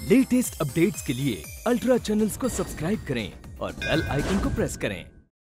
Latest updates के लिए ultra channels को सब्सक्राइब करें और बेल आइकन को प्रेस करें।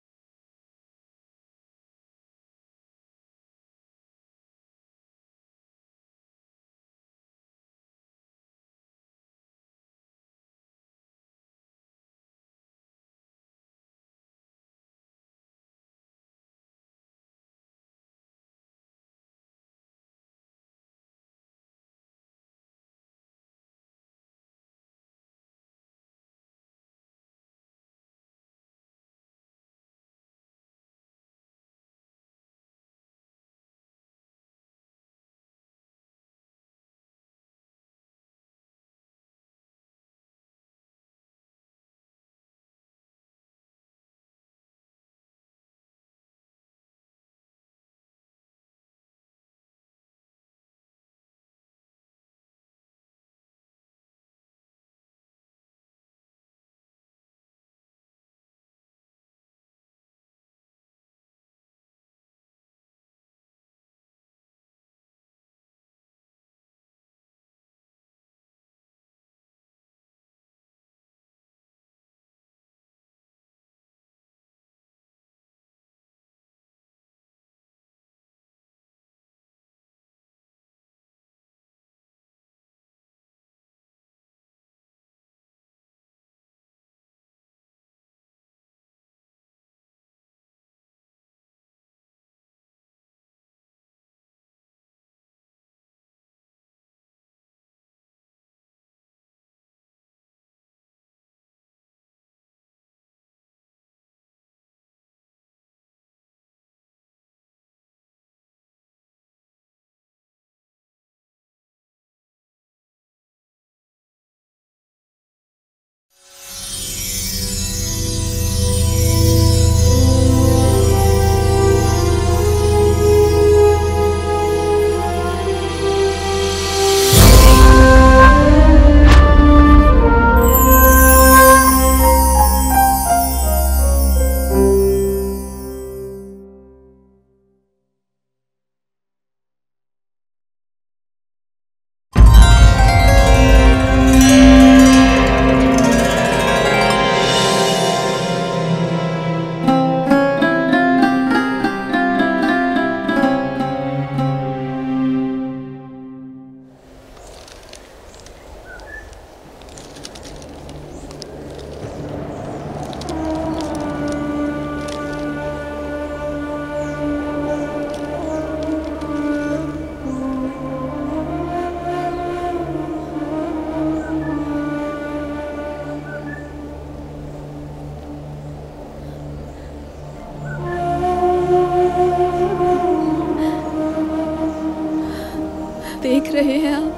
देख रहे हैं आप,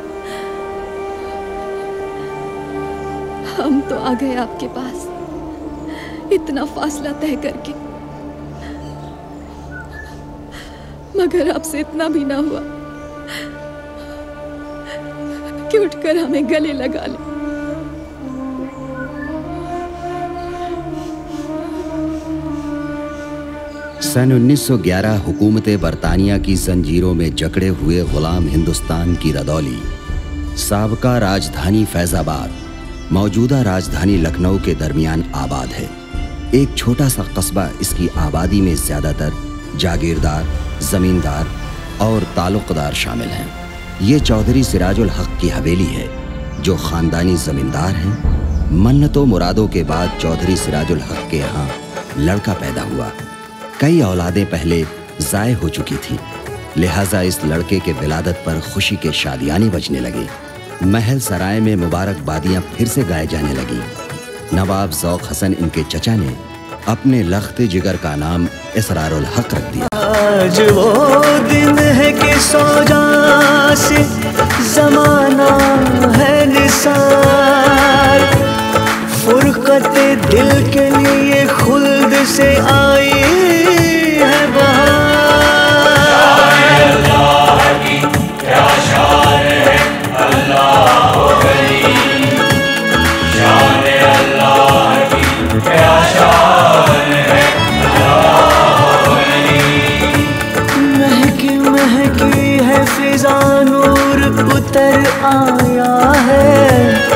हम तो आ गए आपके पास इतना फासला तय करके, मगर आपसे इतना भी ना हुआ कि उठकर हमें गले लगा ले। सन 1911 हुकूमत बरतानिया की जंजीरों में जकड़े हुए गुलाम हिंदुस्तान की रदौली साबका राजधानी फैजाबाद मौजूदा राजधानी लखनऊ के दरमियान आबाद है। एक छोटा सा कस्बा, इसकी आबादी में ज्यादातर जागीरदार, जमींदार और ताल्लुकदार शामिल हैं। ये चौधरी सिराजुल-हक की हवेली है, जो खानदानी जमींदार हैं। मन्नतों मुरादों के बाद चौधरी सिराजुल-हक के यहाँ लड़का पैदा हुआ। कई औलादें पहले ज़ाय हो चुकी थी, लिहाजा इस लड़के के विलादत पर खुशी के शादियाने बजने लगे। महल सराय में मुबारकबादियां फिर से गाए जाने लगी। नवाब ज़ौक़ हसन इनके चचा ने अपने लख्त जिगर का नाम असरार-उल-हक रख दिया। आज वो दिन है कि सौजा से ज़माना है निसार, फुरक़ते दिल के लिए खुल्द से आई है बहार। अल्लाह की क्या शान है, अल्लाह गनी, शान अल्लाह की क्या शान है, अल्लाह गनी। महकी महकी है फिजा नूर उतर आया है,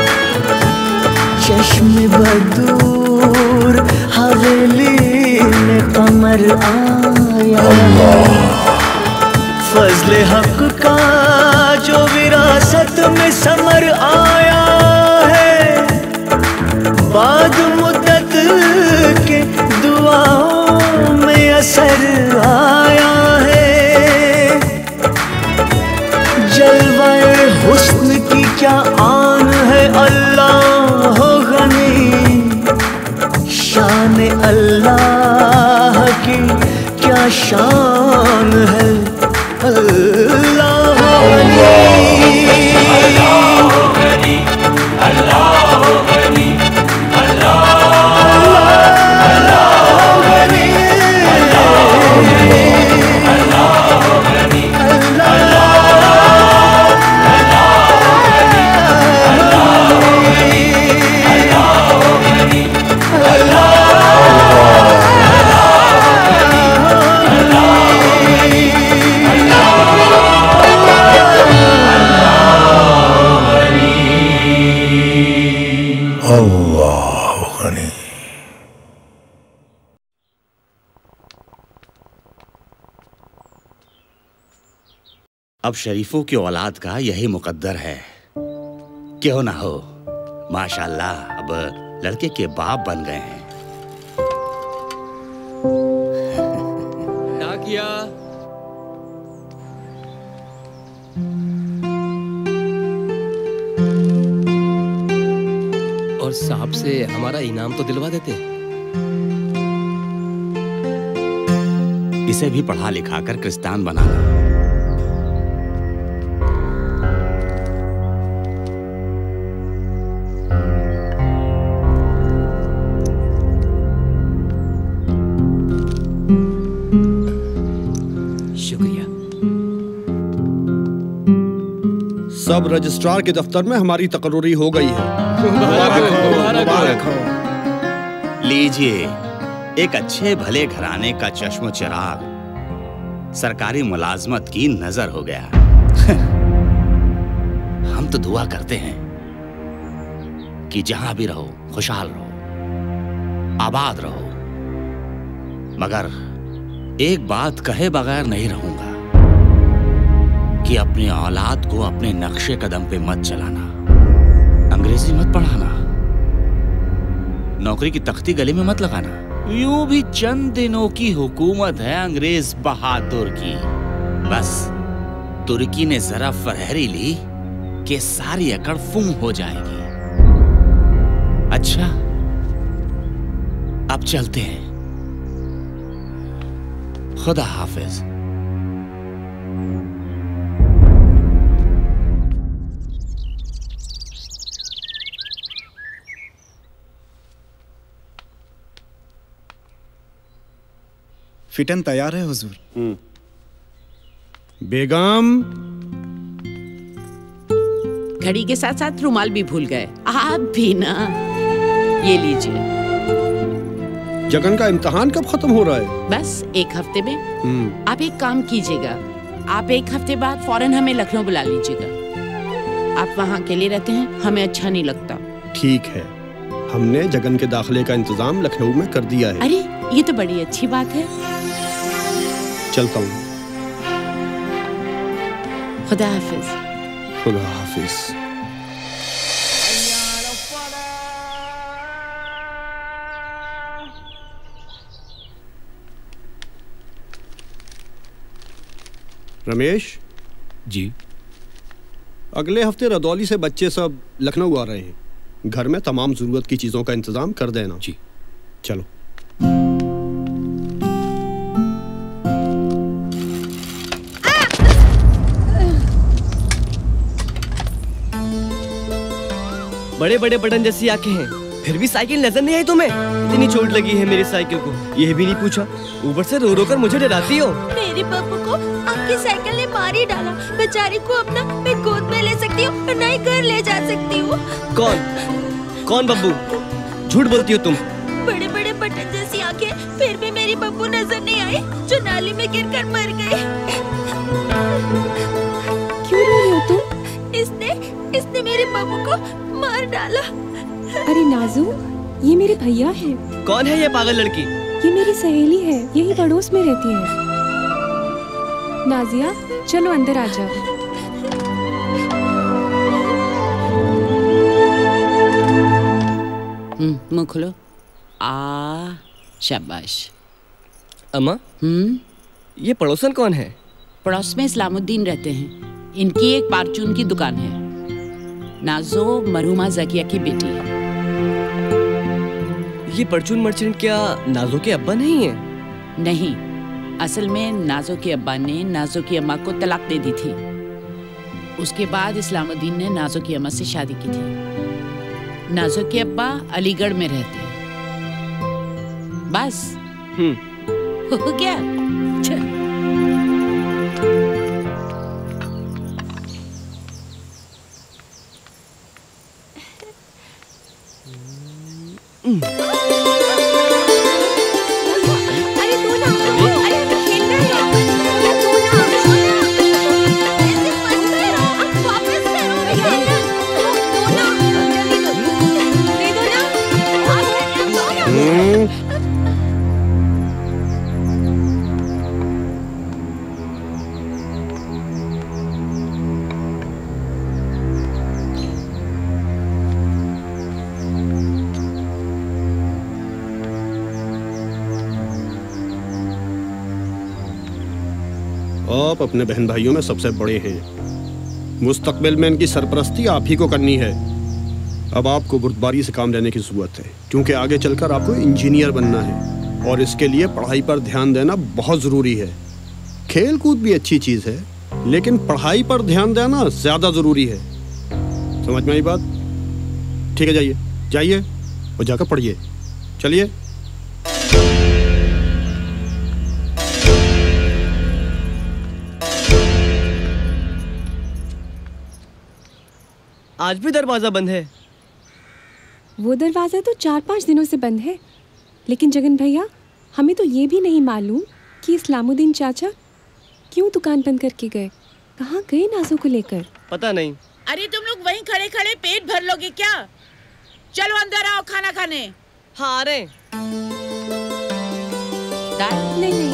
चश्मे बदूर हवेली में कमर आया है। फजले हक का जो विरासत में समर आया है, बाद मुद्दत के दुआओं में असर आया है। जलवाए हुस्न की क्या आन है, अल्लाह गनी, शान अल्लाह की क्या शान है, अल्लाह गनी, अल्लाह गनी, अल्लाह गनी, अब शरीफों की औलाद का यही मुकद्दर है, क्यों ना हो। माशाल्लाह अब लड़के के बाप बन गए हैं। क्या किया? और साहब से हमारा इनाम तो दिलवा देते। इसे भी पढ़ा लिखा कर क्रिस्तान बनाना। सब रजिस्ट्रार के दफ्तर में हमारी तकर्री हो गई है। मुबारक हो। लीजिए एक अच्छे भले घराने का चश्म चिराग सरकारी मुलाजमत की नजर हो गया। हम तो दुआ करते हैं कि जहां भी रहो खुशहाल रहो, आबाद रहो, मगर एक बात कहे बगैर नहीं रहूंगा कि अपनी औलाद को अपने नक्शे कदम पे मत चलाना, अंग्रेजी मत पढ़ाना, नौकरी की तख्ती गले में मत लगाना। यूं भी चंद दिनों की हुकूमत है अंग्रेज बहादुर की। बस तुर्की ने जरा फरहरी ली कि सारी अकड़ फूं हो जाएगी। अच्छा अब चलते हैं, खुदा हाफिज। फिटन तैयार है हुजूर। बेगम घड़ी के साथ साथ रुमाल भी भूल गए। आप भी ना। ये लीजिए। जगन का इम्तिहान कब खत्म हो रहा है? बस एक हफ्ते में। आप एक काम कीजिएगा, आप एक हफ्ते बाद फौरन हमें लखनऊ बुला लीजिएगा। आप वहाँ अकेले रहते हैं, हमें अच्छा नहीं लगता। ठीक है, हमने जगन के दाखिले का इंतजाम लखनऊ में कर दिया है। अरे ये तो बड़ी अच्छी बात है। चलता हूँ। खुदा हाफिज। खुदा हाफिज। रमेश जी, अगले हफ्ते रदौली से बच्चे सब लखनऊ आ रहे हैं। घर में तमाम जरूरत की चीजों का इंतजाम कर देना। जी चलो। बड़े बड़े बटन जैसी आंखें हैं, फिर भी साइकिल नजर नहीं आई तुम्हें? इतनी चोट लगी है मेरी साइकिल को, यह भी नहीं पूछा। ऊपर से रो रो कर मुझे डराती हो। मेरे बब्बू को आपकी साइकिल ने मार ही डाला। बेचारी को अपना मैं गोद में ले सकती हूँ और नहीं घर ले जा सकती हूँ। कौन बब्बू? झूठ बोलती हो तुम। बड़े बड़े बटन जैसी आंखें, फिर भी मेरी बब्बू नजर नहीं आई जो नाली में गिरकर मर गई। मेरे बबू को मार डाला। अरे नाजू, ये मेरे भैया हैं। कौन है ये पागल लड़की? ये मेरी सहेली है, यही पड़ोस में रहती है। नाजिया, चलो अंदर आ जाओ। मुँह खोलो। शाबाश। अम्मा, ये पड़ोसन कौन है? पड़ोस में इस्लामुद्दीन रहते हैं। इनकी एक पारचून की दुकान है। नाजो मरहुमा ज़किया की बेटी है। ये परचून मर्चेंट क्या नाजो के अब्बा नहीं है? नहीं, असल में नाजो के अब्बा ने नाजो की अम्मा को तलाक दे दी थी। उसके बाद इस्लामुद्दीन ने नाजो की अम्मा से शादी की थी। नाजो के अब्बा अलीगढ़ में रहते हैं। बस हो गया। अरे तू ना, अरे खेलना है। अरे तू ना, ऐसे मत करो, अब वापस करो खेलना। तू ना, जल्दी दो, दे दो ना। आप खेलना दो ना। आप अपने बहन भाइयों में सबसे बड़े हैं। मुस्तकबिल में इनकी सरपरस्ती आप ही को करनी है। अब आपको बुर्दबारी से काम लेने की जरूरत है, क्योंकि आगे चलकर आपको इंजीनियर बनना है और इसके लिए पढ़ाई पर ध्यान देना बहुत ज़रूरी है। खेल कूद भी अच्छी चीज़ है, लेकिन पढ़ाई पर ध्यान देना ज़्यादा ज़रूरी है। समझ में आई बात? ठीक है, जाइए जाइए और जाकर पढ़िए। चलिए। आज भी दरवाजा बंद है। वो दरवाजा तो 4-5 दिनों से बंद है। लेकिन जगन भैया, हमें तो ये भी नहीं मालूम कि इस्लामुद्दीन चाचा क्यों दुकान बंद करके गए। कहाँ गए नाजो को लेकर? पता नहीं। अरे तुम लोग वहीं खड़े खड़े पेट भर लोगे क्या? चलो अंदर आओ खाना खाने। हाँ आ रहे। नहीं नहीं।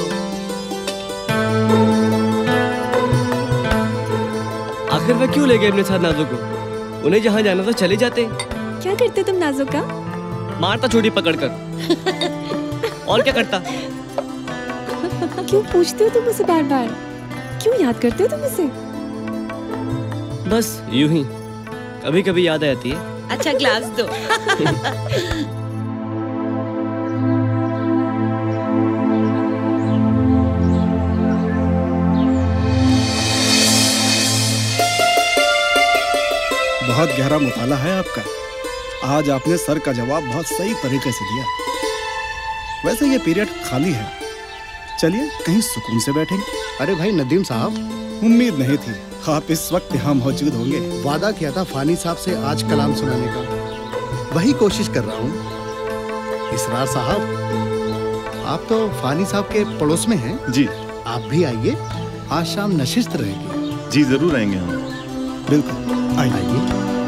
आखिर वह क्यों ले गए अपने साथ नाजो को? उन्हें जहाँ जाना था चले जाते। क्या करते तुम नाजो का? मारता छोटी पकड़कर। और क्या करता? क्यों पूछते हो तुम मुझसे बार बार? क्यों याद करते हो तुम मुझसे? बस यूं ही कभी कभी याद आती है। अच्छा ग्लास दो। बहुत गहरा मुताला है आपका। आज आपने सर का जवाब बहुत सही तरीके से दिया। वैसे ये पीरियड खाली है, चलिए कहीं सुकून से बैठेंगे। अरे भाई नदीम साहब, उम्मीद नहीं थी आप इस वक्त यहाँ मौजूद होंगे। वादा किया था फानी साहब से आज कलाम सुनाने का, वही कोशिश कर रहा हूँ। इसरार साहब, आप तो फानी साहब के पड़ोस में हैं। जी। आप भी आइए, आज शाम नशिस्त रहेगी। जी जरूर आएंगे हम। बिल्कुल आइए।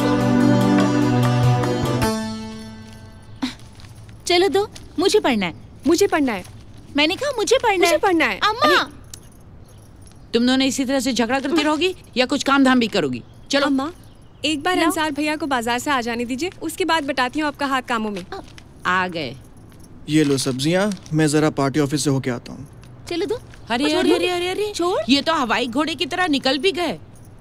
चलो दो, मुझे पढ़ना है। मुझे पढ़ना है। मैंने कहा मुझे पढ़ना है। मुझे पढ़ना है। अम्मा, तुम दोनों इसी तरह से झगड़ा करती रहोगी या कुछ काम धाम भी करोगी? चलो। अम्मा, एक बार अंसार भैया को बाजार से आ जाने दीजिए, उसके बाद बताती हूँ आपका हाथ कामों में। आ गए। ये लो सब्जियाँ, मैं जरा पार्टी ऑफिस से होके आता हूँ। चलो दो। अरे अरे अरे अरे अरे, छोड़। ये तो हवाई घोड़े की तरह निकल भी गए।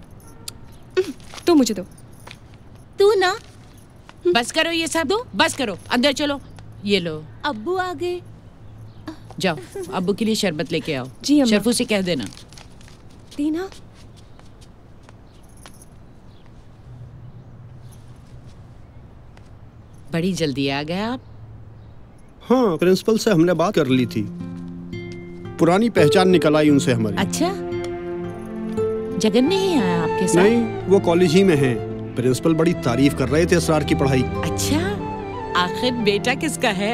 तो मुझे दो। तू ना। बस करो ये सब, दो बस करो, अंदर चलो। ये लो। अब्बू आ गए। जाओ अब्बू के लिए शरबत लेके आओ। जी अम्मा। शरफू से कह देना। देना। बड़ी जल्दी आ गए आप। हाँ, प्रिंसिपल से हमने बात कर ली थी। पुरानी पहचान निकल आई उनसे हमारी। अच्छा, जगन नहीं आया आपके साथ? नहीं, वो कॉलेज ही में हैं। प्रिंसिपल बड़ी तारीफ कर रहे थे असरार की पढ़ाई। अच्छा, आखिर बेटा किसका है?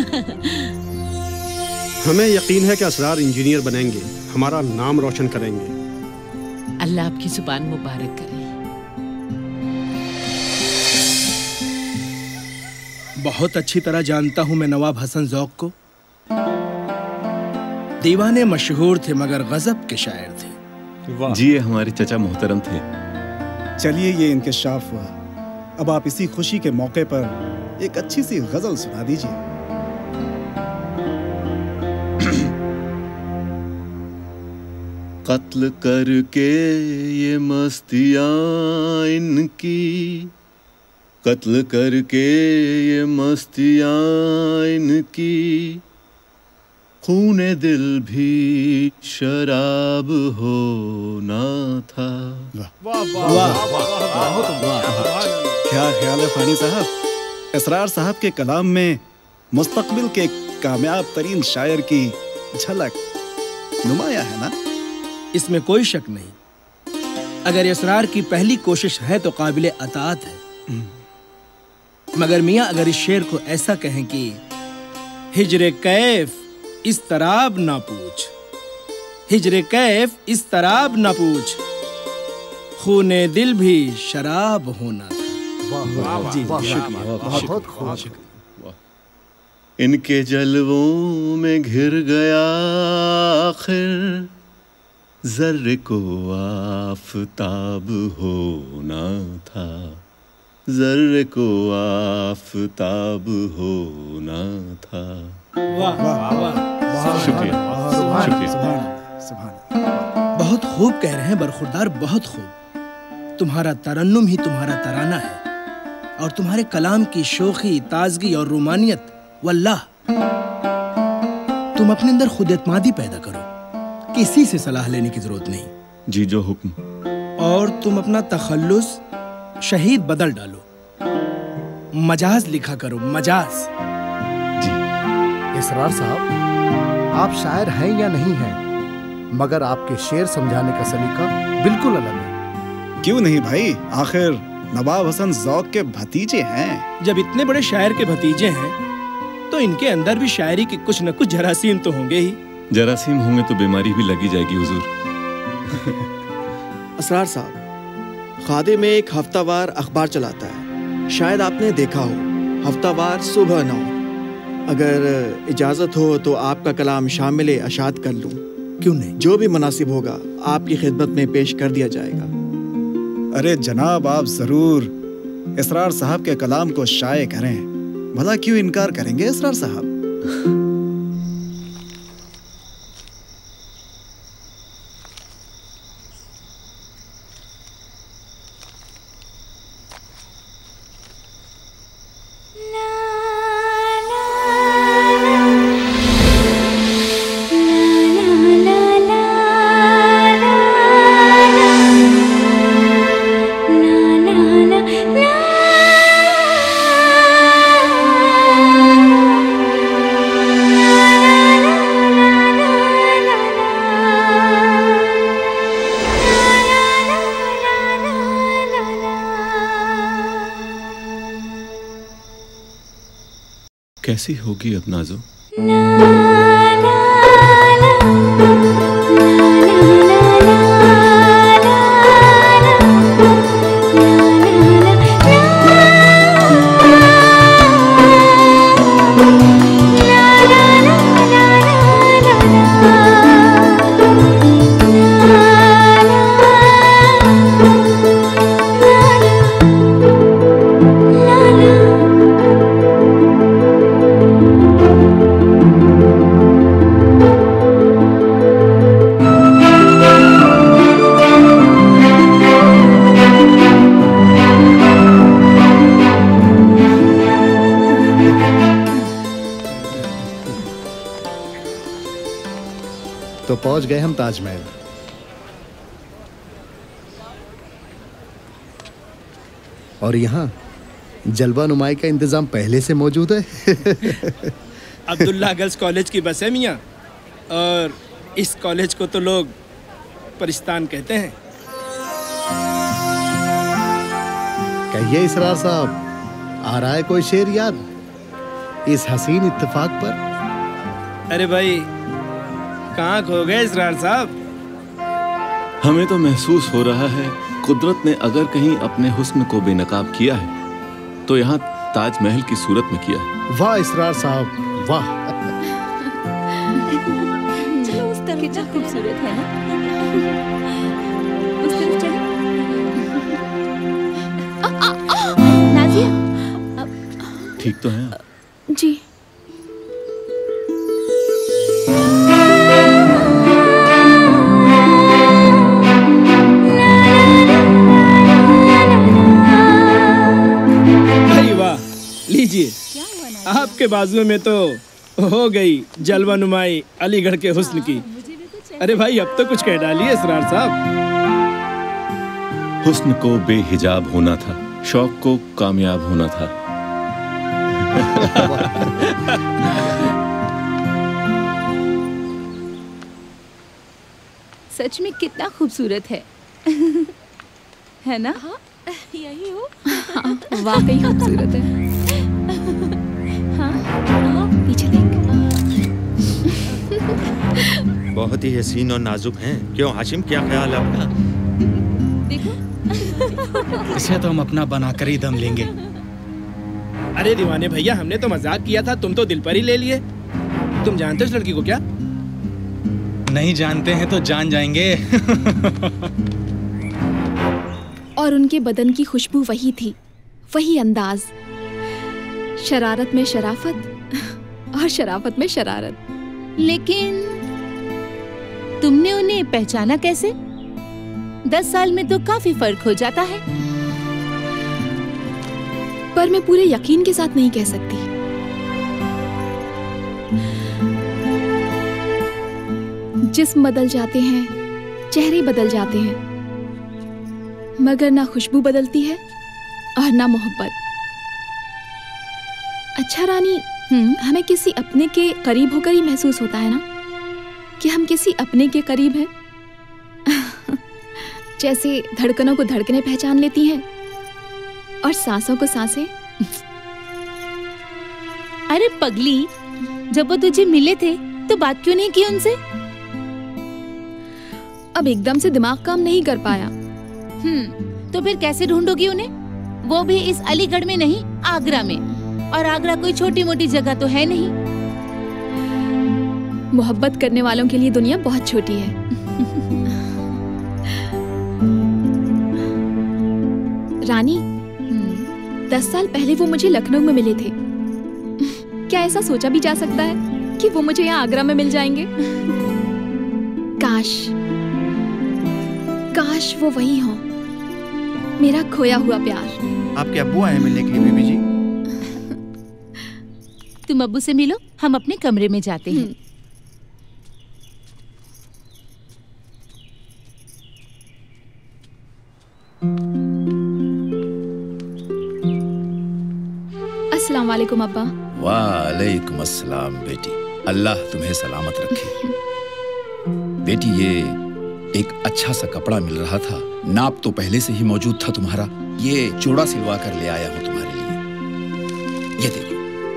हमें यकीन है कि असरार इंजीनियर बनेंगे, हमारा नाम रोशन करेंगे। अल्लाह आपकी जुबान मुबारक करे। बहुत अच्छी तरह जानता हूं मैं नवाब हसन ज़ौक़ को। दीवाने मशहूर थे मगर गजब के शायर थे। जी ये हमारे चचा मोहतरम थे। चलिए ये इंकशाफ हुआ। अब आप इसी खुशी के मौके पर एक अच्छी सी गजल सुना दीजिए। कत्ल करके ये मस्तियाँ इनकी, कत्ल करके ये मस्तियाँ इनकी, खूने दिल भी शराब होना था। वाह वाह वाह, क्या ख्याल है फानी साहब? असरार साहब के कलाम में मुस्तकबिल के कामयाब तरीन शायर की झलक नुमाया है ना? इसमें कोई शक नहीं। अगर असरार की पहली कोशिश है तो काबिले अताअत है। मगर मियाँ अगर इस शेर को ऐसा कहें कि हिजरे कैफ इस तराब ना पूछ, हिजरे कैफ इस तराब ना पूछ, खूने दिल भी शराब होना था। जी शुक्रिया, बहुत शुक्रिया। इनके जलवों में घिर गया आखिर, जर्रे को आफताब होना था, जर्रे को आफताब होना था। वाह वाह वाह, शुक्रिया बहुत खूब कह रहे हैं बरखुरदार, बहुत खूब। तुम्हारा तरन्नुम ही तुम्हारा तराना है और तुम्हारे कलाम की शोखी, ताजगी और रोमानियत, वल्लाह तुम अपने अंदर खुद एतमादी पैदा करो, किसी से सलाह लेने की जरूरत नहीं। जी जो हुक्म। और तुम अपना तखल्लुस शहीद बदल डालो, मजाज लिखा करो, मजाज। इसरार साहब, आप शायर हैं या नहीं हैं, मगर आपके शेर समझाने का सलीका बिल्कुल अलग है। क्यों नहीं भाई, आखिर नवाब हसन ज़ौक़ के भतीजे हैं। जब इतने बड़े शायर के भतीजे हैं तो इनके अंदर भी शायरी के कुछ न कुछ जरासीम तो होंगे ही। जरासीम होंगे तो बीमारी भी लगी जाएगी हुजूर। असरार साहब, खादे में एक हफ्तावार अखबार चलाता है, शायद आपने देखा हो, हफ्तावार सुबह 9। अगर इजाज़त हो तो आपका कलाम शामिल अशात कर लूँ? क्यों नहीं, जो भी मुनासिब होगा आपकी खिदमत में पेश कर दिया जाएगा। अरे जनाब, आप जरूर असरार साहब के कलाम को शाये करें, भला क्यों इनकार करेंगे असरार साहब? कैसी होगी अब नाज़ो? तो पहुंच गए हम ताजमहल। और यहाँ जलवा नुमाई का इंतजाम पहले से मौजूद है। अब्दुल्ला गर्ल्स कॉलेज की बस है मियाँ, और इस कॉलेज को तो लोग परिस्तान कहते हैं। कहिए इसरार साहब, आ रहा है कोई शेर याद इस हसीन इत्तेफाक पर? अरे भाई, कहाँ खो गए इसरार साहब? हमें तो महसूस हो रहा है कुदरत ने अगर कहीं अपने हुस्न को बेनकाब किया है तो यहाँ ताजमहल की सूरत में किया है। वाह इसरार साहब, वाह। चलो उस तरफ, कितना खूबसूरत है ना। उस तरफ चलो। नाजिया ठीक तो है? जी। लीजिए, आपके बाजुओं में तो हो गई जलवा नुमाई अलीगढ़ के हुस्न की। अरे भाई अब तो कुछ कह डालिए इसरार साहब। हुस्न को बेहिजाब होना था, शौक को कामयाब होना था। सच में कितना खूबसूरत है। है ना? यही हो। वाकई खूबसूरत है। हाँ, पीछे देख। बहुत ही हसीन और नाजुक हैं। क्यों हाशिम, क्या ख्याल है आपका? देखो। इसे तो हम अपना बनाकर ही दम लेंगे। अरे दीवाने भैया, हमने तो मजाक किया था, तुम तो दिल पर ही ले लिए। तुम जानते हो इस लड़की को क्या? नहीं जानते हैं तो जान जाएंगे। और उनके बदन की खुशबू वही थी, वही अंदाज, शरारत में शराफत और शराफत में शरारत। लेकिन तुमने उन्हें पहचाना कैसे? 10 साल में तो काफी फर्क हो जाता है। पर मैं पूरे यकीन के साथ नहीं कह सकती। जिस्म बदल जाते हैं, चेहरे बदल जाते हैं, मगर ना खुशबू बदलती है और ना मोहब्बत। अच्छा रानी, हमें किसी अपने के करीब होकर ही महसूस होता है ना कि हम किसी अपने के करीब हैं। जैसे धड़कनों को धड़कनें पहचान लेती हैं और सांसों को सांसें। अरे पगली, जब वो तुझे मिले थे तो बात क्यों नहीं की उनसे? अब एकदम से दिमाग काम नहीं कर पाया। तो फिर कैसे ढूंढोगी उन्हें? वो भी इस अलीगढ़ में नहीं, आगरा में। और आगरा कोई छोटी मोटी जगह तो है नहीं। मोहब्बत करने वालों के लिए दुनिया बहुत छोटी है। रानी, 10 साल पहले वो मुझे लखनऊ में मिले थे। क्या ऐसा सोचा भी जा सकता है कि वो मुझे यहाँ आगरा में मिल जाएंगे? काश, काश वो वही हो, मेरा खोया हुआ प्यार। आपके अब्बू आए मिलने के लिए बीबी जी। तुम अब्बू से मिलो, हम अपने कमरे में जाते हैं। अस्सलाम वालेकुम अब्बा। वालेकुम अस्सलाम बेटी, अल्लाह तुम्हें सलामत रखे। बेटी, ये एक अच्छा सा कपड़ा मिल रहा था, नाप तो पहले से ही मौजूद था तुम्हारा। ये जोड़ा सिलवा कर ले आया हूँ तुम्हारे लिए। ये देखो।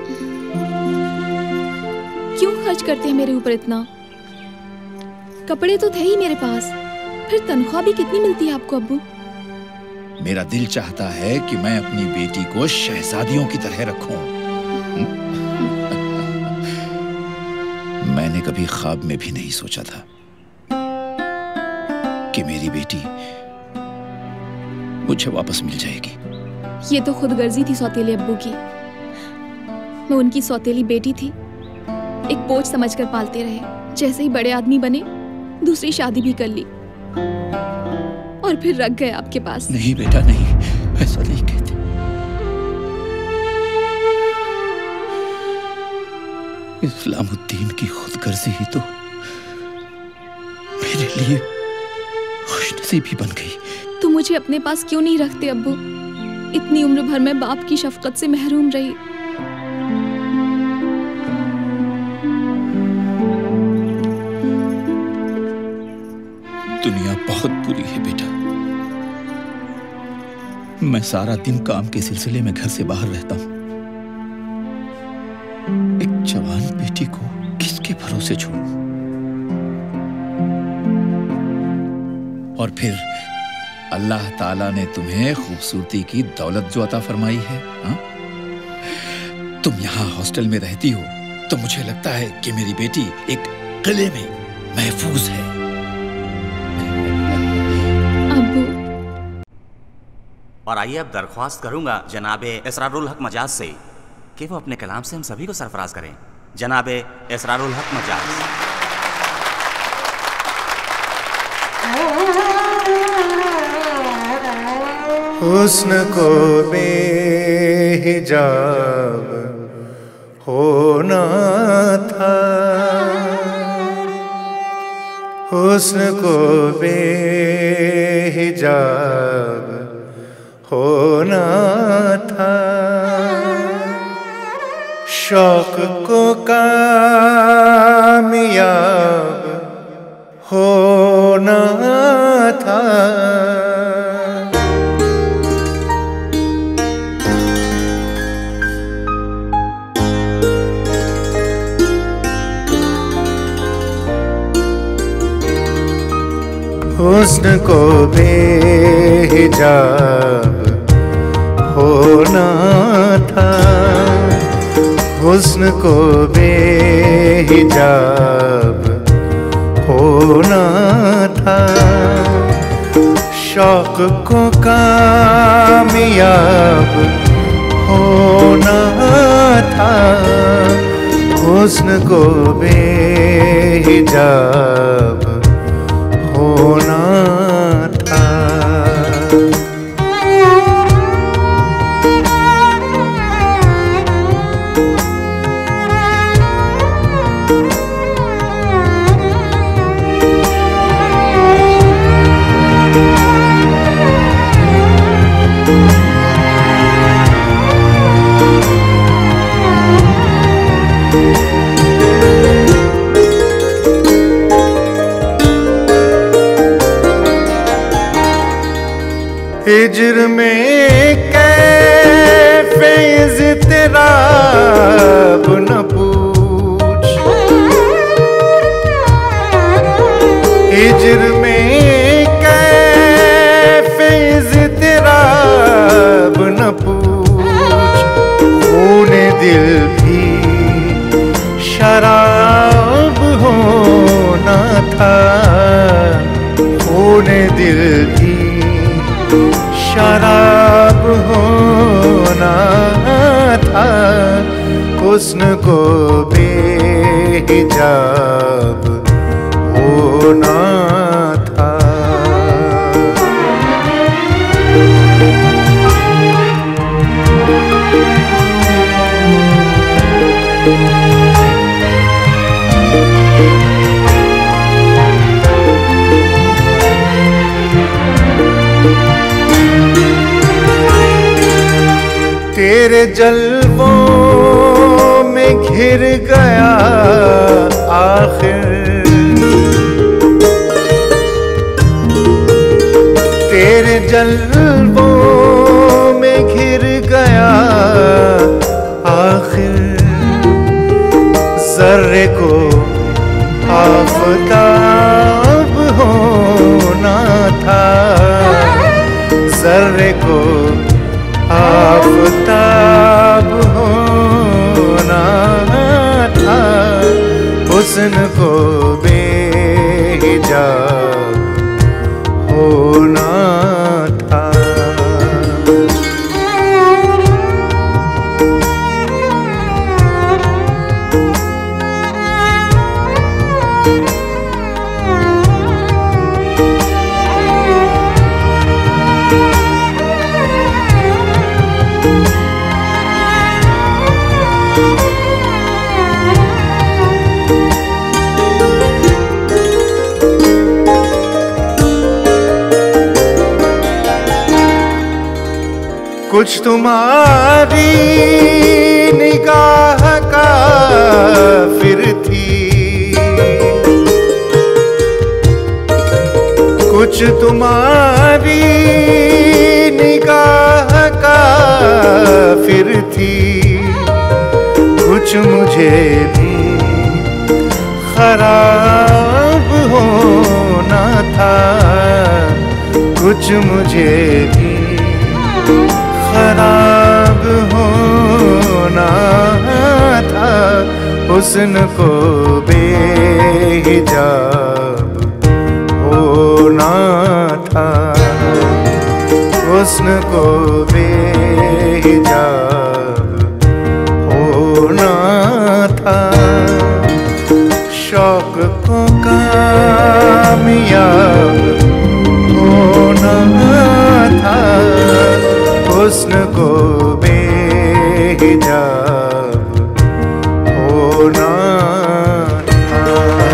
क्यों खर्च करते हैं मेरे ऊपर इतना? कपड़े तो थे ही मेरे पास, फिर तनख्वाह भी कितनी मिलती है आपको अब्बू? मेरा दिल चाहता है कि मैं अपनी बेटी को शहजादियों की तरह रखूं। मैंने कभी ख्वाब में भी नहीं सोचा था कि मेरी बेटी मुझे वापस मिल जाएगी। ये तो खुदगर्जी थी सौतेले अब्बू की। मैं उनकी सौतेली बेटी थी, एक बोझ समझकर पालते रहे। जैसे ही बड़े आदमी बने, दूसरी शादी भी कर ली और फिर रख गए आपके पास। नहीं बेटा, नहीं, ऐसा नहीं कहते। इस्लामुद्दीन की खुदगर्जी ही तो मेरे लिए खुशनसीबी बन गई। तो मुझे अपने पास क्यों नहीं रखते अब्बू? इतनी उम्र भर मैं बाप की शफकत से महरूम रही। दुनिया बहुत बुरी है बेटा। मैं सारा दिन काम के सिलसिले में घर से बाहर रहता हूं। एक जवान बेटी को किसके भरोसे छोड़ूं? और फिर अल्लाह ताला ने तुम्हें खूबसूरती की दौलत जो अता फरमाई है, हाँ? तुम यहाँ हॉस्टल में रहती हो तो मुझे लगता है कि मेरी बेटी एक किले में महफूज है। और आइए अब दरख्वास्त करूंगा जनाबे असरारुल-हक मजाज से कि वो अपने कलाम से हम सभी को सरफराज करें। जनाबे असरारुल-हक मजाज। हुस्न को बेहिजाब होना था, हुस्न को बेहिजाब होना था, शौक को कामयाब होना था। हुस्न को बेहिजाब होना था, हुस्न को बेहिजाब होना था, शौक को कामयाब होना था, हुस्न को बेहिजाब होना था। हिज्र में कैफ़े इज़्तिराब न पूछ, हिज्र में कैफ़े इज़्तिराब न पूछ, खूने दिल भी शराब होना था, खूने दिल भी शराब होना था, हुस्न को बेहिजाब होना था। तेरे जलवों में घिर गया आखिर, तेरे जलवों में घिर गया आखिर, ज़र्रे को आफ़ताब होना था, ज़र्रे को आफ़ताब होना था, हुस्न को बेहिजाब होना था। कुछ तुम्हारी निगाह का फिर थी, कुछ तुम्हारी निगाह का फिर थी, कुछ मुझे भी खराब होना था, कुछ मुझे भी खराब होना हुस्न को बेहिजाब होना था, हुस्न को बेहिजाब होना था, शौक को कामयाब होना था, हुस्न को बेहिजाब होना था।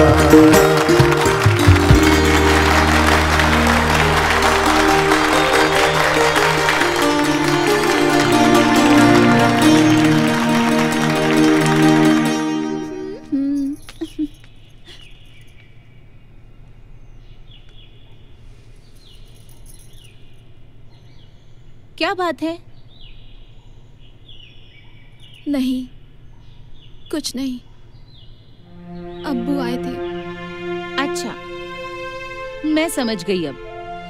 क्या बात है? नहीं, कुछ नहीं। अब्बू आए थे। अच्छा, मैं समझ गई अब।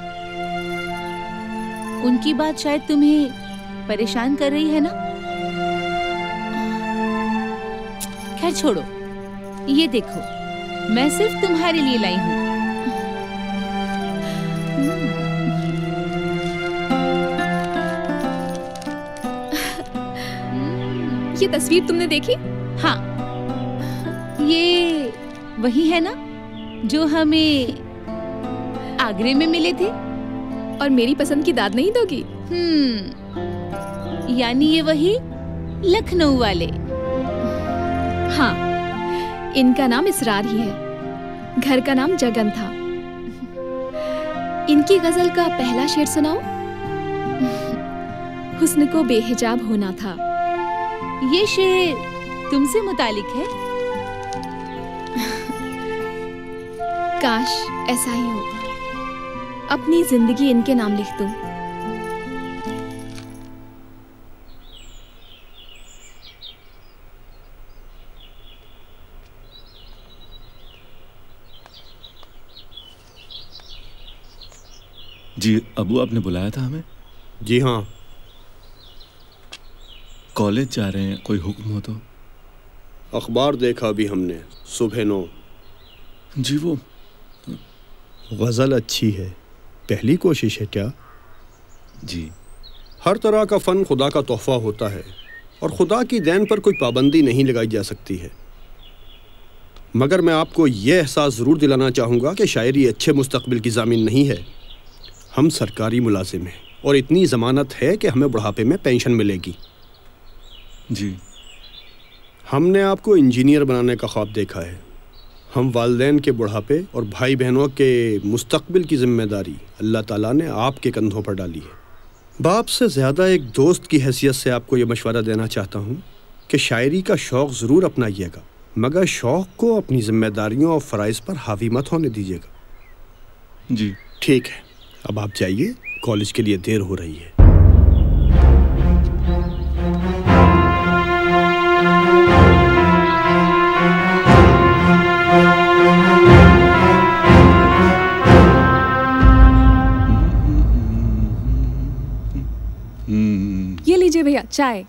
उनकी बात शायद तुम्हें परेशान कर रही है ना? खैर छोड़ो, ये देखो, मैं सिर्फ तुम्हारे लिए लाई हूँ। ये तस्वीर तुमने देखी? हाँ, ये वही है ना जो हमें आगरे में मिले थे? और मेरी पसंद की दाद नहीं दोगी? यानी ये वही लखनऊ वाले? हाँ, इनका नाम इसरार ही है, घर का नाम जगन था। इनकी गजल का पहला शेर सुनाओ। हुस्न को बेहिजाब होना था। ये शेर तुमसे मुतालिक है? काश ऐसा ही हो। अपनी जिंदगी इनके नाम लिख दूं। जी अबू, आपने बुलाया था हमें? जी हाँ। कॉलेज जा रहे हैं, कोई हुक्म हो तो? अखबार देखा अभी हमने, सुबह 9। जी वो गज़ल अच्छी है, पहली कोशिश है क्या? जी। हर तरह का फ़न खुदा का तोहफ़ा होता है और खुदा की देन पर कोई पाबंदी नहीं लगाई जा सकती है। मगर मैं आपको ये एहसास ज़रूर दिलाना चाहूँगा कि शायरी अच्छे मुस्तकबिल की ज़मीन नहीं है। हम सरकारी मुलाजिम हैं और इतनी ज़मानत है कि हमें बुढ़ापे में पेंशन मिलेगी। जी। हमने आपको इंजीनियर बनाने का ख्वाब देखा है। हम वालिदैन के बुढ़ापे और भाई बहनों के मुस्तकबिल की जिम्मेदारी अल्लाह ताला ने आपके कंधों पर डाली है। बाप से ज़्यादा एक दोस्त की हैसियत से आपको ये मशवरा देना चाहता हूँ कि शायरी का शौक़ ज़रूर अपनाइएगा, मगर शौक़ को अपनी जिम्मेदारियों और फ़राइज़ पर हावी मत होने दीजिएगा। जी ठीक है, अब आप जाइए, कॉलेज के लिए देर हो रही है। ये लीजिए भैया चाय।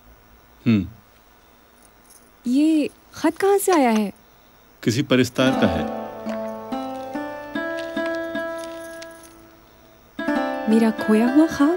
ये खत कहाँ से आया है? किसी परिस्तार का है। मेरा खोया हुआ ख्वाब।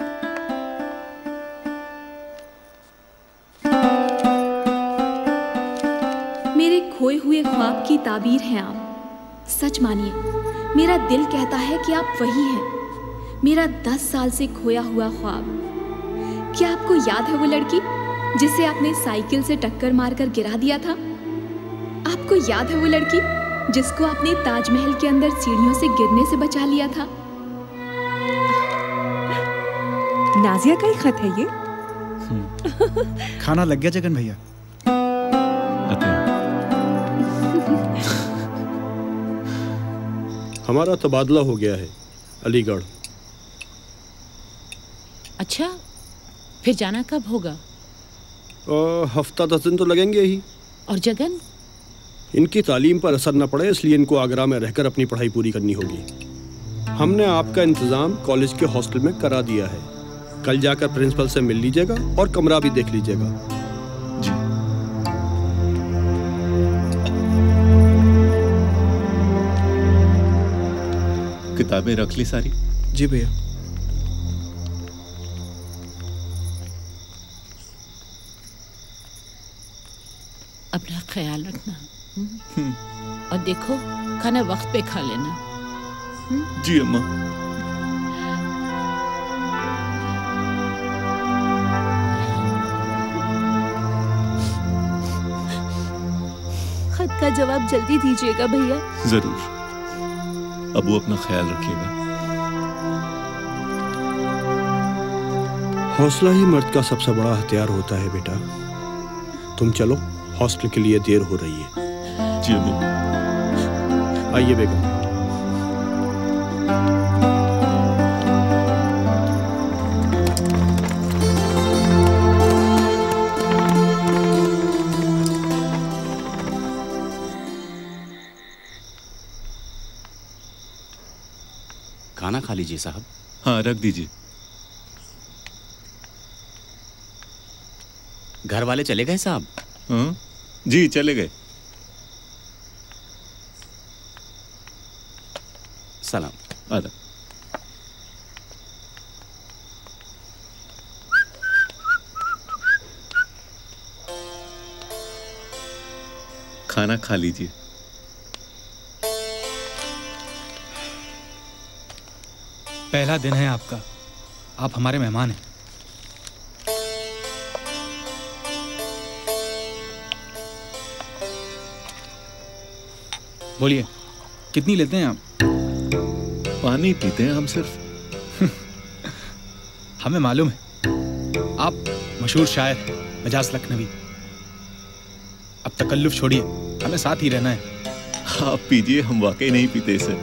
मेरे खोए हुए ख्वाब की ताबीर हैं आप। सच मानिए, मेरा दिल कहता है कि आप वही हैं, मेरा 10 साल से खोया हुआ ख्वाब। क्या आपको याद है वो लड़की जिसे आपने साइकिल से टक्कर मारकर गिरा दिया था? आपको याद है वो लड़की जिसको आपने ताजमहल के अंदर सीढ़ियों से गिरने से बचा लिया था? नाजिया का ही खत है ये। खाना लग गया जगन भैया? हमारा तबादला हो गया है अलीगढ़। अच्छा, फिर जाना कब होगा? हफ्ता 10 दिन तो लगेंगे ही। और जगन? इनकी तालीम पर असर न पड़े इसलिए इनको आगरा में रहकर अपनी पढ़ाई पूरी करनी होगी। हमने आपका इंतज़ाम कॉलेज के हॉस्टल में करा दिया है। कल जाकर प्रिंसिपल से मिल लीजिएगा और कमरा भी देख लीजिएगा। जी। किताबें रख ली सारी? जी भैया। अपना ख्याल रखना। और देखो खाना वक्त पे खा लेना। जी अम्मा। खत का जवाब जल्दी दीजिएगा भैया। जरूर। अबू अपना ख्याल रखिएगा। हौसला ही मर्द का सबसे बड़ा हथियार होता है बेटा। तुम चलो, हॉस्टल के लिए देर हो रही है। जी अबू। आइए बेगम। खाना खा लीजिए साहब। हाँ रख दीजिए। घर वाले चले गए साहब? हाँ जी चले गए। सलाम। आदा। खाना खा लीजिए। पहला दिन है आपका, आप हमारे मेहमान हैं। बोलिए, कितनी लेते हैं आप? पानी पीते हैं हम सिर्फ। हमें मालूम है, आप मशहूर शायर हैं, मजाज लखनवी। अब तकल्लुफ छोड़िए, हमें साथ ही रहना है। आप पीजिए, हम वाकई नहीं पीते इसे।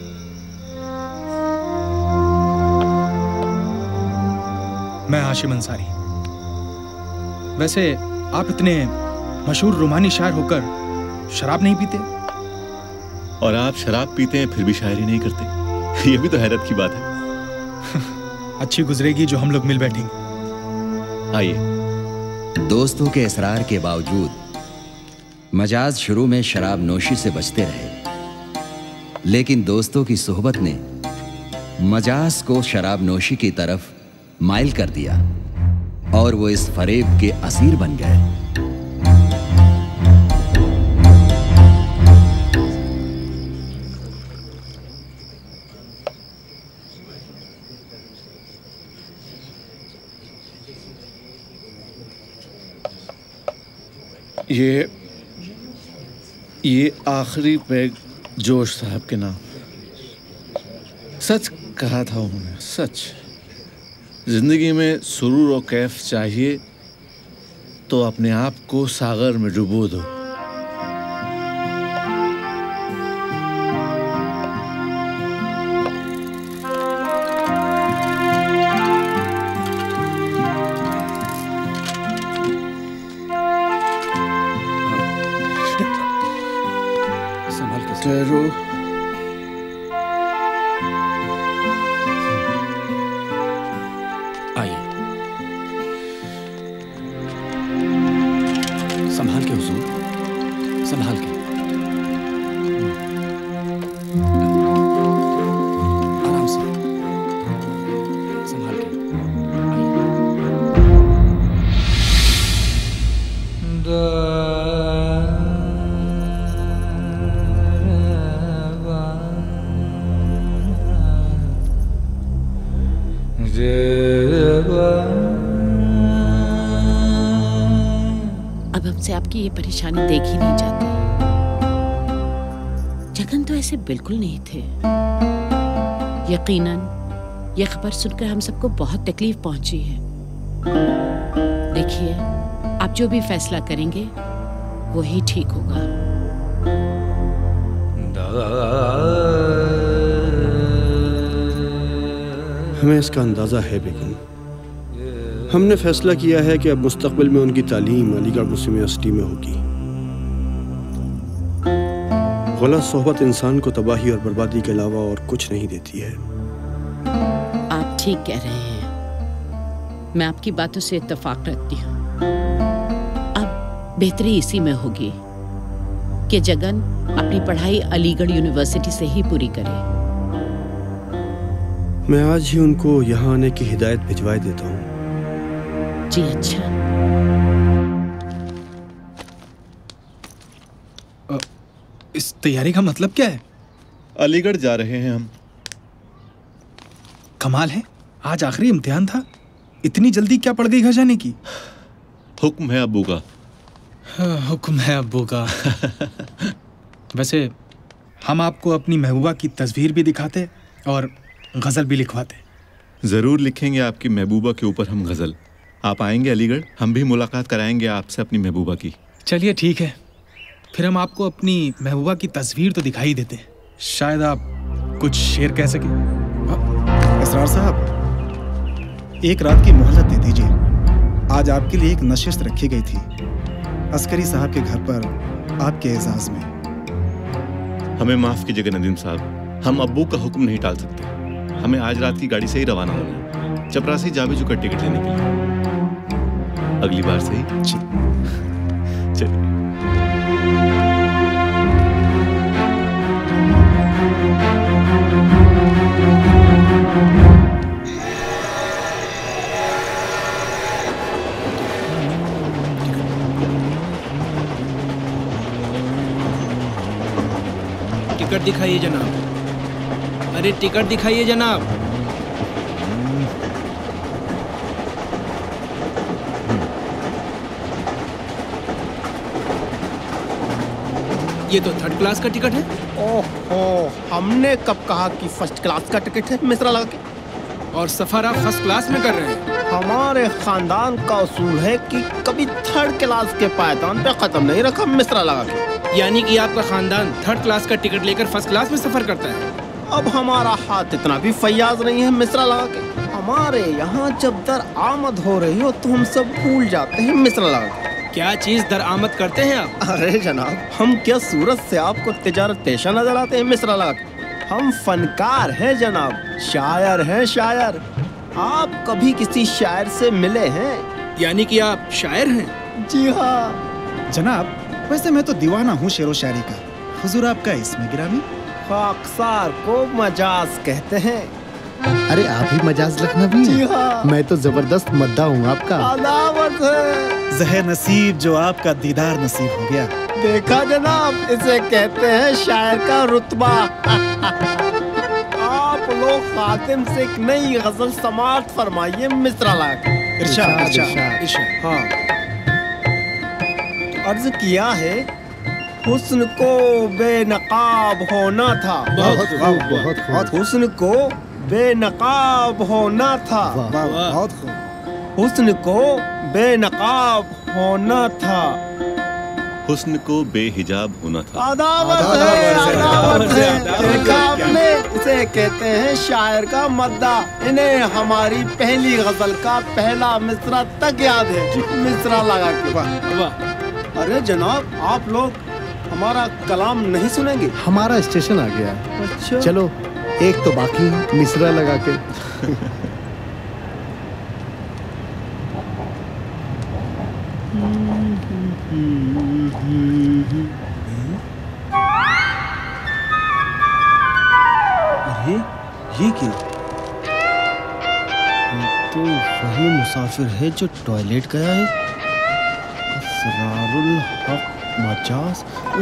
मैं हाशिम अंसारी। वैसे आप इतने मशहूर रूमानी शायर होकर शराब नहीं पीते? और आप शराब पीते हैं फिर भी शायरी नहीं करते, ये भी तो हैरत की बात है। अच्छी गुजरेगी जो हम लोग मिल बैठेंगे। आइए। दोस्तों के इसरार के बावजूद मजाज शुरू में शराब नोशी से बचते रहे, लेकिन दोस्तों की सोहबत ने मजाज को शराब नोशी की तरफ माइल कर दिया और वो इस फरेब के असीर बन गए। ये आखिरी पैग जोश साहब के नाम। सच कहा था उन्होंने, सच। जिंदगी में सुरूर और कैफ चाहिए तो अपने आप को सागर में डुबो दो। ठहरो। आइए। संभाल के हुजूर, संभाल के। आराम से, संभाल के। अब हमसे आपकी ये परेशानी देख ही नहीं जाती। जगन तो ऐसे बिल्कुल नहीं थे। यकीनन ये खबर सुनकर हम सबको बहुत तकलीफ पहुंची है। देखिए, आप जो भी फैसला करेंगे वो ही ठीक होगा। हमें इसका अंदाजा है बेगम। हमने फैसला किया है कि अब मुस्तकबिल में उनकी तालीम अलीगढ़ मुस्लिम यूनिवर्सिटी में होगी। गलत सोहबत इंसान को तबाही और बर्बादी के अलावा और कुछ नहीं देती है। आप ठीक कह रहे हैं, मैं आपकी बातों से इत्तेफाक रखती हूँ। अब बेहतरी इसी में होगी कि जगन अपनी पढ़ाई अलीगढ़ यूनिवर्सिटी से ही पूरी करे। मैं आज ही उनको यहाँ आने की हिदायत भिजवा देता हूँ। जी अच्छा। इस तैयारी का मतलब क्या है? अलीगढ़ जा रहे हैं हम। कमाल है, आज आखिरी इम्तिहान था, इतनी जल्दी क्या पड़ गई घर जाने की? हुक्म है अब्बू का। हुक्म है अब्बू का। वैसे हम आपको अपनी महबूबा की तस्वीर भी दिखाते और गजल भी लिखवाते। जरूर लिखेंगे आपकी महबूबा के ऊपर हम गजल। आप आएंगे अलीगढ़, हम भी मुलाकात कराएंगे आपसे अपनी महबूबा की। चलिए ठीक है, फिर हम आपको अपनी महबूबा की तस्वीर तो दिखाई देते हैं, शायद आप कुछ शेर कह सके। इसरार साहब, एक रात की मोहलत दे दीजिए। आज आपके लिए एक नशिस्त रखी गई थी अस्करी साहब के घर पर, आपके एजाज में। हमें माफ कीजिएगा नदीम साहब, हम अब्बू का हुक्म नहीं टाल सकते। हमें आज रात की गाड़ी से ही रवाना होना है, चपरासी जावेजू का टिकट लेने के लिए। अगली बार से ही। चलिए। टिकट दिखाइए जनाब। अरे टिकट दिखाइए जनाब। ये तो थर्ड क्लास का टिकट है। ओहो, हमने कब कहा कि फर्स्ट क्लास का टिकट है मिश्रा लगा के? और सफर आप फर्स्ट क्लास में कर रहे हैं। हमारे खानदान का उसूल है कि कभी थर्ड क्लास के पायदान पे खत्म नहीं रखा मिश्रा लगा के। यानी कि आपका खानदान थर्ड क्लास का टिकट लेकर फर्स्ट क्लास में सफर करता है। अब हमारा हाथ इतना भी फैयाज नहीं है मिश्रा लगा के। हमारे यहाँ जब दर आमद हो रही हो तो हम सब भूल जाते हैं मिश्रा लगा के। क्या चीज दरआमद करते हैं आप? अरे जनाब, हम क्या सूरत से आपको तिजारत पेशा नजर आते हैं मिश्रा लगा के? हम फनकार हैं जनाब, शायर हैं शायर। आप कभी किसी शायर से मिले हैं? यानी कि आप शायर हैं? जी हाँ जनाब, वैसे मैं तो दीवाना हूँ शेरो शायरी का। हुजूर आपका इसमें गिरामी? अक्सर को मजाज कहते हैं। अरे आप ही मजाज रखना भी? जी हाँ। मैं तो जबरदस्त मद्दा हूँ आपका। अदावत है। जहर नसीब जो आपका दीदार नसीब हो गया। देखा जनाब, इसे कहते हैं शायर का रुतबा। आप लोग खातिम से एक नई गजल समाअत फरमाइए मिश्रा लगा। इरशाद। हाँ, अर्ज किया है, हुस्न को बेनकाब होना था। बहुत हुस्न को बेनकाब होना था। बहुत खूब। हुस्न को बेनकाब होना था। हुस्न को बेहिजाब होना था। अदावत है। देखा आपने, इसे कहते हैं शायर का मद्दा। इन्हें हमारी पहली गजल का पहला मिसरा तक याद है मिसरा लगा के। अरे जनाब, आप लोग हमारा कलाम नहीं सुनेंगे? हमारा स्टेशन आ गया। अच्छा, चलो एक तो बाकी मिसरा लगा के। अरे ये क्या? तो वही मुसाफिर है जो टॉयलेट गया है। असरारुल-हक मजाज।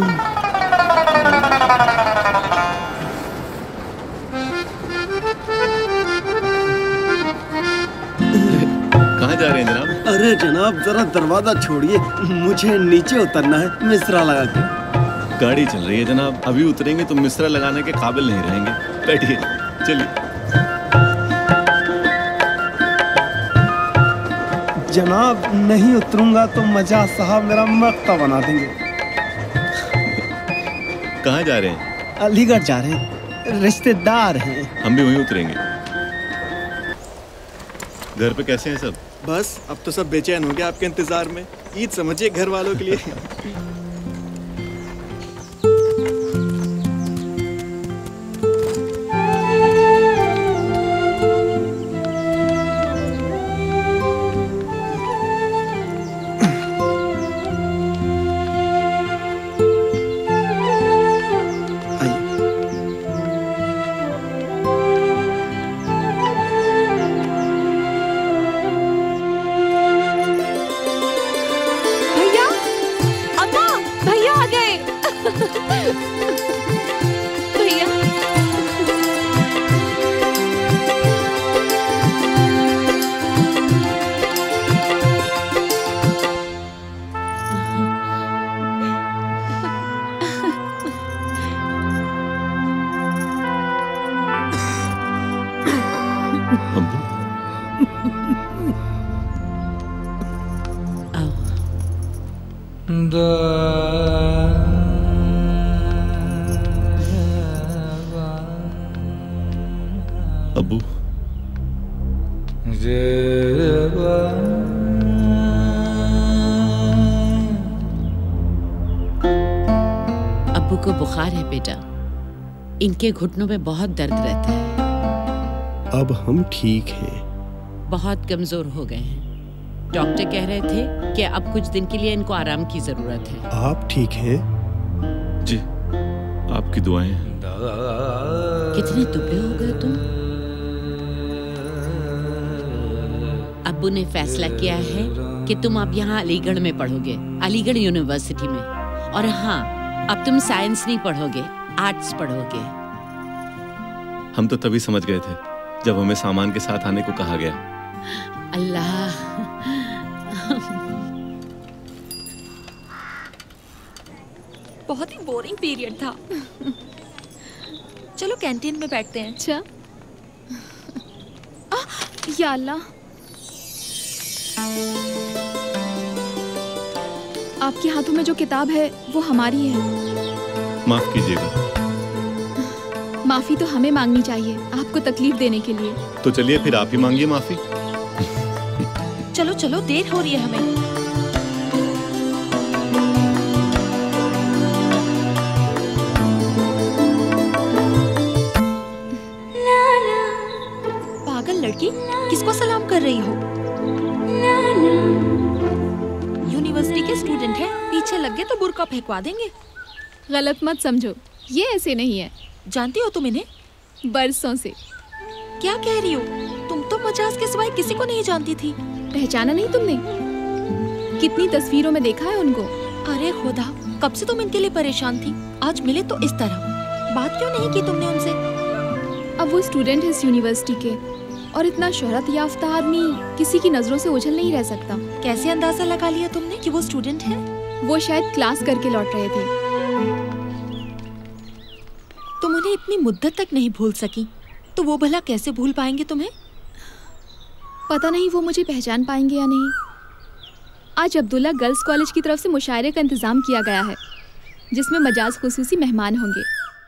कहाँ जा रहे हैं जनाब? अरे जनाब, जरा दरवाजा छोड़िए, मुझे नीचे उतरना है मिसरा लगा के। गाड़ी चल रही है जनाब, अभी उतरेंगे तो मिसरा लगाने के काबिल नहीं रहेंगे। बैठिए, चलिए। जनाब, नहीं उतरूंगा तो मजाज साहब मेरा मक्ता बना देंगे। कहाँ जा रहे हैं? अलीगढ़ जा रहे हैं, रिश्तेदार हैं। हम भी वहीं उतरेंगे। घर पे कैसे हैं सब? बस अब तो सब बेचैन हो गए आपके इंतजार में। ईद समझिए घर वालों के लिए। अब्बू अब्बू को बुखार है बेटा, इनके घुटनों में बहुत दर्द रहता है। अब हम ठीक हैं। बहुत कमजोर हो गए हैं। डॉक्टर कह रहे थे कि अब कुछ दिन के लिए इनको आराम की जरूरत है। आप ठीक हैं? जी, आपकी दुआएं। कितने दुबले हो गए तुम। अब्बू ने फैसला किया है कि तुम अब यहाँ अलीगढ़ में पढ़ोगे, अलीगढ़ यूनिवर्सिटी में। और हाँ, अब तुम साइंस नहीं पढ़ोगे, आर्ट्स पढ़ोगे। हम तो तभी समझ गए थे जब हमें सामान के साथ आने को कहा गया। अल्लाह। बहुत ही बोरिंग पीरियड था। चलो कैंटीन में बैठते हैं। अच्छा। या अल्लाह, आपके हाथों में जो किताब है वो हमारी है। माफ कीजिएगा। माफी तो हमें मांगनी चाहिए, आपको तकलीफ देने के लिए। तो चलिए फिर आप ही मांगिए माफी। चलो चलो, देर हो रही है हमें। पागल लड़की, किसको सलाम कर रही हो? यूनिवर्सिटी के स्टूडेंट हैं, पीछे लग गए तो बुर्का फेंकवा देंगे। गलत मत समझो, ये ऐसे नहीं है। जानती हो तुम इन्हें? बरसों से। क्या कह रही हो? तुम तो मजाज के सिवाय किसी को नहीं जानती थी। पहचाना नहीं तुमने? कितनी तस्वीरों में देखा है उनको। अरे खुदा, कब से तुम इनके लिए परेशान थी, आज मिले तो इस तरह। बात क्यों नहीं की तुमने उनसे? अब वो स्टूडेंट है इस यूनिवर्सिटी के, और इतना शोहरत याफ्ता आदमी किसी की नजरों से ओझल नहीं रह सकता। कैसे अंदाजा लगा लिया तुमने कि वो स्टूडेंट है? वो शायद क्लास करके लौट रहे थे। तुम उन्हें इतनी मुद्दत तक नहीं भूल सकी, तो वो भला कैसे भूल पाएंगे तुम्हें? पता नहीं वो मुझे पहचान पाएंगे या नहीं। आज अब्दुल्ला गर्ल्स कॉलेज की तरफ से मुशायरे का इंतजाम किया गया है, जिसमें मजाज खुसूसी मेहमान होंगे।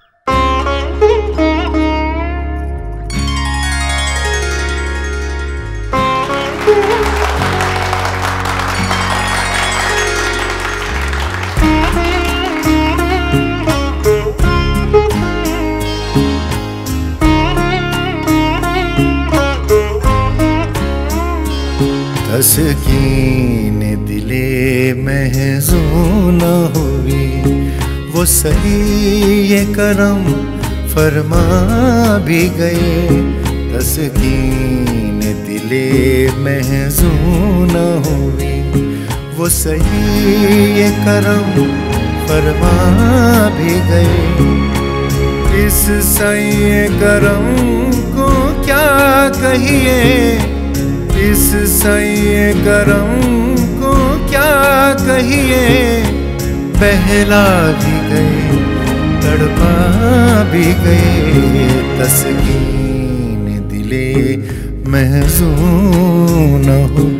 तस्कीन दिले महज़ून हुई, वो सही ये करम फरमा भी गए। तस्कीन दिले महज़ून हुई, वो सही ये करम फरमा भी गए। इस सही करम को क्या कहिए, इस सही करम को क्या कहिए। बहला भी गए, तड़पा भी गए। तस्कीन दिले महज़ून हुई।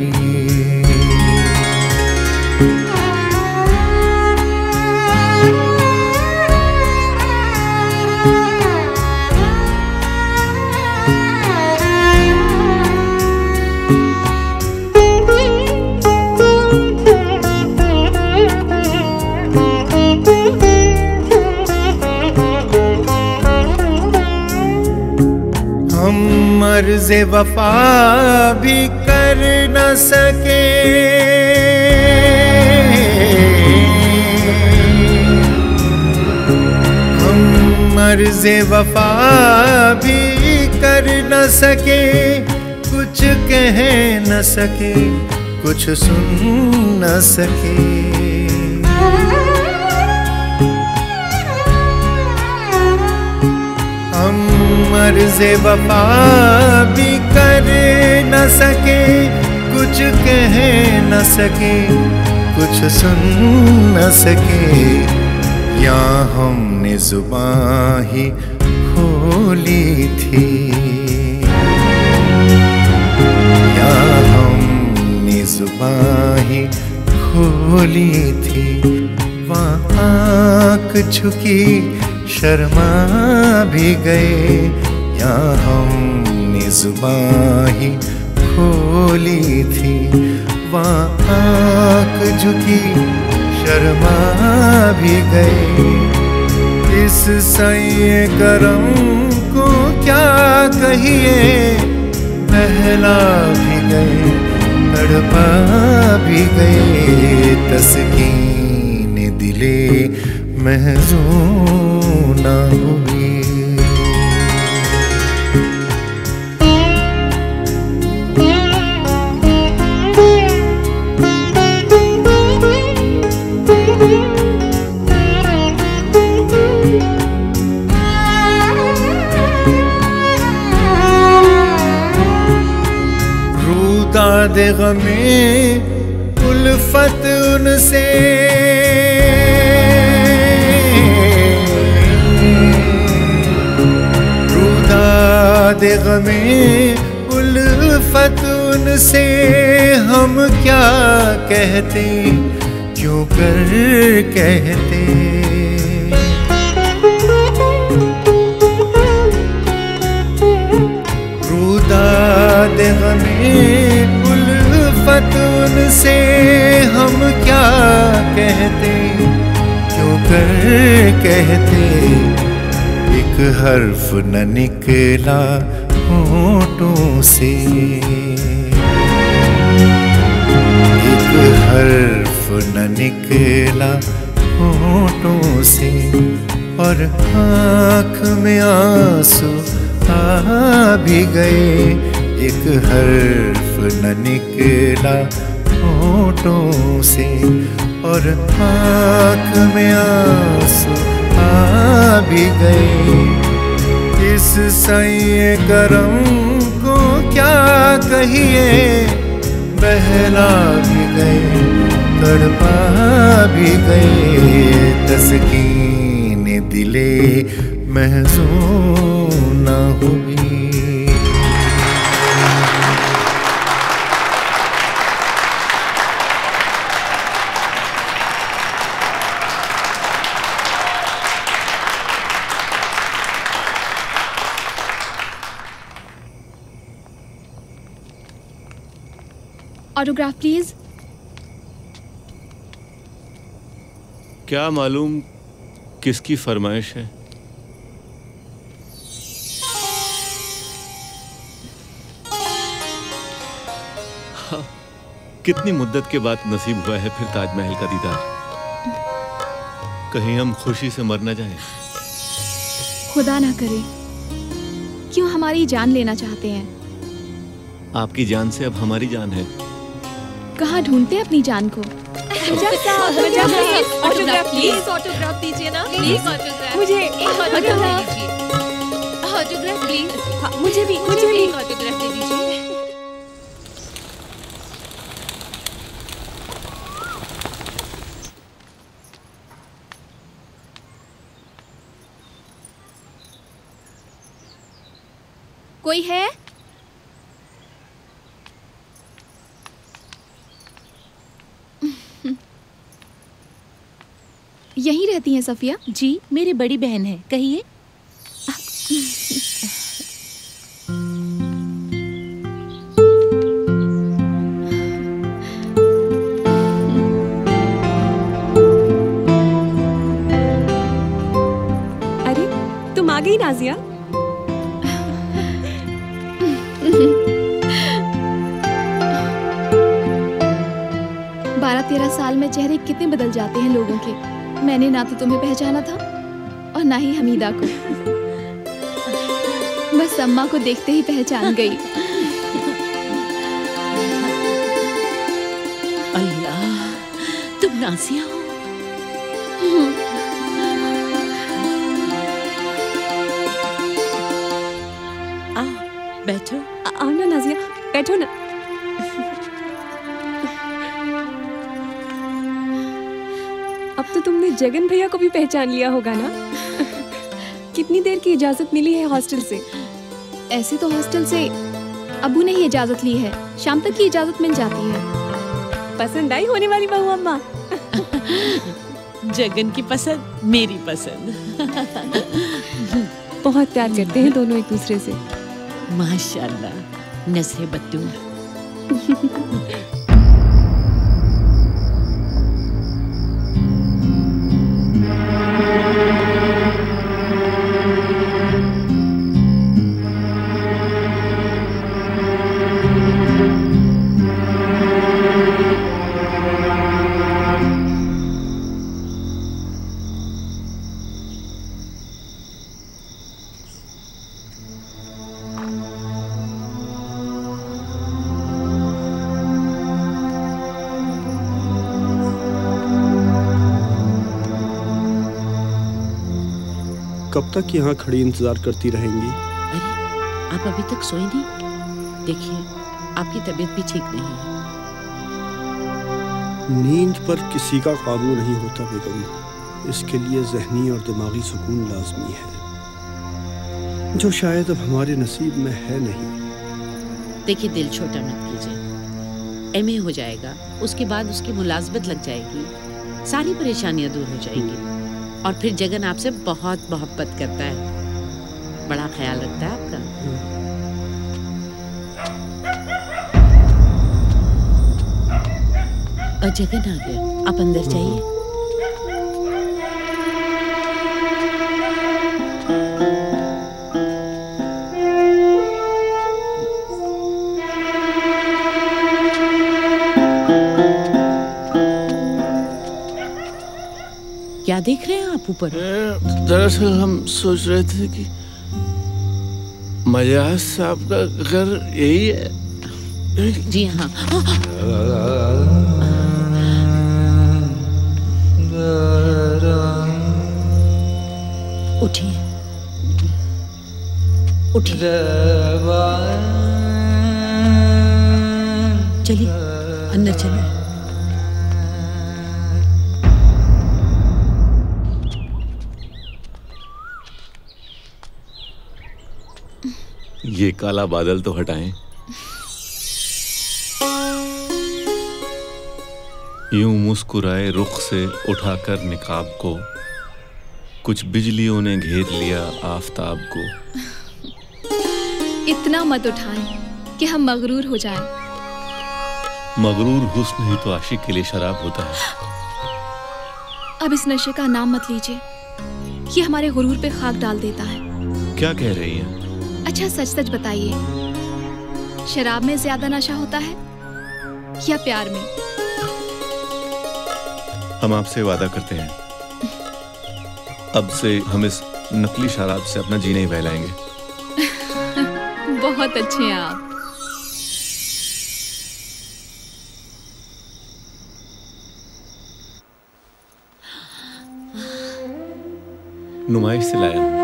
अर्ज़े वफा भी कर न सके, हम अर्ज़े वफा भी कर न सके। कुछ कह न सके, कुछ सुन न सके। अर्ज़े वफा भी कर न सके, कुछ कह न सके, कुछ सुन न सके। या हमने जुबां ही खोली थी। खोली थी, वहाँ आँख झुकी शर्मा भी गए, यहाँ हमने जुबां ही खोली थी, वहाँ आँख झुकी शर्मा भी गए। इस सैये करम को क्या कहिए, बहला भी गए, तड़पा भी गए, तस्कीन दिले महज़ून ना हुई। दे गमे उल्फत उनसे, रूदा दे गमे उल्फत उनसे, हम क्या कहते क्यों कर कहते। रूदा दे गमे उल्फत उनसे, हम क्या कहते क्यों कर कहते। एक हर्फ न निकला होठों से, एक हर्फ न निकला होठों से, और आँख में आंसू आ भी गए। एक हर्फ न निकला होठों से, और आँख में आंसू आ भी गए। इस सैये करम को क्या कहिए, बहला भी गए, तड़पा भी गए, तस्कीन दिले महज़ून ना हुई। Autograph please. क्या मालूम किसकी फरमाइश है? हाँ, कितनी मुद्दत के बाद नसीब हुआ है फिर ताजमहल का दीदार। कहीं हम खुशी से मर न जाएं। खुदा ना करे। क्यों हमारी जान लेना चाहते हैं? आपकी जान से अब हमारी जान है। कहाँ ढूंढते हैं अपनी जान को? ऑटोग्राफ प्लीज, ऑटोग्राफ दीजिए ना प्लीज। ऑटोग्राफ मुझे एक ऑटोग्राफ दीजिए। Autograph please. मुझे भी एक ऑटोग्राफ दे दीजिए। कोई है? यहीं रहती हैं सफिया? जी, मेरी बड़ी बहन है। कहिए। अरे तुम आ गई नाजिया। 12-13 साल में चेहरे कितने बदल जाते हैं लोगों के। मैंने ना तो तुम्हें पहचाना था और ना ही हमीदा को। बस अम्मा को देखते ही पहचान गई। अल्लाह, तुम नासिया हो? आओ बैठो। आओ ना नाजिया, बैठो ना। अब तो तुमने जगन भैया को भी पहचान लिया होगा ना? कितनी देर की इजाजत मिली है हॉस्टल से? ऐसे तो हॉस्टल से अबू ने ही इजाजत ली है। शाम तक की इजाजत मिल जाती है। पसंद आई होने वाली बहू अम्मा? जगन की पसंद, मेरी पसंद। बहुत प्यार करते हैं दोनों एक दूसरे से। माशाल्लाह, नजरे बदूर। कब तक यहाँ खड़ी इंतजार करती रहेंगी? अरे, आप अभी तक सोए नहीं? देखिए, आपकी तबीयत भी ठीक नहीं है। नींद पर किसी का काबू नहीं होता बेगम। इसके लिए ज़हनी और दिमागी सुकून लाजमी है, जो शायद अब हमारे नसीब में है नहीं। देखिए, दिल छोटा मत कीजिए। एमए हो जाएगा, उसके बाद उसकी मुलाजमत लग जाएगी, सारी परेशानियां दूर हो जाएंगी। और फिर जगन आपसे बहुत मोहब्बत करता है, बड़ा ख्याल रखता है आपका। और जगन आ गया, आप अंदर जाइए। क्या देख रहे हैं आप ऊपर? दरअसल हम सोच रहे थे कि मजाज साहब का घर यही है। जी हाँ। उठिए, उठिए, चलिए अंदर चलिए। ये काला बादल तो हटाएं। यूं मुस्कुराए रुख से उठाकर निकाब को, कुछ बिजलियों ने घेर लिया आफताब को। इतना मत उठाएं कि हम मगरूर हो जाएं। मगरूर हुस्न ही तो आशिक के लिए शराब होता है। अब इस नशे का नाम मत लीजिए, ये हमारे गुरूर पे खाक डाल देता है। क्या कह रही हैं? अच्छा सच सच बताइए, शराब में ज्यादा नशा होता है या प्यार में? हम आपसे वादा करते हैं, अब से हम इस नकली शराब से अपना जी नहीं बहलाएंगे। बहुत अच्छे हैं आप। नुमाइश से लाया हूं।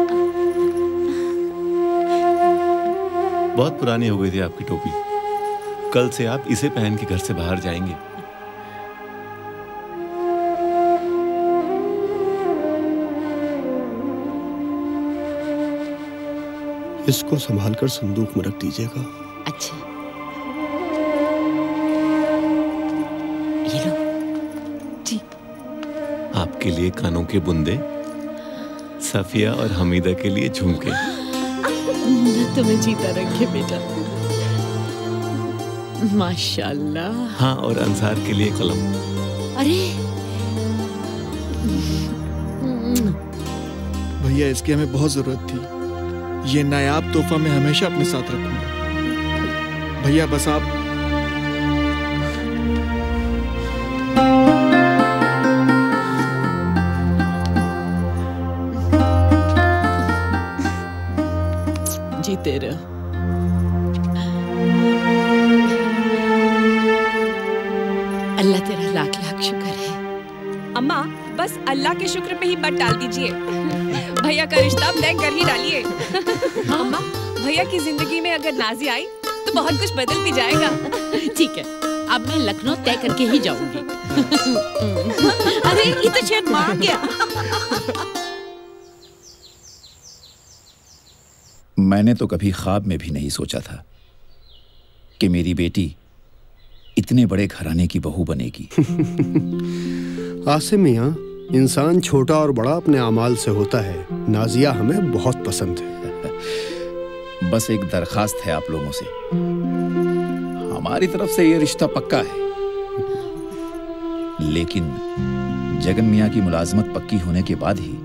बहुत पुरानी हो गई थी आपकी टोपी। कल से आप इसे पहन के घर से बाहर जाएंगे। इसको संभालकर संदूक में रख दीजिएगा। अच्छा, ये लो। जी। आपके लिए कानों के बुंदे, सफिया और हमीदा के लिए झुमके। तुम्हें जीता रखे बेटा। माशाल्लाह। हाँ, और अंसार के लिए कलम। अरे भैया, इसकी हमें बहुत जरूरत थी। ये नायाब तोहफा मैं हमेशा अपने साथ रखूंगा। भैया बस आप जीते रहो। अल्लाह तेरा लाख लाख शुक्र है। अम्मा, बस अल्लाह के शुक्र पे ही बट डाल दीजिए। भैया का रिश्ता तय कर ही डालिए। अम्मा, भैया की जिंदगी में अगर नाजी आई तो बहुत कुछ बदल भी जाएगा। ठीक है, अब मैं लखनऊ तय करके ही जाऊंगी। अरे ये तो शायद मार गया। मैंने तो कभी ख्वाब में भी नहीं सोचा था कि मेरी बेटी इतने बड़े घराने की बहू बनेगी। आसिम मियां, इंसान छोटा और बड़ा अपने अमाल से होता है। नाजिया हमें बहुत पसंद है। बस एक दरखास्त है आप लोगों से, हमारी तरफ से ये रिश्ता पक्का है, लेकिन जगन मियां की मुलाजमत पक्की होने के बाद ही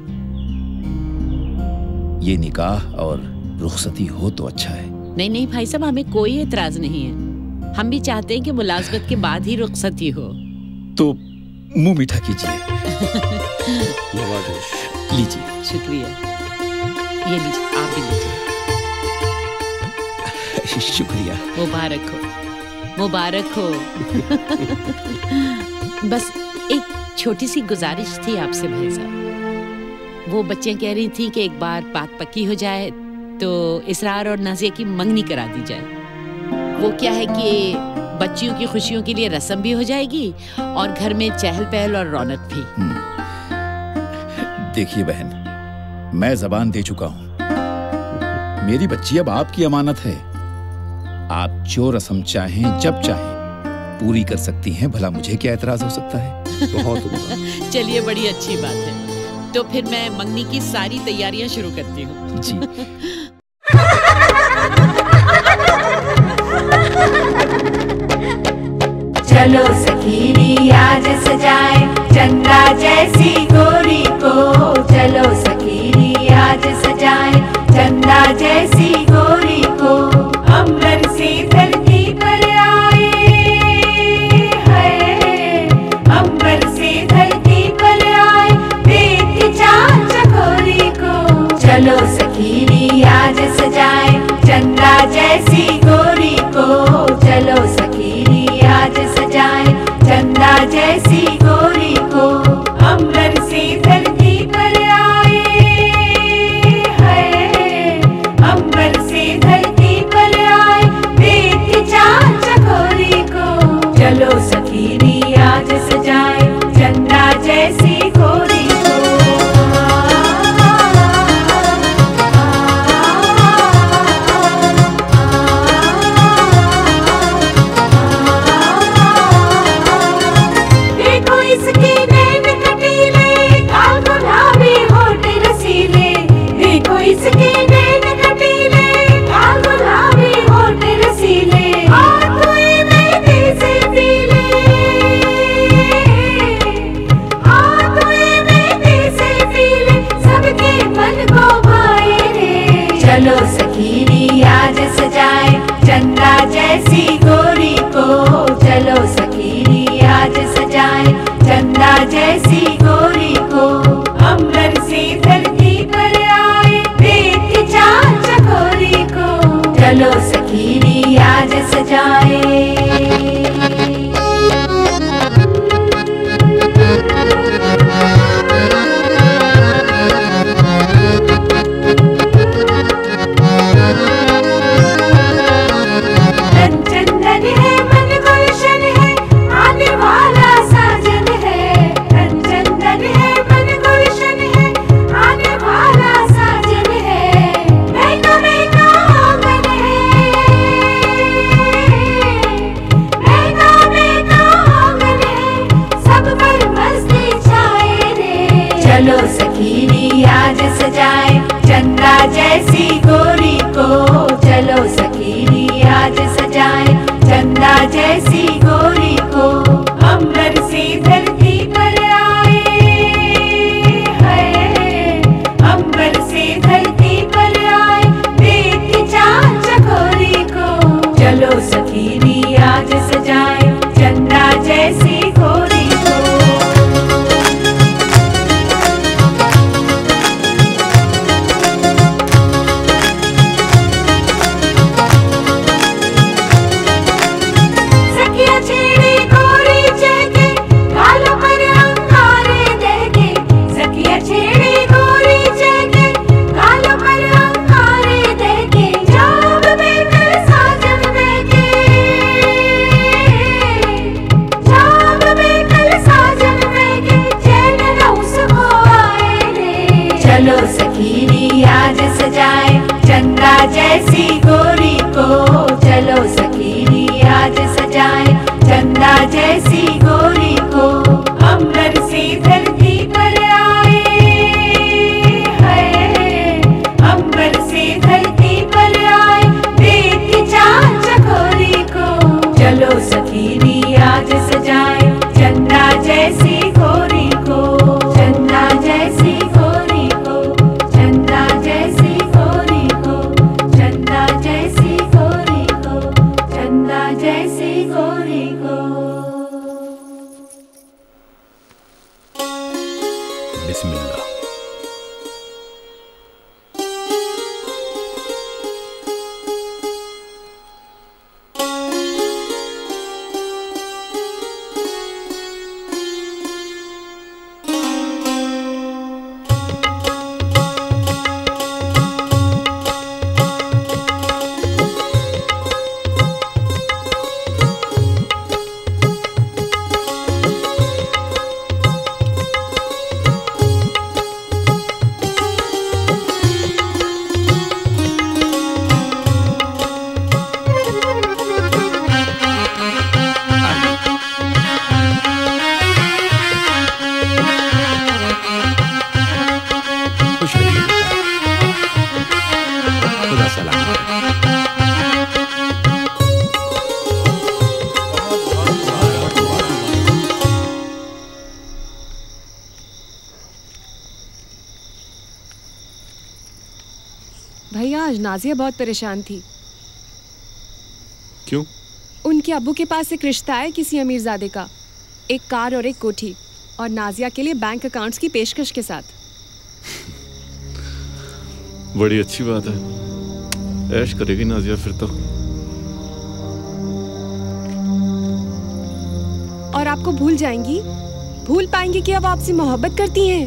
ये निकाह और रुखसती हो तो अच्छा है। नहीं नहीं भाई साहब, हमें कोई एतराज नहीं है। हम भी चाहते हैं कि मुलाजमत के बाद ही रुखसती हो। तो मुंह मीठा कीजिए। लीजिए। शुक्रिया। ये लीजिए, आप भी लीजिए। शुक्रिया। मुबारक हो, मुबारक हो। बस एक छोटी सी गुजारिश थी आपसे भाई साहब। वो बच्चियां कह रही थी कि एक बार बात पक्की हो जाए तो इसरार और नाजिया की मंगनी करा दी जाए। वो क्या है कि बच्चियों की खुशियों के लिए रस्म भी हो जाएगी और घर में चहल पहल और रौनक भी। देखिए बहन, मैं जबान दे चुका हूं, मेरी बच्ची अब आपकी अमानत है। आप जो रस्म चाहें जब चाहें पूरी कर सकती हैं, भला मुझे क्या एतराज हो सकता है। बहुत चलिए, बड़ी अच्छी बात है। तो फिर मैं मंगनी की सारी तैयारियां शुरू करती हूँ। जी। चलो सखीरी आज सजाए चंदा जैसी गोरी को, चलो सखीरी आज सजाए चंदा जैसी गोरी को। अम्बर से धरती पर आए है, अम्बर से धरती पर आए देख चाँद चकोरी को। चलो सखीरी आज सजाए चंदा जैसी गोरी को, चलो सखीरी आज सजाए चंदा जैसी गोरी को। अम्बर से धरती पर आए है, अम्बर से धरती पर आए देख चाँद चकोरी को। चलो सखीरी आज सजाए चंदा जैसी गोरी को। चलो सखीरी आज सजाए चंदा जैसी गोरी को, चलो सखीरी आज सजाए चंदा जैसी गोरी को। अम्बर से धरती पर आए देख चाँद चकोरी को। चलो सखीरी आज सजाए। चलो सखीरी आज सजाए चंदा जैसी गोरी को, चलो सखीरी आज सजाए चंदा जैसी गोरी को। अम्बर से धरती पर आए है, अम्बर से धरती पर आए देख चाँद चकोरी को। चलो सखीरी आज सजाए चंदा जैसी गोरी को। आज नाजिया बहुत परेशान थी। क्यों? उनके अब्बू के पास एक रिश्ता है किसी अमीरजादे का, एक कार और एक कोठी, और नाजिया के लिए बैंक अकाउंट्स की पेशकश के साथ। बड़ी अच्छी बात है, ऐश करेगी नाजिया फिर तो। और आपको भूल जाएंगी, भूल पाएंगी कि अब आपसे मोहब्बत करती हैं।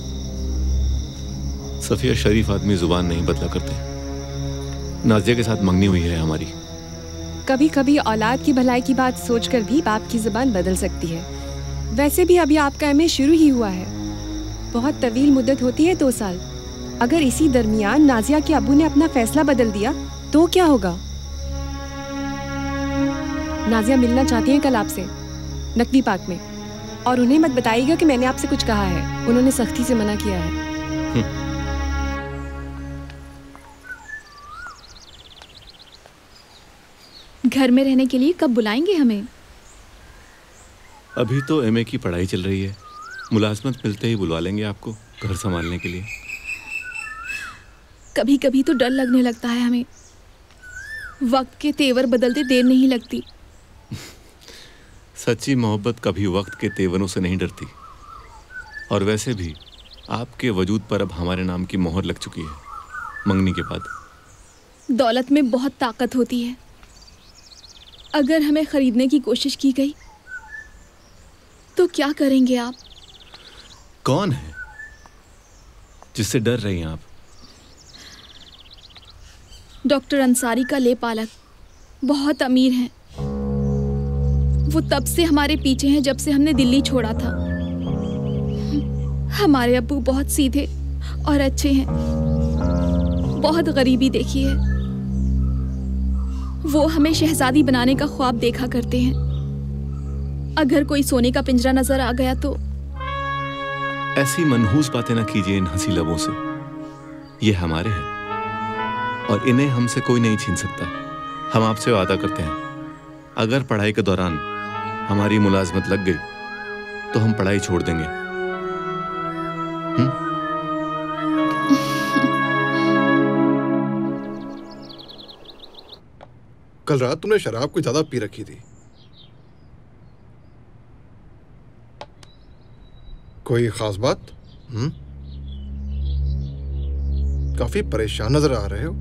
सफिया शरीफ आदमी जुबान नहीं बदला करते। नाजिया के साथ मंगनी हुई है हमारी। कभी कभी औलाद की भलाई की बात सोचकर भी बाप की जुबान बदल सकती है। वैसे भी अभी आपका एमए शुरू ही हुआ है, बहुत तवील मुद्दत होती है 2 साल। अगर इसी दरमियान नाजिया के अब्बू ने अपना फैसला बदल दिया तो क्या होगा? नाजिया मिलना चाहती हैं कल आपसे नकवी पार्क में, और उन्हें मत बताइएगा कि मैंने आपसे कुछ कहा है, उन्होंने सख्ती से मना किया है। घर में रहने के लिए कब बुलाएंगे हमें? अभी तो एमए की पढ़ाई चल रही है, मुलाजमत मिलते ही बुलवा लेंगे आपको घर संभालने के लिए। कभी कभी तो डर लगने लगता है हमें, वक्त के तेवर बदलते देर नहीं लगती। सच्ची मोहब्बत कभी वक्त के तेवरों से नहीं डरती। और वैसे भी आपके वजूद पर अब हमारे नाम की मोहर लग चुकी है मंगनी के बाद। दौलत में बहुत ताकत होती है, अगर हमें खरीदने की कोशिश की गई तो क्या करेंगे आप? कौन है जिससे डर रही हैं आप? डॉक्टर अंसारी का ले पालक बहुत अमीर हैं। वो तब से हमारे पीछे हैं जब से हमने दिल्ली छोड़ा था। हमारे अब्बू बहुत सीधे और अच्छे हैं, बहुत गरीबी देखी है। वो हमें शहजादी बनाने का ख्वाब देखा करते हैं। अगर कोई सोने का पिंजरा नजर आ गया तो। ऐसी मनहूस बातें ना कीजिए इन हंसी लबों से। ये हमारे हैं और इन्हें हमसे कोई नहीं छीन सकता। हम आपसे वादा करते हैं, अगर पढ़ाई के दौरान हमारी मुलाजमत लग गई तो हम पढ़ाई छोड़ देंगे। कल रात तुमने शराब कुछ ज्यादा पी रखी थी। कोई खास बात? काफी परेशान नजर आ रहे हो।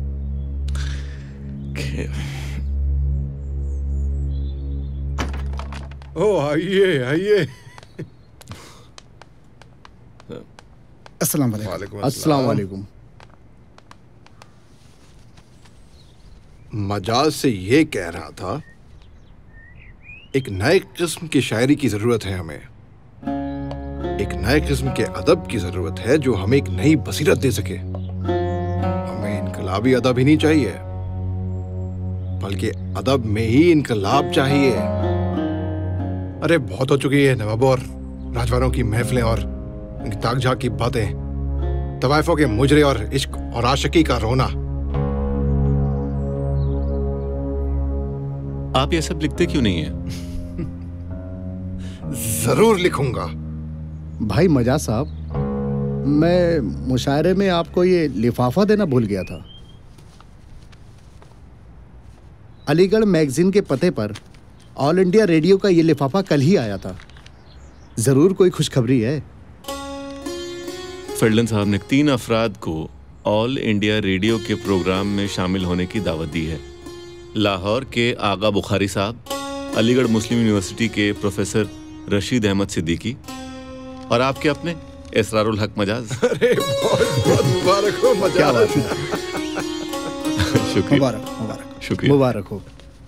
ओ आइए आइए। अस्सलाम वालेकुम। अस्सलाम वालेकुम। मजाज से ये कह रहा था, एक नए किस्म की शायरी की जरूरत है हमें। एक नए किस्म के अदब की जरूरत है जो हमें एक नई बसीरत दे सके। हमें इनकलाबी अदब ही नहीं चाहिए, बल्कि अदब में ही इनकलाब चाहिए। अरे बहुत हो चुकी है नवाबों और राजवारों की महफिलें और उनकी ताक झाक की बातें, तवाइफों के मुजरे और इश्क और आशिकी का रोना। आप ये सब लिखते क्यों नहीं हैं? जरूर लिखूंगा। भाई मजाज साहब, मैं मुशायरे में आपको ये लिफाफा देना भूल गया था। अलीगढ़ मैगजीन के पते पर ऑल इंडिया रेडियो का ये लिफाफा कल ही आया था। जरूर कोई खुशखबरी है। फर्लन साहब ने 3 अफराद को ऑल इंडिया रेडियो के प्रोग्राम में शामिल होने की दावत दी है। लाहौर के आगा बुखारी साहब, अलीगढ़ मुस्लिम यूनिवर्सिटी के प्रोफेसर रशीद अहमद सिद्दीकी और आपके अपने असरार-उल-हक मजाज। अरे बहुत बहुत मुबारक हो मजाज। शुक्रिया। मुबारक मुबारक शुक्रिया। मुबारक हो।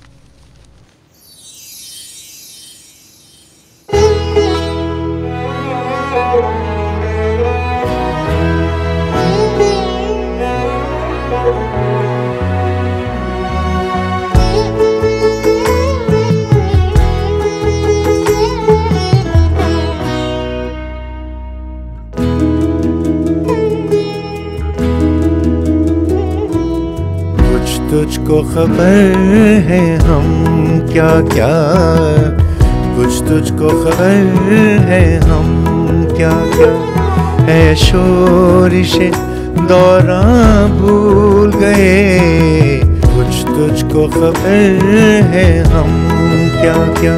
तुझको खबर है हम क्या क्या, कुछ तुझको खबर है हम क्या क्या। है शोरिश दौरान भूल गए। कुछ तुझको खबर है हम क्या क्या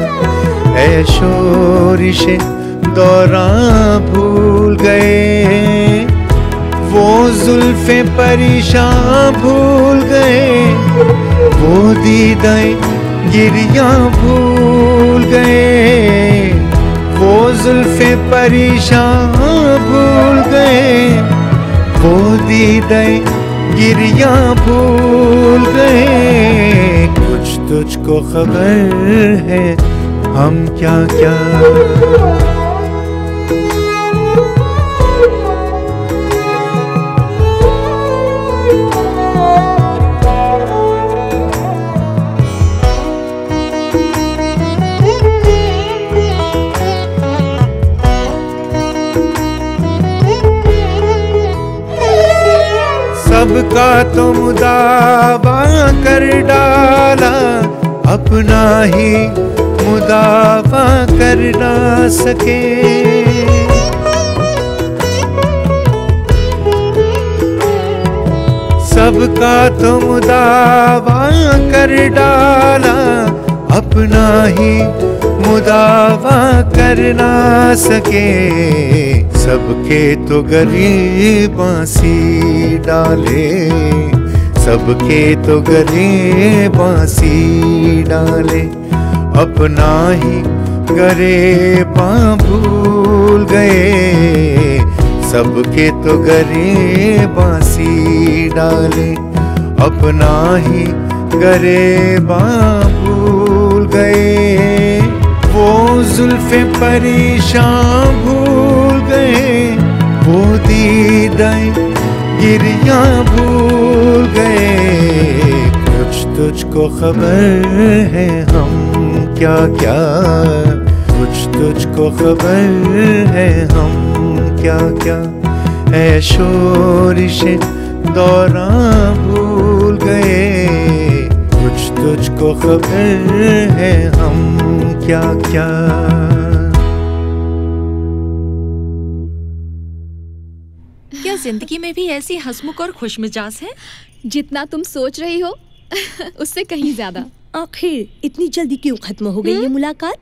ऐशोरिशे दौरान भूल गए। वो जुल्फे परेशान भूल गए, वो दीदाएं गिरिया भूल गए। वो जुल्फे परेशान भूल गए, वो दीदाएं गिरिया भूल गए। कुछ तुझको खबर है हम क्या क्या। सबका तो मुदावा कर डाला, अपना ही मुदावा कर ना सके। सबका तो मुदावा कर डाला, अपना ही मुदावा कर ना सके। सबके तो गरीबां सी डाले, सबके तो गरीबां सी डाले। अपना ही गरीबां भूल गए, सबके तो गरीबां सी डाले। अपना ही गरीबां भूल गए। वो जुल्फे परेशान भूल गए, वो दीदाएं गिरिया भूल गए। कुछ तुझको खबर है हम क्या क्या, कुछ तुझको खबर है हम क्या क्या ऐशोरिशे दौरान भूल गए। कुछ तुझको खबर है हम क्या क्या। क्या जिंदगी में भी ऐसी हंसमुख और खुशमिजाज है? जितना तुम सोच रही हो उससे कहीं ज्यादा। आखिर इतनी जल्दी क्यों खत्म हो गई ये मुलाकात?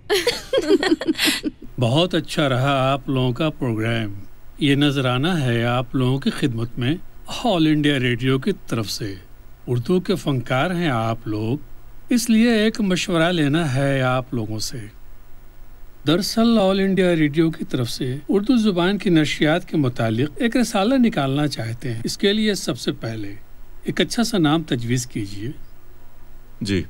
बहुत अच्छा रहा आप लोगों का प्रोग्राम। ये नजराना है आप लोगों की खिदमत में ऑल इंडिया रेडियो की तरफ से। उर्दू के फनकार हैं आप लोग, इसलिए एक मशवरा लेना है आप लोगों से। दरअसल ऑल इंडिया रेडियो की तरफ से उर्दू जुबान की नशियात के मुतालिक एक रिसाला निकालना चाहते हैं। इसके लिए सबसे पहले एक अच्छा सा नाम तजवीज़ कीजिए। जी,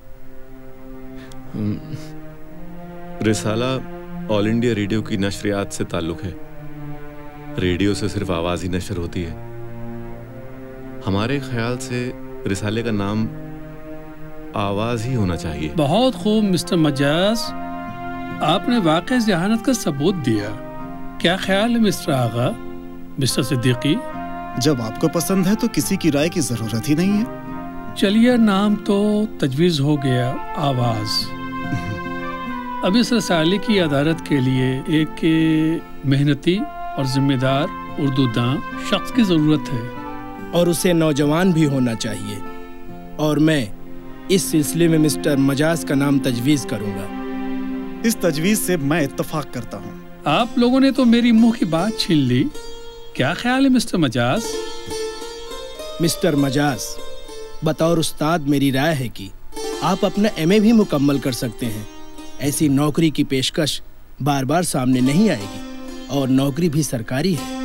रिसाला ऑल इंडिया रेडियो की नशरियात से ताल्लुक़ है। रेडियो से सिर्फ आवाज़ ही नशर होती है। हमारे ख्याल से रिसाले का नाम आवाज़ ही होना चाहिए। बहुत खूब मिस्टर मजाज, आपने वाकई जहानत का सबूत दिया। क्या ख्याल है मिस्टर आगा, मिस्टर सिद्दीकी? जब आपको पसंद है तो किसी की राय की जरूरत ही नहीं है। चलिए, नाम तो तजवीज़ हो गया, आवाज़। अब इस रसाले की अदालत के लिए एक मेहनती और जिम्मेदार उर्दूदां शख्स की ज़रूरत है, और उसे नौजवान भी होना चाहिए। और मैं इस सिलसिले में मिस्टर मजाज का नाम तजवीज़ करूंगा। इस तजवीज़ से मैं इत्तफाक करता हूँ। आप लोगों ने तो मेरी मुंह की बात छीन ली। क्या ख्याल है मिस्टर मजाज? मिस्टर मजाज, बतौर उस्ताद मेरी राय है कि आप अपना एमए भी मुकम्मल कर सकते हैं। ऐसी नौकरी की पेशकश बार बार सामने नहीं आएगी, और नौकरी भी सरकारी है।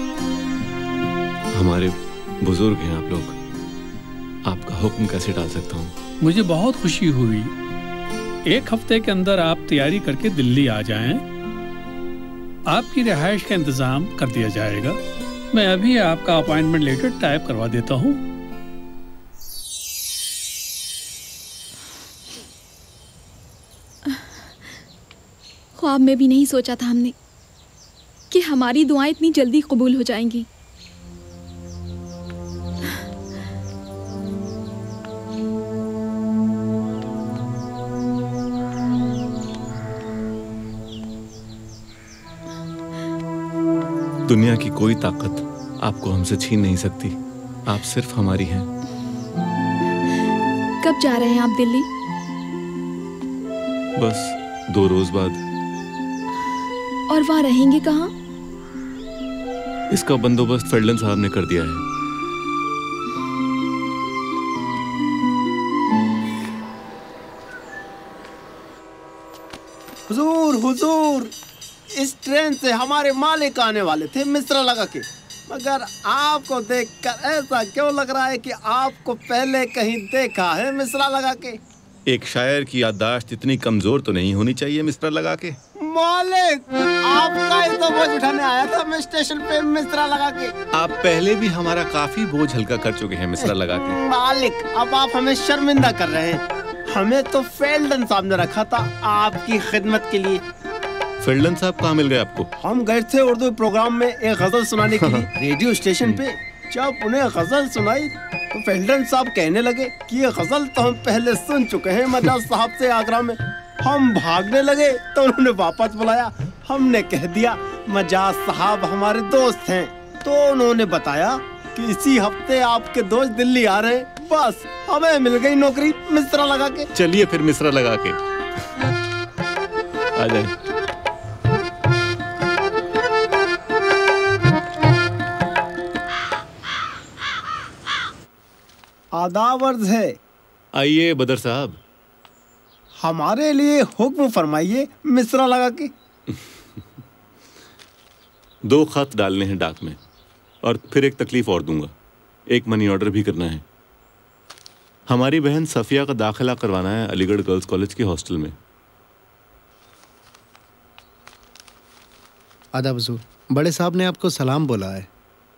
हमारे बुजुर्ग हैं आप लोग, आपका हुक्म कैसे डाल सकता हूँ? मुझे बहुत खुशी हुई। एक हफ्ते के अंदर आप तैयारी करके दिल्ली आ जाएं। आपकी रिहाइश का इंतजाम कर दिया जाएगा। मैं अभी आपका अपॉइंटमेंट लेटर टाइप करवा देता हूँ। ख्वाब में भी नहीं सोचा था हमने कि हमारी दुआएं इतनी जल्दी कबूल हो जाएंगी। दुनिया की कोई ताकत आपको हमसे छीन नहीं सकती। आप सिर्फ हमारी हैं। कब जा रहे हैं आप दिल्ली? बस 2 रोज बाद। और वहाँ रहेंगे कहाँ? इसका बंदोबस्त फेल्डन साहब ने कर दिया है। हुजूर हुजूर, इस ट्रेन से हमारे मालिक आने वाले थे मिश्रा लगा के, मगर आपको देखकर ऐसा क्यों लग रहा है कि आपको पहले कहीं देखा है मिश्रा लगा के? एक शायर की याददाश्त इतनी कमजोर तो नहीं होनी चाहिए मिश्रा लगा के। मालिक, आपका ही तो बोझ उठाने आया था मैं स्टेशन पे मिश्रा लगा के। आप पहले भी हमारा काफी बोझ हल्का कर चुके हैं मिश्रा लगा के। मालिक, अब आप हमें शर्मिंदा कर रहे हैं। हमें तो फेल्डन साहब ने रखा था आपकी खिदमत के लिए। फेल्डन साहब कहाँ मिल गए आपको? हम गए थे उर्दू प्रोग्राम में एक गजल सुनाने के लिए रेडियो स्टेशन पे। जब उन्हें गजल सुनाई तो फेल्डन साहब कहने लगे कि ये गजल तो हम पहले सुन चुके हैं मजाज साहब से आगरा में। हम भागने लगे तो उन्होंने वापस बुलाया। हमने कह दिया मजाज साहब हमारे दोस्त हैं, तो उन्होंने बताया कि इसी हफ्ते आपके दोस्त दिल्ली आ रहे हैं। बस हमें मिल गई नौकरी मिश्रा लगा के। चलिए फिर मिश्रा लगा के आ जाए। आदाब अर्ज है। आइए बदर साहब। हमारे लिए हुक्म फरमाइए मिश्रा लगा के। 2 खत डालने हैं डाक में, और फिर एक तकलीफ और दूंगा। एक मनी ऑर्डर भी करना है। हमारी बहन सफिया का दाखिला करवाना है अलीगढ़ गर्ल्स कॉलेज के हॉस्टल में। आदाब हुजूर, बड़े साहब ने आपको सलाम बोला है।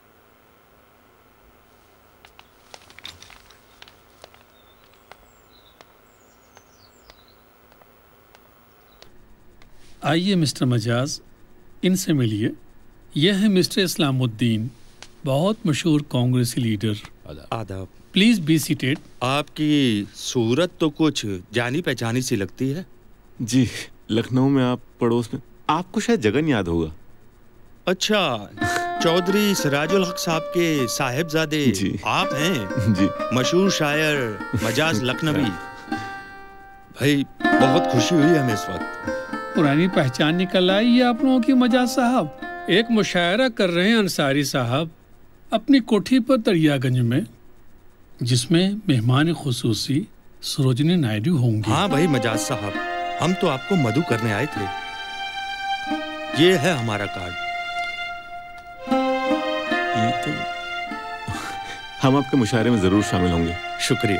आइए मिस्टर मजाज, इनसे मिलिए। यह है मिस्टर इस्लामुद्दीन, बहुत मशहूर कांग्रेसी लीडर। आदाब। Please be seated. आपकी सूरत तो कुछ जानी पहचानी सी लगती है। जी, लखनऊ में आप पड़ोस में, आपको शायद जगन याद होगा। अच्छा, चौधरी सिराजुल-हक साहब के साहिबजादे आप हैं? जी। मशहूर शायर मजाज लखनवी। भाई बहुत खुशी हुई हमें इस वक्त। पुरानी पहचान निकल आई है आप लोगों की मजाज साहब। एक मुशायरा कर रहे हैं अंसारी साहब अपनी कोठी पर दरियागंज में, जिसमें मेहमान खुसूसी सरोजनी नायडू होंगी। हाँ भाई मजाज साहब, हम तो आपको मधु करने आए थे। ये है हमारा कार्ड। ये तो हम आपके मुशायरे में जरूर शामिल होंगे। शुक्रिया।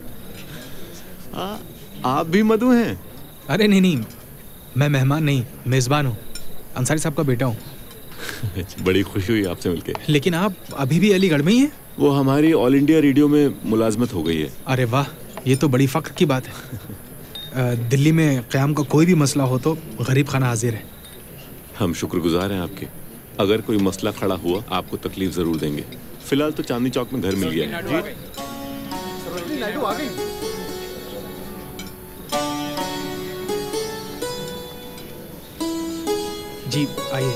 आप भी मधु हैं? अरे नहीं, मैं मेहमान नहीं, मेजबान हूँ। अंसारी साहब का बेटा हूँ। बड़ी खुशी हुई आपसे मिलके। लेकिन आप अभी भी अलीगढ़ में ही हैं? वो हमारी ऑल इंडिया रेडियो में मुलाजमत हो गई है। अरे वाह, ये तो बड़ी फख्र की बात है। दिल्ली में क़याम का कोई भी मसला हो तो गरीब खाना हाजिर है। हम शुक्रगुजार हैं आपके। अगर कोई मसला खड़ा हुआ आपको तकलीफ जरूर देंगे। फिलहाल तो चांदनी चौक में घर मिल गया है। जी आइए।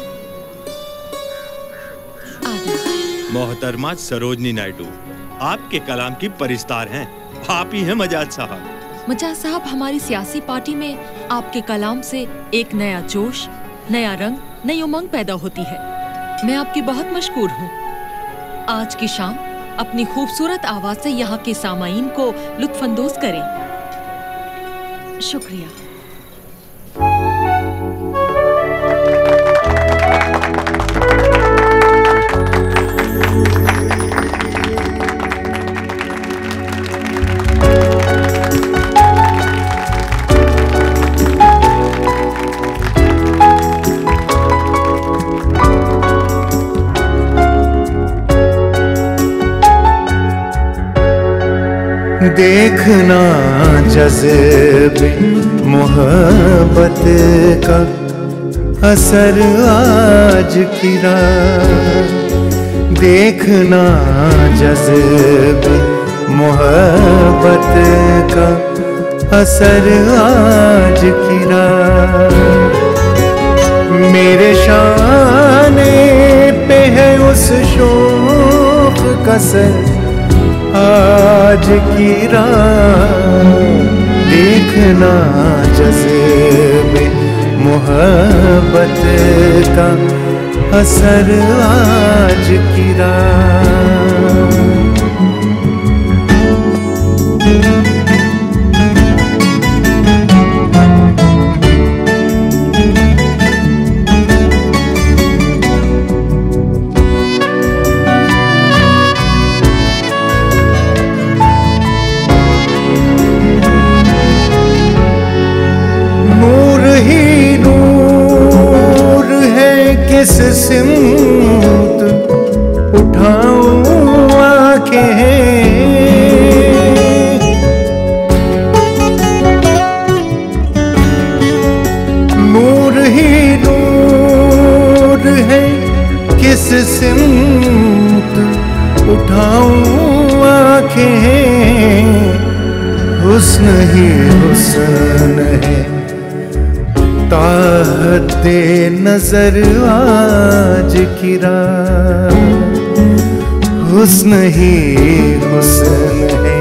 मोहतरमा सरोजनी नायडू, आपके कलाम की परिस्तार हैं। आप ही हैं मजाज साहब। मजाज साहब, हमारी सियासी पार्टी में आपके कलाम से एक नया जोश, नया रंग, नई उमंग पैदा होती है। मैं आपकी बहुत मशकूर हूँ। आज की शाम अपनी खूबसूरत आवाज से यहाँ के सामाईन को लुत्फानंदोज करें। शुक्रिया। देखना जज़्बे मोहब्बत का असर आज की रात। देखना जज़्बे मोहब्बत का असर आज की रात। मेरे शाने पे है उस शौक का सर आज की रात, देखना जज़्बे मोहब्बत का असर आज की रात। नूर ही नूर है किस सिमत उठाऊं आंखें, नूर ही नूर है किस सिमत उठाऊं आंखें, हुस्न ही हुस्न है ताहते नजर आज की रात, हुस्न ही हुस्न है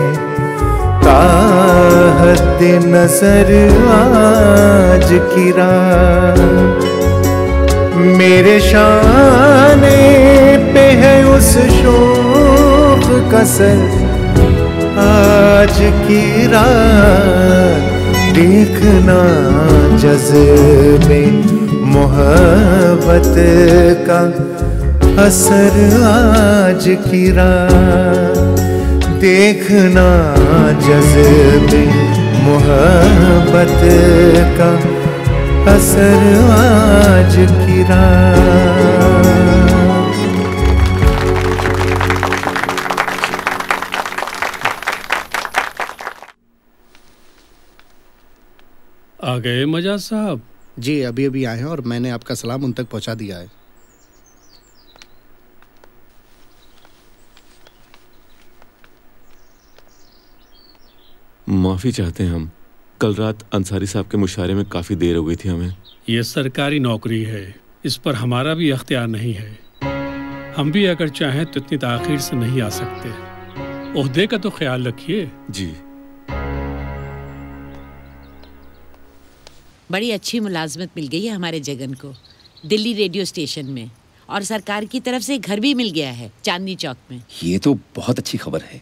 ताहते नजर आज की रात। मेरे शाने पे है उस शौक का सर आज की रात, देखना जज़्बे मोहब्बत का असर आज की रात, देखना जज़्बे मोहब्बत का असर आज की रात। आ गए मजाज साहब? जी अभी अभी आए हैं और मैंने आपका सलाम उन तक पहुंचा दिया है। माफी चाहते हैं हम, कल रात अंसारी साहब के मुशायरे में काफी देर हो गई थी हमें। ये सरकारी नौकरी है, इस पर हमारा भी अख्तियार नहीं है। हम भी अगर चाहें तो इतनी ताखीर से नहीं आ सकते। ओहदे का तो ख्याल रखिए। जी। बड़ी अच्छी मुलाजमत मिल गई है हमारे जगन को दिल्ली रेडियो स्टेशन में, और सरकार की तरफ से घर भी मिल गया है चांदनी चौक में। ये तो बहुत अच्छी खबर है।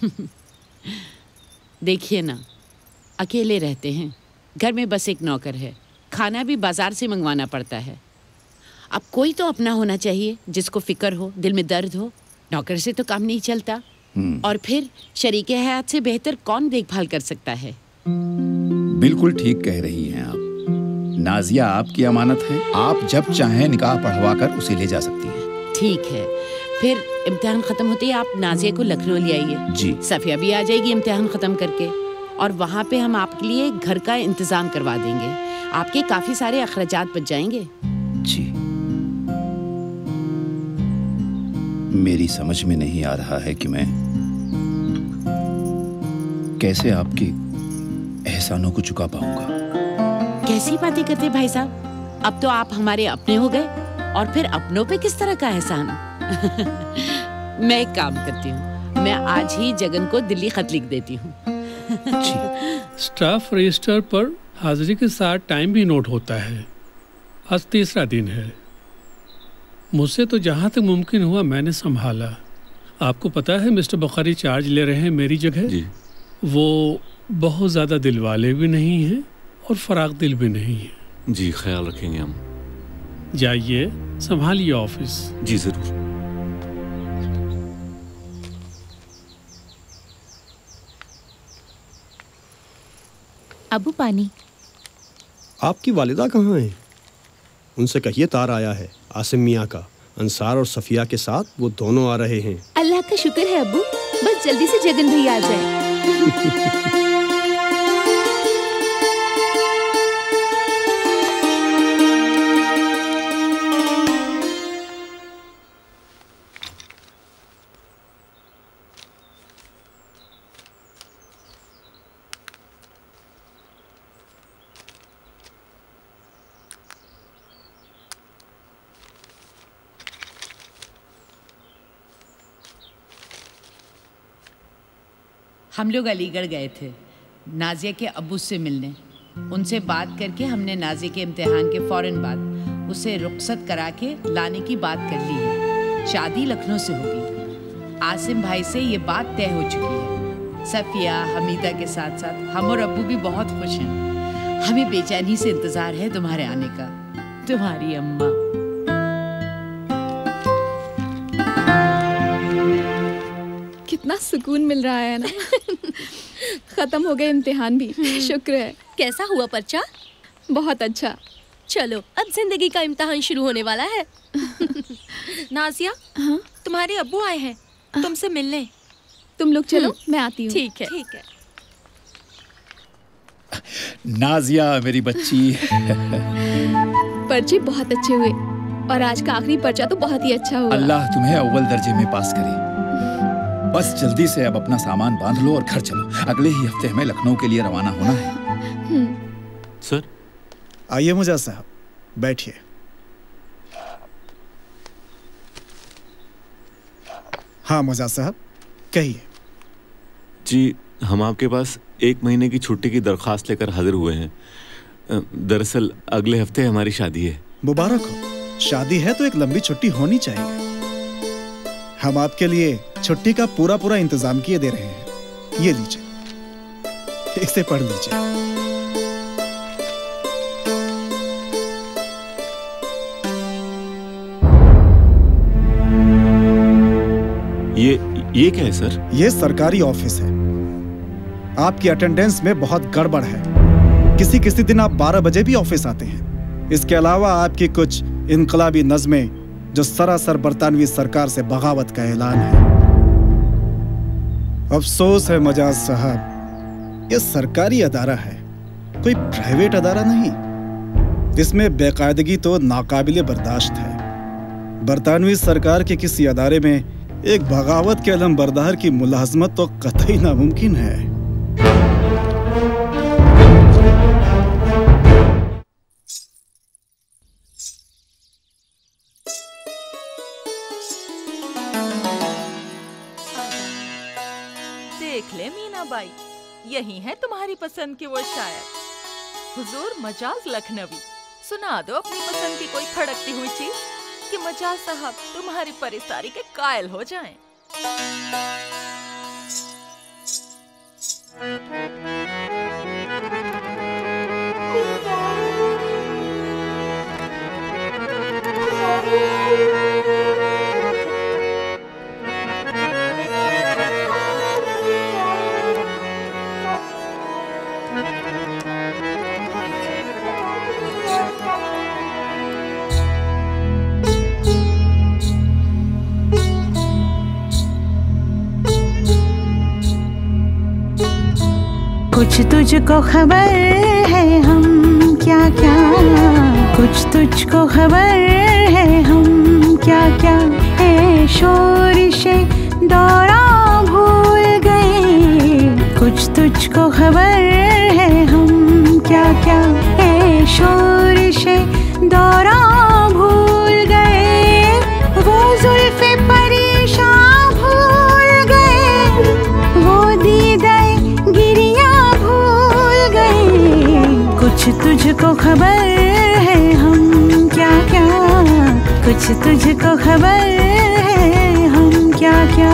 देखिए ना, अकेले रहते हैं, घर में बस एक नौकर है, खाना भी बाजार से मंगवाना पड़ता है। अब कोई तो अपना होना चाहिए जिसको फिक्र हो, दिल में दर्द हो। नौकर से तो काम नहीं चलता, और फिर शरीके हयात से बेहतर कौन देखभाल कर सकता है। बिल्कुल ठीक कह रही हैं आप। नाजिया आपकी अमानत है, आप जब चाहें निकाह पढ़वा कर उसे ले जा सकती हैं। ठीक है, फिर इम्तिहान खत्म होते ही आप नाजिया को लखनऊ ले आइए। जी। सफिया भी आ जाएगी इम्तिहान खत्म करके, और वहाँ पे हम आपके लिए घर का इंतजाम करवा देंगे। आपके काफी सारे अखराजात बच जाएंगे। जी। मेरी समझ में नहीं आ रहा है कि मैं कैसे आपके एहसानों को चुका पाऊंगा। कैसी बातें करते भाई साहब, अब तो आप हमारे अपने हो गए, और फिर अपनों पे किस तरह का एहसान। मैं एक काम करती हूँ, मैं आज ही जगन को दिल्ली खत लिख देती हूँ। स्टाफ रजिस्टर पर हाजिरी के साथ टाइम भी नोट होता है। आज तीसरा दिन है। मुझसे तो जहाँ तक मुमकिन हुआ मैंने संभाला। आपको पता है मिस्टर बुखारी चार्ज ले रहे हैं मेरी जगह। जी। वो बहुत ज़्यादा दिल वाले भी नहीं हैं और फराग दिल भी नहीं हैं। जी, ख्याल रखेंगे हम। जाइए, संभालिए ऑफिस। जी जरूर। अबू पानी। आपकी वालिदा कहाँ है? उनसे कहिए तार आया है आसिम मियाँ का। अंसार और सफिया के साथ वो दोनों आ रहे हैं। अल्लाह का शुक्र है अबू, बस जल्दी से जगन भैया आ जाए। हम लोग अलीगढ़ गए थे नाजिया के अब्बू से मिलने। उनसे बात करके हमने नाजिया के इम्तिहान के फौरन बाद उसे रुखसत करा के लाने की बात कर ली है। शादी लखनऊ से होगी। आसिम भाई से ये बात तय हो चुकी है। सफिया हमीदा के साथ साथ हम और अब्बू भी बहुत खुश हैं। हमें बेचैनी से इंतजार है तुम्हारे आने का। तुम्हारी अम्मा। कितना सुकून मिल रहा है ना। खत्म हो गए इम्तिहान भी, शुक्र है। कैसा हुआ पर्चा? बहुत अच्छा। चलो अब जिंदगी का इम्तिहान शुरू होने वाला है। नाजिया, तुम्हारे अब्बू आए हैं तुमसे मिलने। तुम लोग चलो, मैं आती हूँ। ठीक है ठीक है। नाजिया मेरी बच्ची। पर्चे बहुत अच्छे हुए और आज का आखिरी पर्चा तो बहुत ही अच्छा हुआ। अल्लाह तुम्हें अव्वल दर्जे में पास करे। बस जल्दी से अब अपना सामान बांध लो और घर चलो। अगले ही हफ्ते हमें लखनऊ के लिए रवाना होना है। सर आइए मुजाज साहब, बैठिए। हाँ मुजाज साहब कहिए। जी हम आपके पास 1 महीने की छुट्टी की दरख्वास्त लेकर हाजिर हुए हैं। दरअसल अगले हफ्ते हमारी शादी है। मुबारक हो। शादी है तो एक लंबी छुट्टी होनी चाहिए। हम आपके लिए छुट्टी का पूरा इंतजाम किए दे रहे हैं। ये लीजिए, इसे पढ़ लीजिए। ये क्या है सर? ये सरकारी ऑफिस है। आपकी अटेंडेंस में बहुत गड़बड़ है। किसी दिन आप 12 बजे भी ऑफिस आते हैं। इसके अलावा आपकी कुछ इनकलाबी नज़में जो सरासर बरतानवी सरकार से बगावत का ऐलान है। अफसोस है मजाज साहब, ये सरकारी अदारा है, कोई प्राइवेट अदारा नहीं। इसमें बेकायदगी तो नाकाबिले बर्दाश्त है। बरतानवी सरकार के किसी अदारे में एक बगावत के अलम बरदार की मुलाजमत तो कतई नामुमकिन है। देख ले मीना बाई, यही है तुम्हारी पसंद की वो शायर हुजूर मजाज लखनवी। सुना दो अपनी पसंद की कोई खड़कती हुई चीज कि मजाज साहब तुम्हारी परिसारी के कायल हो जाएं। कुछ तुझको खबर है हम क्या क्या, कुछ तुझको खबर है हम क्या क्या, ए शोरिशे दौरा भूल गए। कुछ तुझको खबर है हम क्या क्या, ए शोरिशे दौरा भूल गए। वो जुल्फे परेशान भूल गए, वो दीदाए कुछ तुझको खबर है हम क्या क्या, कुछ तुझको खबर है हम क्या क्या।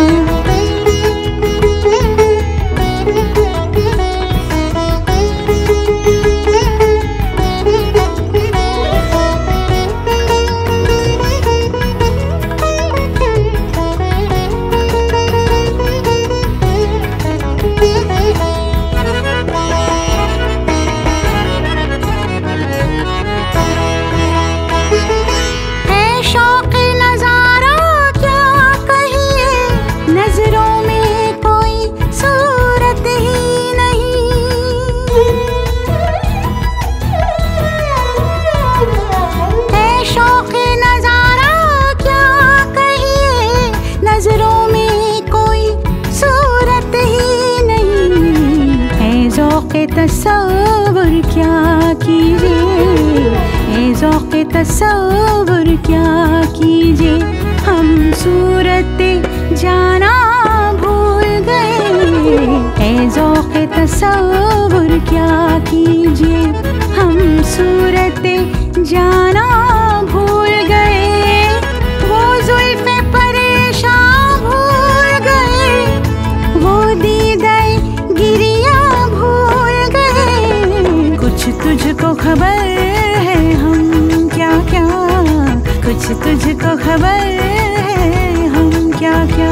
तसव्वुर क्या कीजिए, ए ज़ौक़े तसव्वुर क्या कीजिए, हम सूरत जाना भूल गए। ए ज़ौक़े तसव्वुर क्या कीजिए, हम सूरते जाना भूल गए, वो जुल्फ़े परेशान भूल गए, वो दीदे गिरिया भूल गए। कुछ तुझको खबर है हम क्या क्या, कुछ तुझको खबर है हम क्या क्या।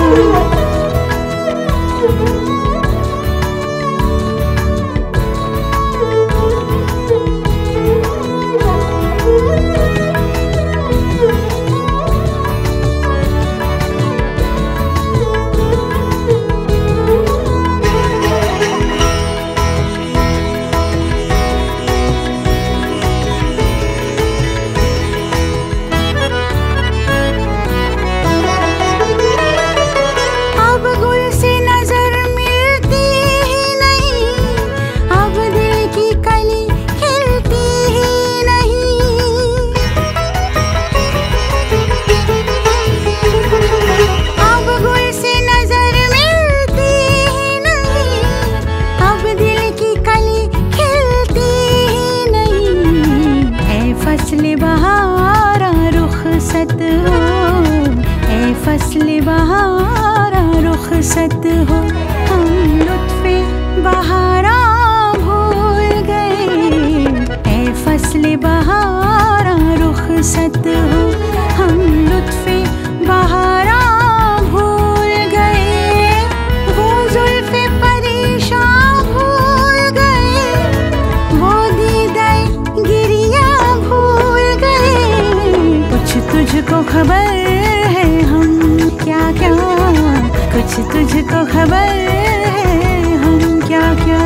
फसले बहारा रुखसत हो, हम लुत्फ़े बहारा भूल गए। ए फसले बहारा रुखसत हो, हम लुत्फ़े बहारा भूल गए, वो जुल्फ़े परेशान भूल गए, वो दीदे गिरिया भूल गए। कुछ तुझको खबर है हम क्या क्या, कुछ तुझको खबर है हम क्या क्या।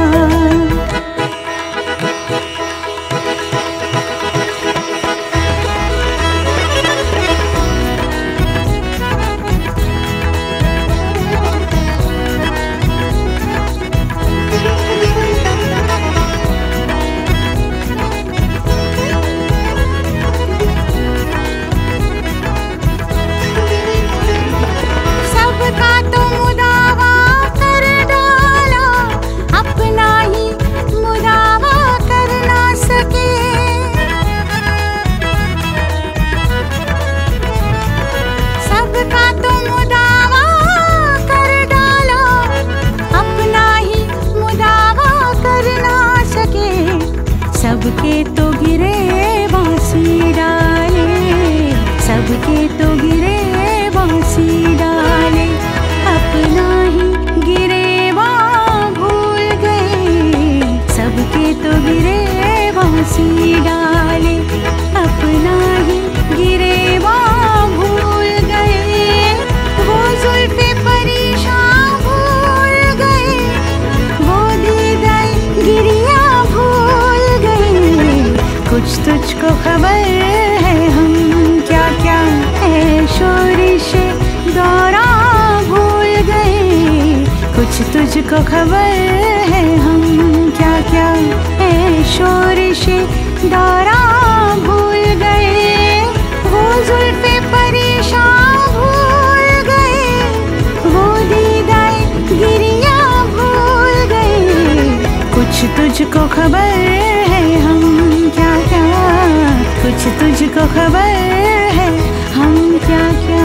सबके तो गिरे बांसी डाले, सबके तो गिरे बांसी डाले, अपना ही गिरेवा भूल गए। सबके तो गिरे बांसी डाले, अपना ही गिरेवा भूल गए, वो जुल्फ़े परेशान भूल गए, वो दीदे गिरिया भूल गए। कुछ तुझको खबर है हम क्या क्या, है शोरिश दौरा भूल गए। कुछ तुझको खबर है हम क्या क्या, है शोरिश दौरा भूल गए, वो जुल्फ़े परेशान भूल गए, वो दीदे गिरिया भूल गए। कुछ तुझको खबर है हम क्या क्या, कुछ तुझको खबर है हम क्या क्या।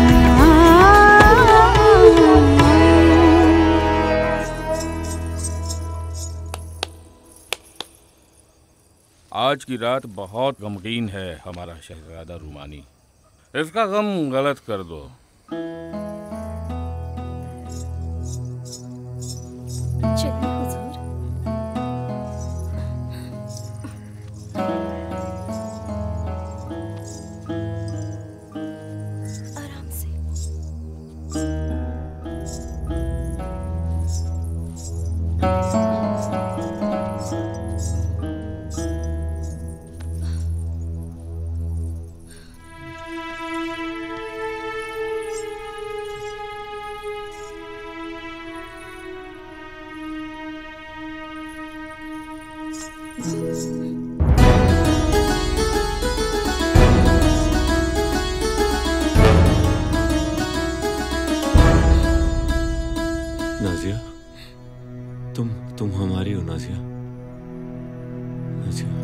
आज की रात बहुत गमगीन है हमारा शहजादा रूमानी, इसका गम गलत कर दो। चलिए हुजूर। आराम से। नाजिया नाजिया, नाजिया।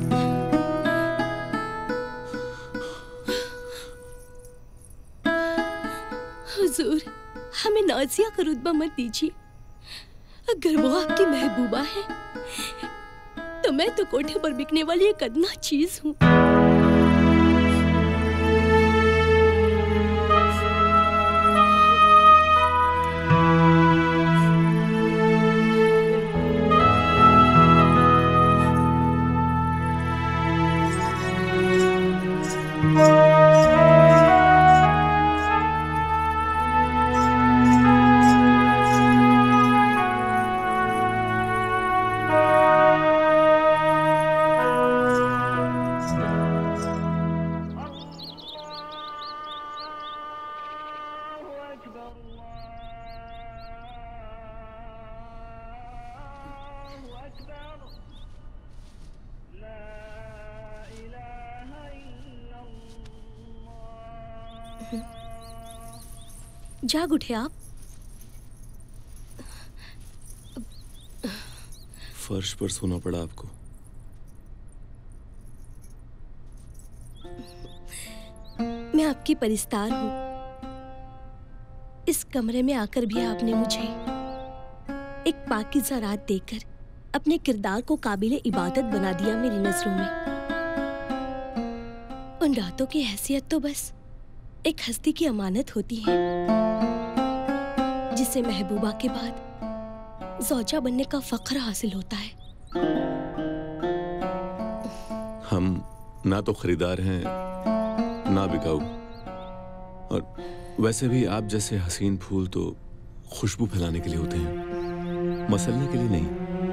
हुजूर, हमें नाजिया का रुतबा मत दीजिए। अगर वो आपकी महबूबा है तो मैं तो कोठे पर बिकने वाली एक अदना चीज हूँ। जाग उठे आप। फर्श पर सोना पड़ा आपको। मैं आपकी परिस्तार हूँ। इस कमरे में आकर भी आपने मुझे एक पाकीज़ा रात देकर अपने किरदार को काबिले इबादत बना दिया मेरी नजरों में। उन रातों की हैसियत तो बस एक हस्ती की अमानत होती है जिसे महबूबा के बाद ज़ौजा बनने का फख्र हासिल होता है। हम ना तो खरीदार हैं ना बिकाऊ, और वैसे भी आप जैसे हसीन फूल तो खुशबू फैलाने के लिए होते हैं, मसलने के लिए नहीं।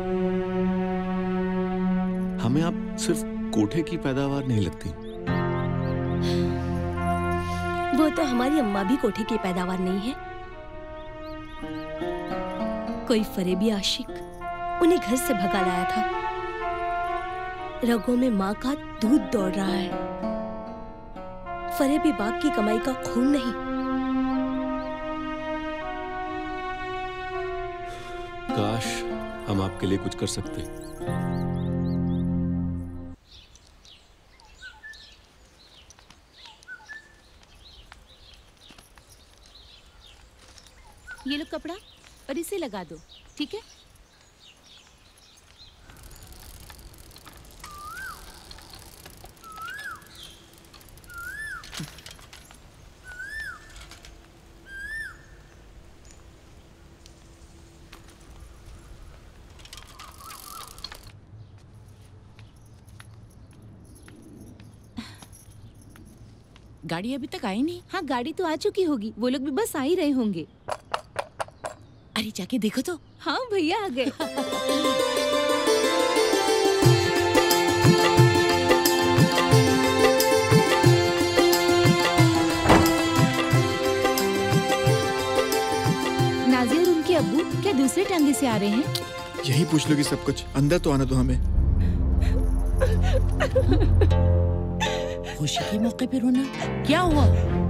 हमें आप सिर्फ कोठे की पैदावार नहीं लगती। वो तो हमारी अम्मा भी कोठे की पैदावार नहीं है। कोई फरेबी आशिक उन्हें घर से भगा लाया था। रगों में माँ का दूध दौड़ रहा है। फरेबी बाप की कमाई का खून नहीं। काश हम आपके लिए कुछ कर सकते। ये लो कपड़ा और इसे लगा दो, ठीक है? गाड़ी अभी तक आई नहीं। हाँ, गाड़ी तो आ चुकी होगी। वो लोग भी बस आ ही रहे होंगे। अरे जाके देखो तो। हाँ भैया आ गए। नाज़िया और उनके अब्बू क्या दूसरे टांगे से आ रहे हैं? यही पूछ लोगी सब कुछ। अंदर तो आना दो हमें। खुशी के मौके पे रोना क्या हुआ?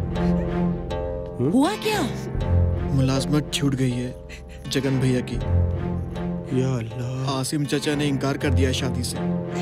हुआ क्या? मुलाजमत छूट गई है जगन भैया की। या अल्लाह। आसिम चाचा ने इनकार कर दिया शादी से।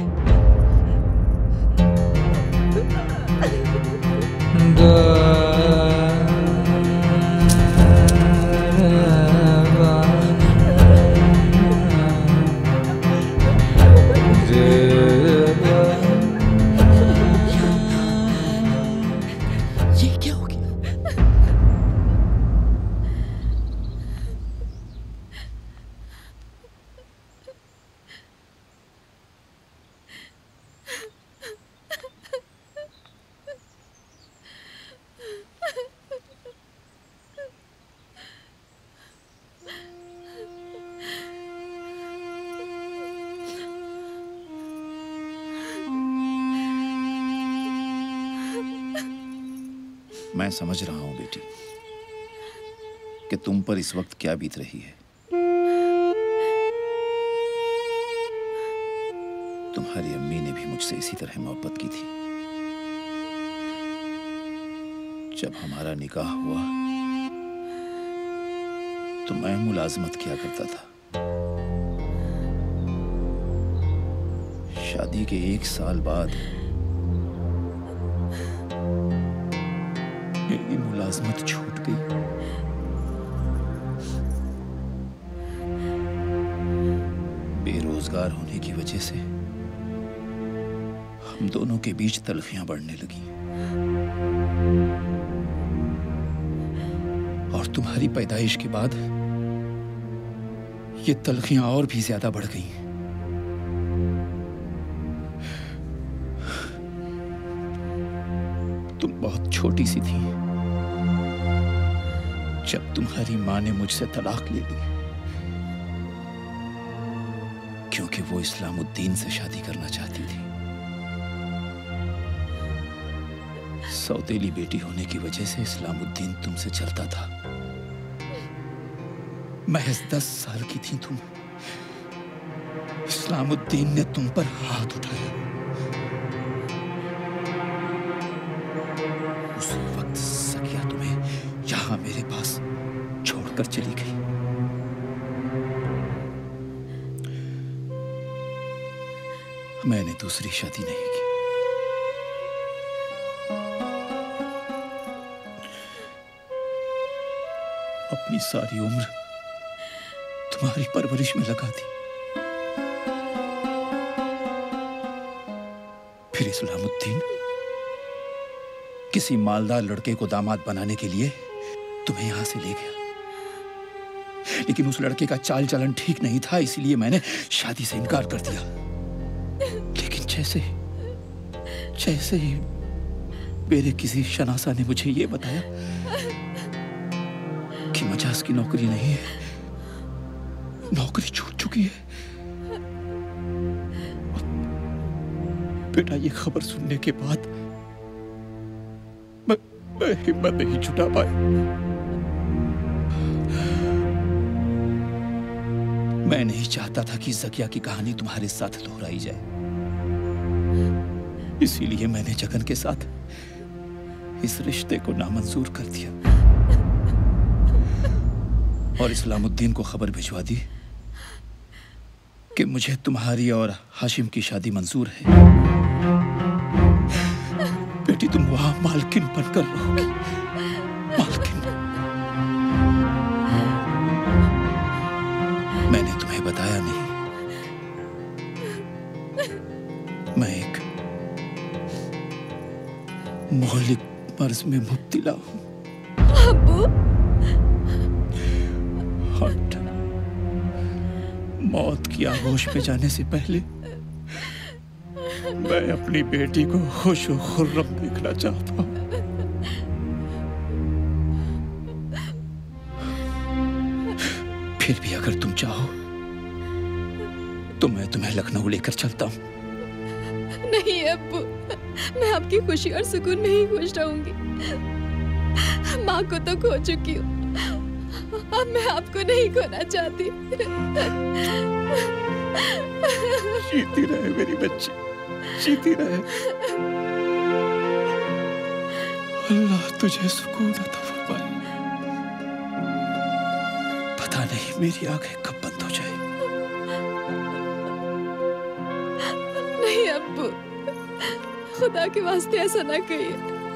मैं समझ रहा हूं बेटी कि तुम पर इस वक्त क्या बीत रही है। तुम्हारी अम्मी ने भी मुझसे इसी तरह मोहब्बत की थी। जब हमारा निकाह हुआ तो मैं मुलाजमत किया करता था। शादी के 1 साल बाद मेरी मुलाजमत छूट गई। बेरोजगार होने की वजह से हम दोनों के बीच तलखियां बढ़ने लगी और तुम्हारी पैदाइश के बाद ये तलखियां और भी ज्यादा बढ़ गई। तुम बहुत छोटी सी थी जब तुम्हारी माँ ने मुझसे तलाक ले ली, क्योंकि वो इस्लामुद्दीन से शादी करना चाहती थी। सौतेली बेटी होने की वजह से इस्लामुद्दीन तुमसे चलता था। महज 10 साल की थी तुम, इस्लामुद्दीन ने तुम पर हाथ उठाया। उस वक्त सकिया तुम्हें यहां मेरे पास छोड़कर चली गई। मैंने दूसरी शादी नहीं की। अपनी सारी उम्र तुम्हारी परवरिश में लगा दी। फिर इस्लामुद्दीन किसी मालदार लड़के को दामाद बनाने के लिए तुम्हें यहां से ले गया, लेकिन उस लड़के का चाल चलन ठीक नहीं था, इसलिए मैंने शादी से इनकार कर दिया। लेकिन जैसे ही मेरे किसी शनासा ने मुझे ये बताया कि मजाज की नौकरी नहीं है, नौकरी छूट चुकी है, बेटा ये खबर सुनने के बाद मैं हिम्मत नहीं जुटा पाया। मैं नहीं चाहता था कि ज़किया की कहानी तुम्हारे साथ दोहराई जाए, इसीलिए मैंने जगन के साथ इस रिश्ते को नामंजूर कर दिया और इस्लामुद्दीन को खबर भिजवा दी कि मुझे तुम्हारी और हाशिम की शादी मंजूर है। बेटी तुम वहां मालकिन बनकर रहोगी, मालकिन। मैंने तुम्हें बताया नहीं, मैं एक मोहलिक मर्ज में मुब्तला हूं। मौत की आगोश में जाने से पहले मैं अपनी बेटी को खुश और खुर्रम देखना चाहता हूं। फिर भी अगर तुम चाहो तो मैं तुम्हें लखनऊ लेकर चलता हूं। नहीं अब्बू, मैं आपकी खुशी और सुकून में ही खुश रहूंगी। माँ को तो खो चुकी हूँ, अब मैं आपको नहीं खोना चाहती। जीती रहे मेरी बच्ची, जीती रहे। अल्लाह तुझे सुकून अता फरमाए। पता नहीं मेरी आंखें कब बंद हो जाए। नहीं अब्बू, खुदा के वास्ते ऐसा ना कहिए।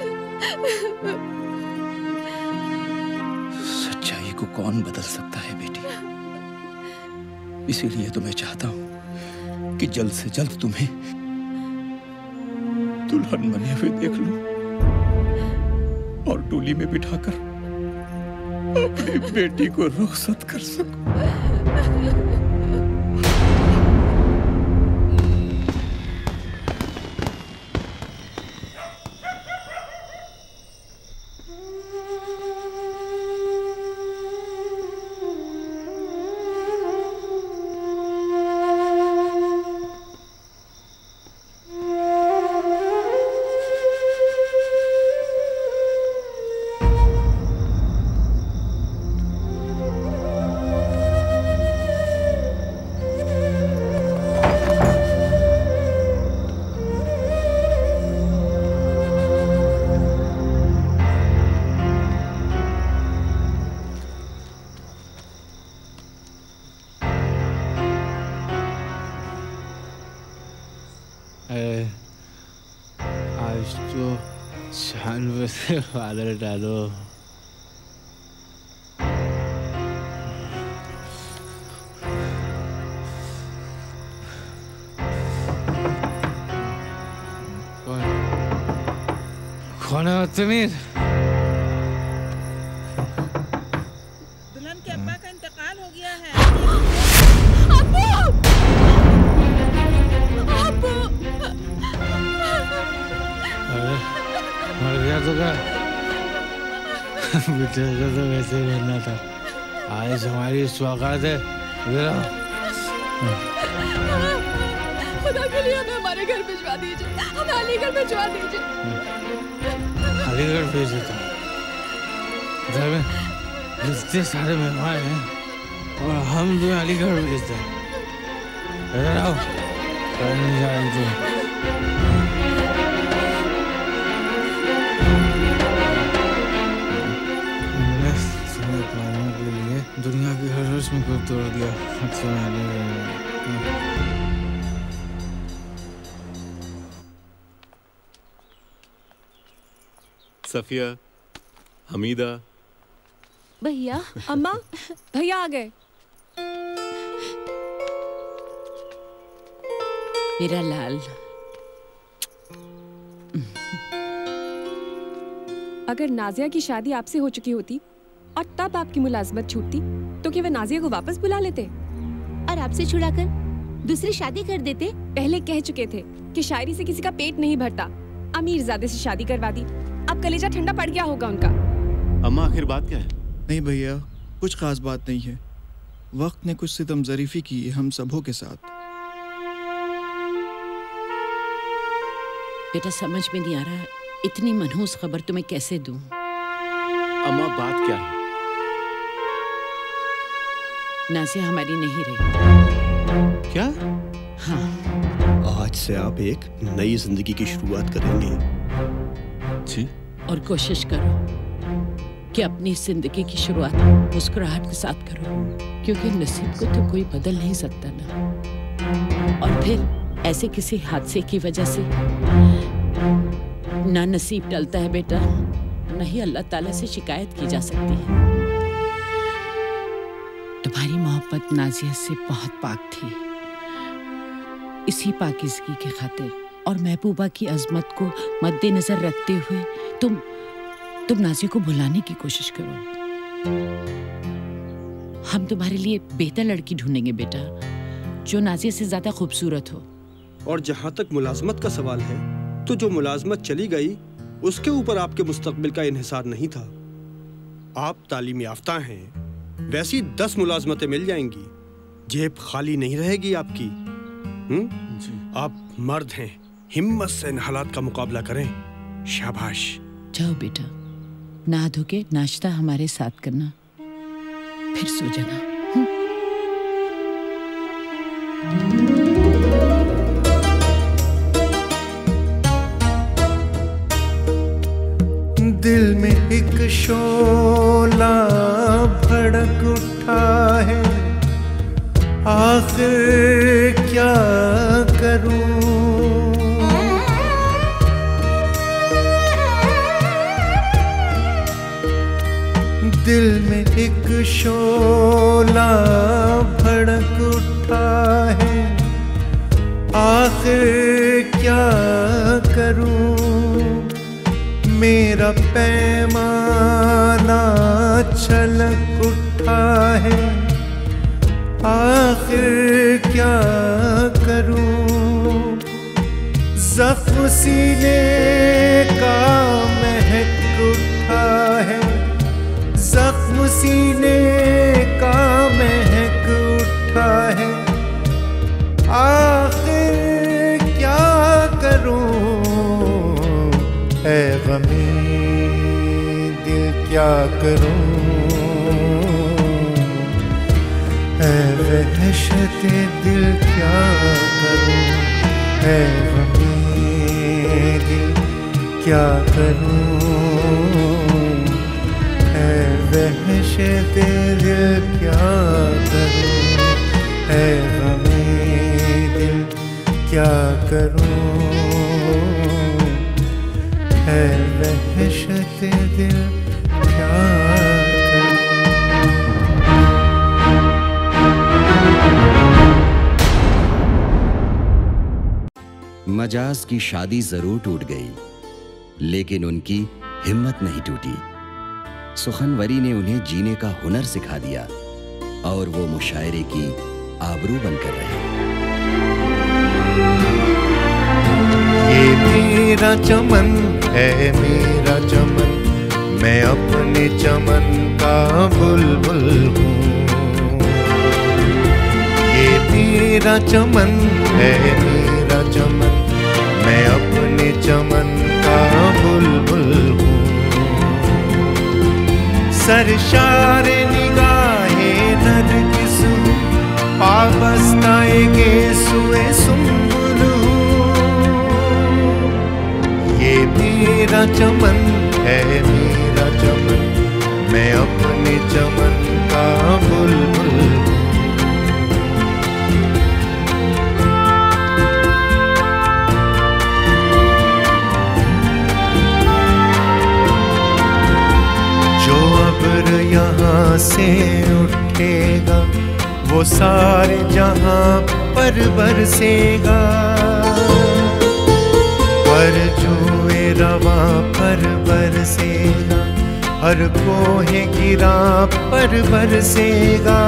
सच्चाई को कौन बदल सकता है बेटी, इसीलिए तो मैं चाहता हूं कि जल्द से जल्द तुम्हें दुल्हन बने हुए देख लूं और डोली में बिठाकर अपनी बेटी को रुखसत कर सकूं। आज तो चांद पे से बादल डालो। कौन है तमीर? दुल्हन के अब्बा का इंतकाल हो गया है। अरे मर गया तो क्या? बेटे का तो वैसे ही मरना था। आज हमारी स्वागत है। खुदा के लिए हमें हमारे घर भिजवा दीजिए, हमें अलीगढ़ भिजवा दीजिए। अलीगढ़ भेज देता हूँ। घर में इतने सारे मेहमान हैं और हम तुम्हें अलीगढ़ भेजते हैं। इधर आओ, नहीं जा रही तुम। दुनिया की हर रस्म को तोड़ दिया। सफिया, हमीदा, भैया, अम्मा, भैया आ गए। मेरा लाल। अगर नाजिया की शादी आपसे हो चुकी होती और तब आपकी मुलाजमत छूटती तो क्या वे नाजिया को वापस बुला लेते और आपसे छुड़ाकर दूसरी शादी कर देते? पहले कह चुके थे कि शायरी से किसी का पेट नहीं भरता। अमीरजादे से शादी करवा दी, अब कलेजा ठंडा पड़ गया होगा उनका। अम्मा आखिर बात क्या है? नहीं भैया, कुछ खास बात नहीं है। वक्त ने कुछ सितम ज़रीफ़ी की है हम सबों के साथ। बेटा समझ में नहीं आ रहा, इतनी मनहूस खबर तुम्हें कैसे दूं? अम्मा बात क्या है? नाजिया हमारी नहीं रही। क्या? हाँ। आज से आप एक नई जिंदगी की शुरुआत करेंगे। जी। और कोशिश करो कि अपनी जिंदगी की शुरुआत मुस्कुराहट के साथ करो, क्योंकि नसीब को तो कोई बदल नहीं सकता ना। और फिर ऐसे किसी हादसे की वजह से ना नसीब टलता है बेटा, नहीं अल्लाह ताला से शिकायत की जा सकती है। तुम्हारी मोहब्बत नाजिया से बहुत पाक थी। इसी पाकिज़गी की खातिर और महबूबा की अजमत को मद्देनजर रखते हुए तुम नाजिया को भुलाने की कोशिश करो। हम तुम्हारे लिए बेहतर लड़की ढूंढेंगे बेटा, जो नाजिया से ज्यादा खूबसूरत हो। और जहाँ तक मुलाजमत का सवाल है, तो जो मुलाजमत चली गई उसके ऊपर आपके मुस्तकबिल का इन्हिसार नहीं था। आप तालीम याफ्ता हैं, वैसी 10 मुलाजमतें मिल जाएंगी, जेब खाली नहीं रहेगी आपकी। आप मर्द हैं, हिम्मत से इन हालात का मुकाबला करें। शाबाश। जाओ बेटा, नहा धो के नाश्ता हमारे साथ करना, फिर सो जाना। दिल में एक शोला भड़क उठा है, आखिर क्या करूं? दिल में एक शोला भड़क उठा है, आखिर क्या करूं? मेरा पैमाना छलक उठा है, आखिर क्या करूं? जख्म सीने का महक उठा है, जख्म सीने का महक उठा है, आखिर क्या करूं? ऐ गमी दिल क्या करूं? ऐ वहशते दिल क्या करूं? ऐ गमी दिल क्या करूं? ऐ वहशते दिल क्या करूं? ऐ गमी दिल क्या करूं, है वहशत दिल क्या मजाज की शादी जरूर टूट गई, लेकिन उनकी हिम्मत नहीं टूटी। सुखनवरी ने उन्हें जीने का हुनर सिखा दिया और वो मुशायरे की आबरू बनकर रहे। ये मेरा चमन है, मेरा चमन, मैं अपने चमन का बुलबुल हूँ। ये मेरा चमन है, मेरा चमन, मैं अपने चमन का बुलबुल हूँ। सरशार निगाहे नरगिस हूँ, पाबस्ताए गेसुए सुंबुल हूँ। ये मेरा चमन है, मेरा चमन, मैं अपने चमन का बुलबुल हूँ। यहाँ से उठेगा वो सारे जहां पर बरसेगा, हर जुए रवा पर बरसेगा, हर कोहे गिरा पर बरसेगा,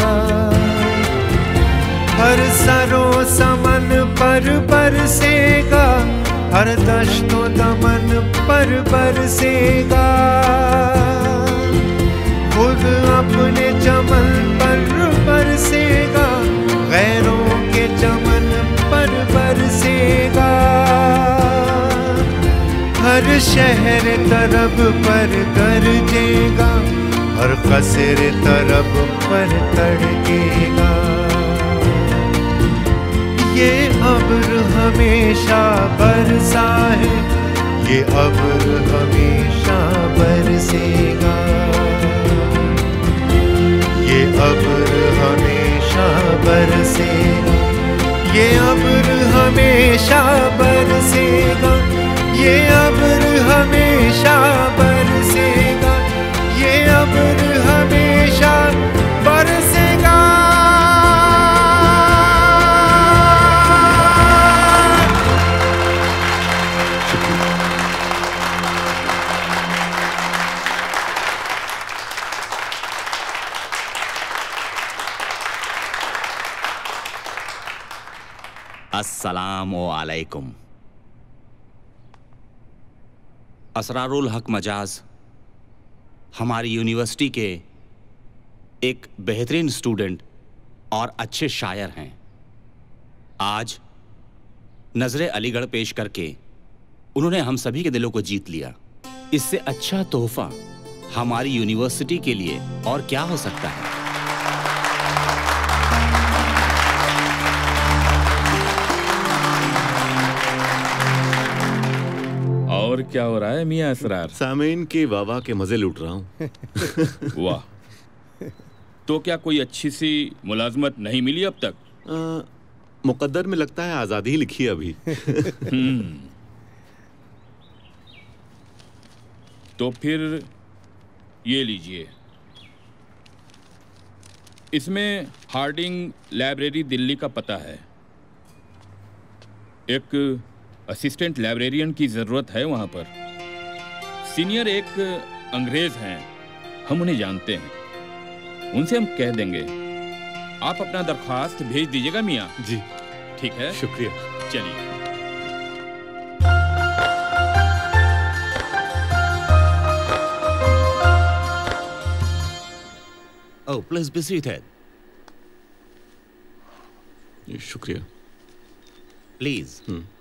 हर सरो समन पर बरसेगा, हर दश्तो दमन पर बरसेगा, खुद अपने चमन पर बरसेगा, गैरों के चमन पर बरसेगा, हर शहर तरफ पर गरजेगा, हर कस्र तरफ पर तड़केगा। ये अब्र हमेशा बरसा है, ये अब्र हमेशा बरसेगा, ये अब्र हमेशा बरसेगा, ये अब्र हमेशा बरसेगा, ये अब्र हमेशा बरसेगा, ये अब्र हमेशा बरसेगा। अस्सलामुअलैकुम। असरारुल-हक मजाज हमारी यूनिवर्सिटी के एक बेहतरीन स्टूडेंट और अच्छे शायर हैं। आज नजरे अलीगढ़ पेश करके उन्होंने हम सभी के दिलों को जीत लिया। इससे अच्छा तोहफा हमारी यूनिवर्सिटी के लिए और क्या हो सकता है। और क्या हो रहा है मियां असरार? सामीन के वावा के मजे लूट रहा हूँ। वाह, तो क्या कोई अच्छी सी मुलाजमत नहीं मिली अब तक? मुकद्दर में लगता है आजादी ही लिखी है अभी। तो फिर ये लीजिए, इसमें हार्डिंग लाइब्रेरी दिल्ली का पता है। एक असिस्टेंट लाइब्रेरियन की ज़रूरत है वहाँ पर। सीनियर एक अंग्रेज़ हैं, हम उन्हें जानते हैं, उनसे हम कह देंगे। आप अपना दरख्वास्त भेज दीजिएगा मियाँ। जी ठीक है, शुक्रिया। चलिए। Oh, please be seated. शुक्रिया। Please.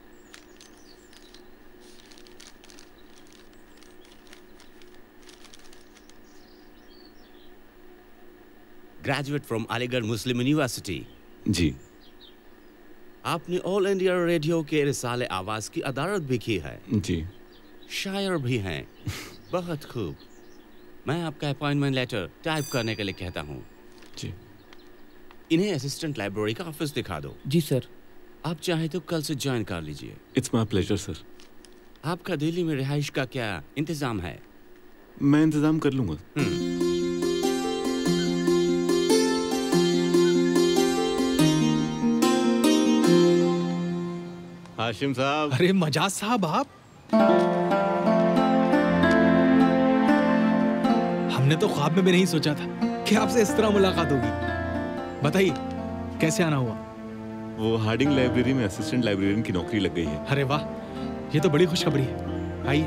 Graduate from Aligarh Muslim University. जी। आपने ऑल इंडिया रेडियो के रिसाले आवाज की अदारत भी की है। जी। शायर भी हैं। बहुत खूब। मैं आपका अपॉइंटमेंट लेटर टाइप करने के लिए कहता हूँ। जी। इन्हें असिस्टेंट लाइब्रेरी का ऑफिस दिखा दो। जी सर। आप चाहे तो कल से ज्वाइन कर लीजिए। It's my pleasure sir. आपका दिल्ली में रिहाइश का क्या इंतजाम है? मैं इंतजाम कर लूंगा। हाशिम साहब। अरे मजाज साहब, आप हमने तो ख्वाब में भी नहीं सोचा था कि आपसे इस तरह मुलाकात होगी। बताइए कैसे आना हुआ? वो हार्डिंग लाइब्रेरी में असिस्टेंट लाइब्रेरियन की नौकरी लग गई है। अरे वाह, ये तो बड़ी खुशखबरी है। आइए।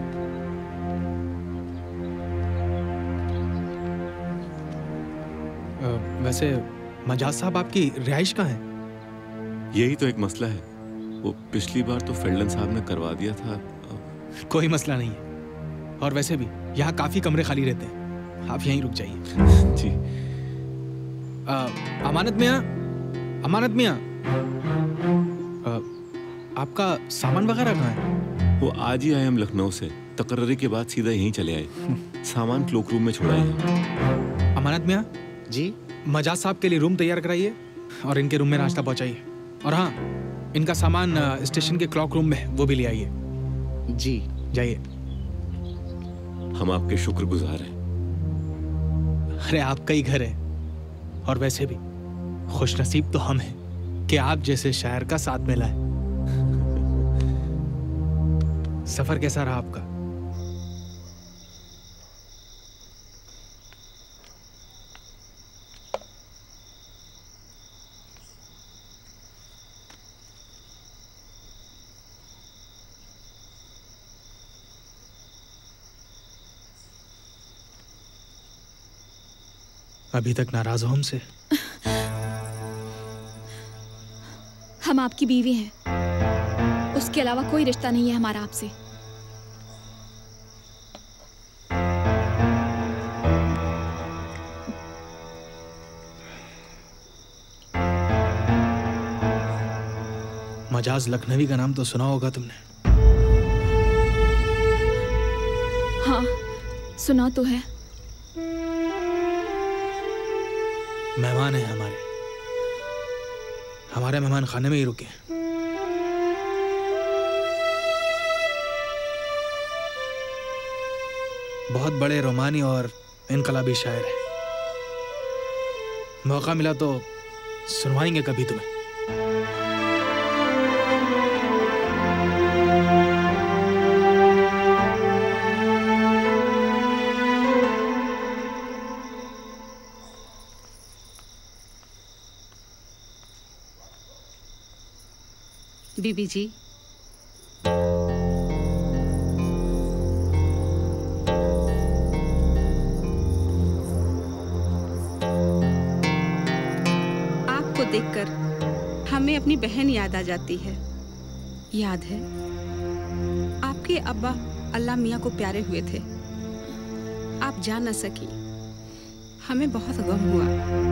वैसे मजाज साहब, आपकी रिहाइश कहाँ है? यही तो एक मसला है। वो पिछली बार तो फेल्डन साहब ने करवा दिया था। कोई मसला नहीं है। और वैसे भी यहाँ काफी कमरे खाली रहते हैं, आप यहीं रुक जाइए। जी। अमानत मियाँ, अमानत मियाँ, आपका सामान वगैरह कहाँ है? वो आज ही आए हम लखनऊ से। तकर्री के बाद सीधा यहीं चले आए। सामान क्लोक रूम में छोड़ा है। अमानत मियाँ जी, मजाज साहब के लिए रूम तैयार कराइए और इनके रूम में नाश्ता पहुँचाइए। और हाँ, इनका सामान स्टेशन के क्लॉक रूम में वो भी ले आइए। जी जाइए। हम आपके शुक्रगुजार हैं। अरे आपका ही घर है। और वैसे भी खुशनसीब तो हम हैं कि आप जैसे शायर का साथ मिला है। सफर कैसा रहा आपका? अभी तक नाराज हो हमसे? हम आपकी बीवी हैं, उसके अलावा कोई रिश्ता नहीं है हमारा आपसे। मजाज लखनवी का नाम तो सुना होगा तुमने? हाँ, सुना तो है। मेहमान हैं हमारे मेहमान खाने में ही रुके। बहुत बड़े रोमानी और इनकलाबी शायर हैं। मौका मिला तो सुनवाएंगे कभी तुम्हें। बीबी जी, आपको देखकर हमें अपनी बहन याद आ जाती है। याद है आपके अब्बा अल्लाह मियाँ को प्यारे हुए थे, आप जा न सकी, हमें बहुत गम हुआ।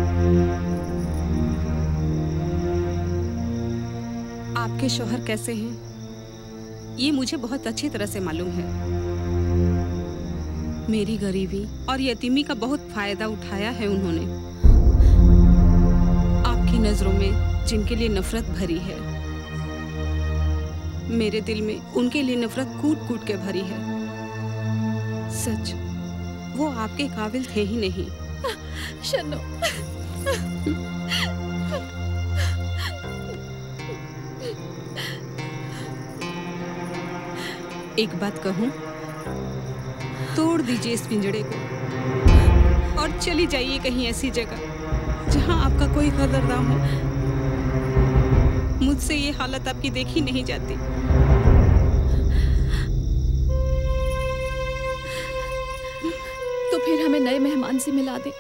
आपके शौहर कैसे हैं ये मुझे बहुत अच्छी तरह से मालूम है। मेरी गरीबी और यतीमी का बहुत फायदा उठाया है उन्होंने। आपकी नजरों में जिनके लिए नफरत भरी है, मेरे दिल में उनके लिए नफरत कूट कूट के भरी है। सच वो आपके काबिल थे ही नहीं। शनो, एक बात कहूं, तोड़ दीजिए इस पिंजड़े को और चली जाइए कहीं ऐसी जगह जहां आपका कोई कदरदान हो। मुझसे ये हालत आपकी देखी नहीं जाती। तो फिर हमें नए मेहमान से मिला दे।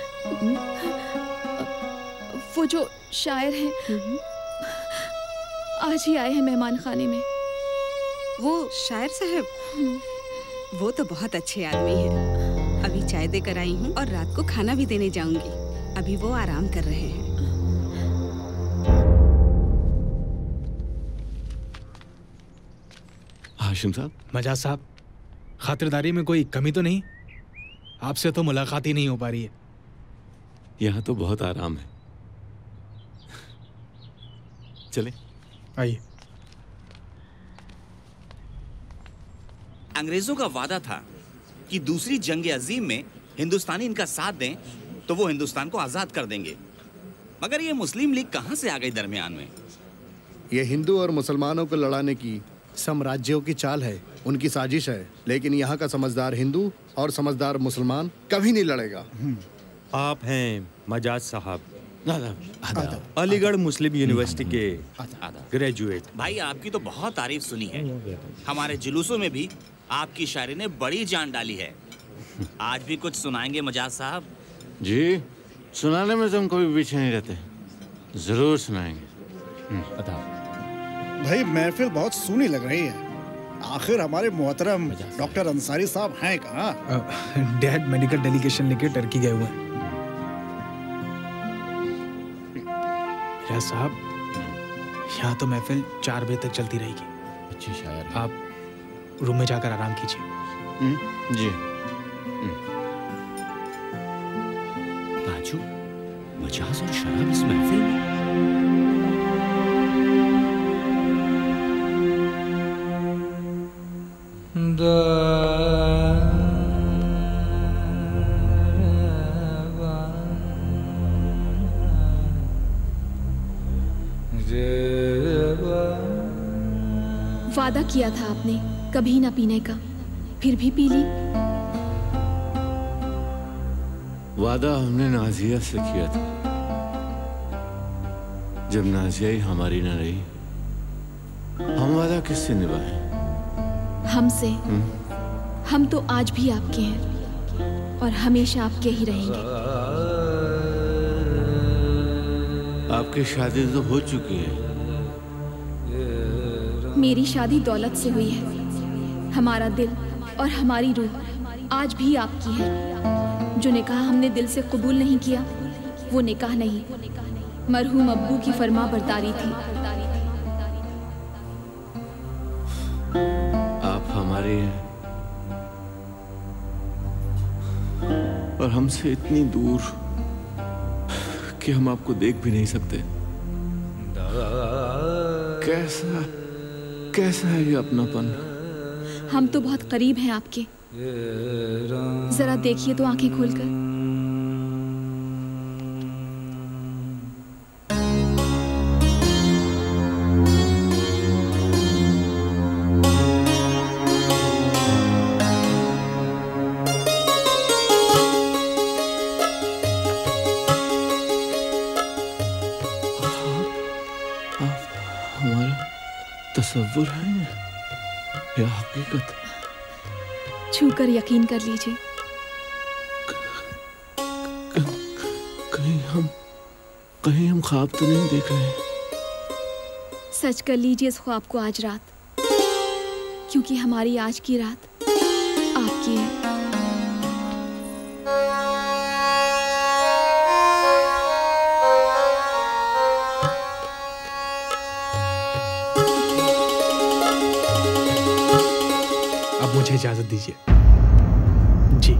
वो जो शायर हैं आज ही आए हैं मेहमान खाने में। वो शायर साहब, वो तो बहुत अच्छे आदमी हैं। अभी चाय देकर आई हूँ और रात को खाना भी देने जाऊंगी। अभी वो आराम कर रहे हैं। हाशिम साहब। मजाज साहब, खातिरदारी में कोई कमी तो नहीं? आपसे तो मुलाकात ही नहीं हो पा रही है। यहाँ तो बहुत आराम है। चले। आइए। अंग्रेजों का वादा था कि दूसरी जंग अजीम में हिंदुस्तानी इनका साथ दें तो वो हिंदुस्तान को आजाद कर देंगे, मगर ये मुस्लिम लीग कहां से आ गई दरमियान में? ये हिंदू और मुसलमानों को लड़ाने की साम्राज्यों की चाल है, उनकी साजिश है। लेकिन यहाँ का समझदार हिंदू और समझदार मुसलमान कभी नहीं लड़ेगा। आप हैं मजाज साहब, अलीगढ़ मुस्लिम यूनिवर्सिटी के ग्रेजुएट। भाई आपकी तो बहुत तारीफ सुनी है, हमारे जुलूसों में भी आपकी शायरी ने बड़ी जान डाली है। आज भी कुछ सुनाएंगे मजाज साहब? जी, सुनाने में तो हम कभी पीछे नहीं रहते, जरूर सुनाएंगे। भाई महफिल बहुत सूनी लग रही है। आखिर हमारे मोहतरम डॉक्टर अंसारी साहब हैं कहाँ? डैड मेडिकल डेलीगेशन लेके टर्की गए हुए हैं। रियाज साहब, यहाँ तो महफिल 4 बजे तक चलती रहेगी। अच्छी शायर, आप रूम में जाकर आराम कीजिए। जी। बाजू, मजाज और शराब इस महफिल में? वादा किया था आपने कभी ना पीने का, फिर भी पी ली। वादा हमने नाजिया से किया था, जब नाजिया ही हमारी न रही, हम वादा किससे निभाएं? हमसे। हम तो आज भी आपके हैं और हमेशा आपके ही रहेंगे। आपकी शादी तो हो चुकी है। मेरी शादी दौलत से हुई है। हमारा दिल और हमारी रूह आज भी आपकी है। जो निकाह हमने दिल से कबूल नहीं किया, वो निकाह नहीं, मरहूम अब्बू की फरमा बरदारी थी। आप हमारे हैं और हमसे इतनी दूर कि हम आपको देख भी नहीं सकते। कैसा है ये अपनापन? हम तो बहुत करीब हैं आपके। जरा देखिए तो आंखें खोलकर। तसव्वुर है या हकीकत? छूकर यकीन कर लीजिए। कहीं हम ख्वाब तो नहीं देख रहे? सच कर लीजिए इस ख्वाब को आज रात, क्योंकि हमारी आज की रात आपकी है। मुझे इजाजत दीजिए। जी।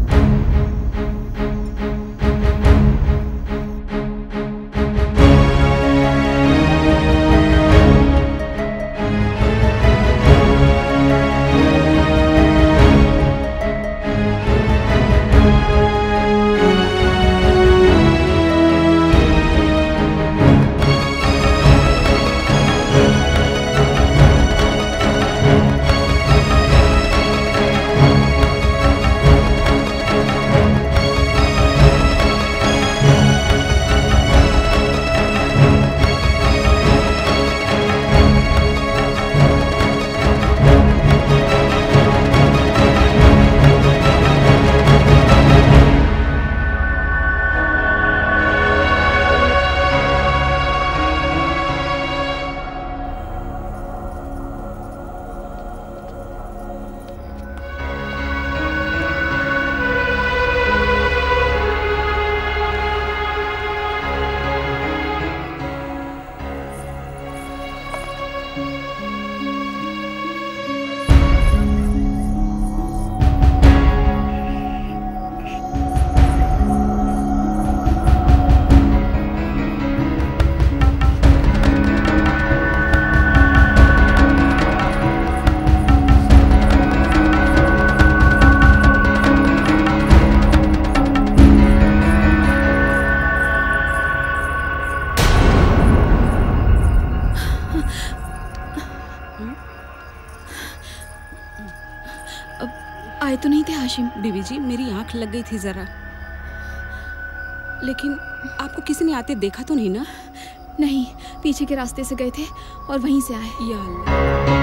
आए तो नहीं थे हाशिम? बीवी जी, मेरी आंख लग गई थी जरा, लेकिन आपको किसी ने आते देखा तो नहीं ना? नहीं, पीछे के रास्ते से गए थे और वहीं से आए। या अल्लाह।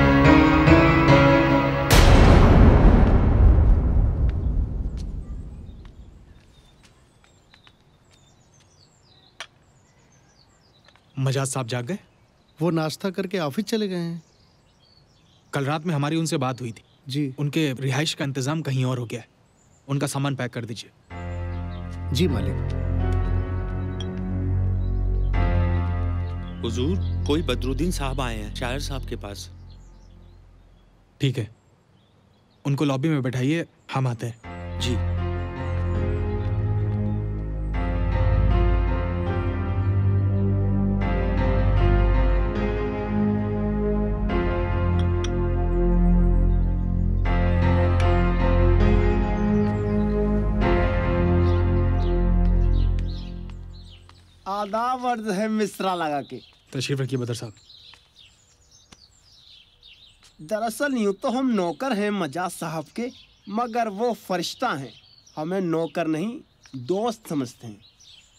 मजाज साहब जाग गए? वो नाश्ता करके ऑफिस चले गए हैं। कल रात में हमारी उनसे बात हुई थी जी। उनके रिहाइश का इंतजाम कहीं और हो गया है। उनका सामान पैक कर दीजिए। जी मालिक। हुजूर, कोई बदरुद्दीन साहब आए हैं शायर साहब के पास। ठीक है, उनको लॉबी में बैठाइए, हम आते हैं। जी। आदाब अर्ज है मिश्रा लगा के। तशरीफ रखिए बदर साहब। दरअसल यूं तो हम नौकर हैं मजाज साहब के, मगर वो फरिश्ता हैं, हमें नौकर नहीं दोस्त समझते हैं।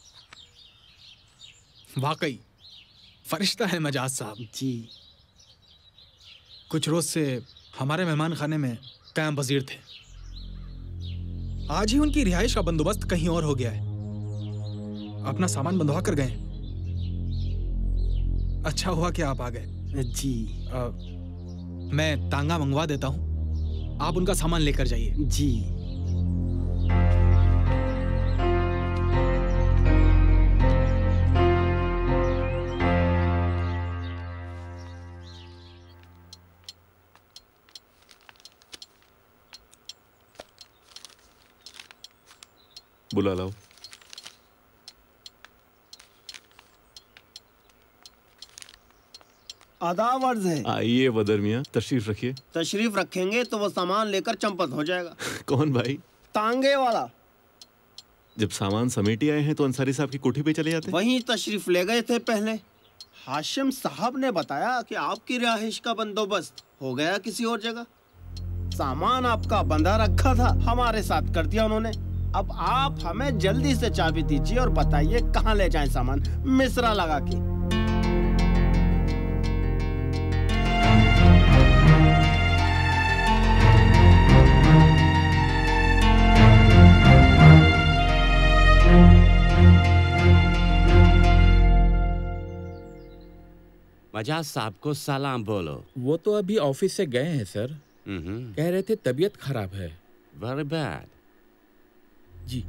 वाकई फरिश्ता है मजाज साहब। जी। कुछ रोज से हमारे मेहमान खाने में कायम वजीर थे। आज ही उनकी रिहाइश का बंदोबस्त कहीं और हो गया है। अपना सामान बंधवा कर गए। अच्छा हुआ कि आप आ गए। जी। मैं तांगा मंगवा देता हूँ, आप उनका सामान लेकर जाइए। जी। बुला लाओ। आदाब अर्ज है। आइए बदर मियाँ, तशरीफ रखिए। तशरीफ रखेंगे तो वो सामान लेकर चंपत हो जाएगा। कौन भाई? तांगे वाला। जब सामान समेटी आए हैं तो अंसारी साहब की कोठी पे चले जाते। वहीं तशरीफ ले गए थे पहले। हाशिम साहब ने बताया कि आपकी रिहाइश का बंदोबस्त हो गया किसी और जगह। सामान आपका बंधा रखा था, हमारे साथ कर दिया उन्होंने। अब आप हमें जल्दी से चाबी दीजिए और बताइए कहाँ ले जाएं सामान, मिश्रा लगा के। मजाज साहब को सलाम बोलो। वो तो अभी ऑफिस से गए हैं सर। कह रहे थे तबीयत खराब है। Very bad. जी।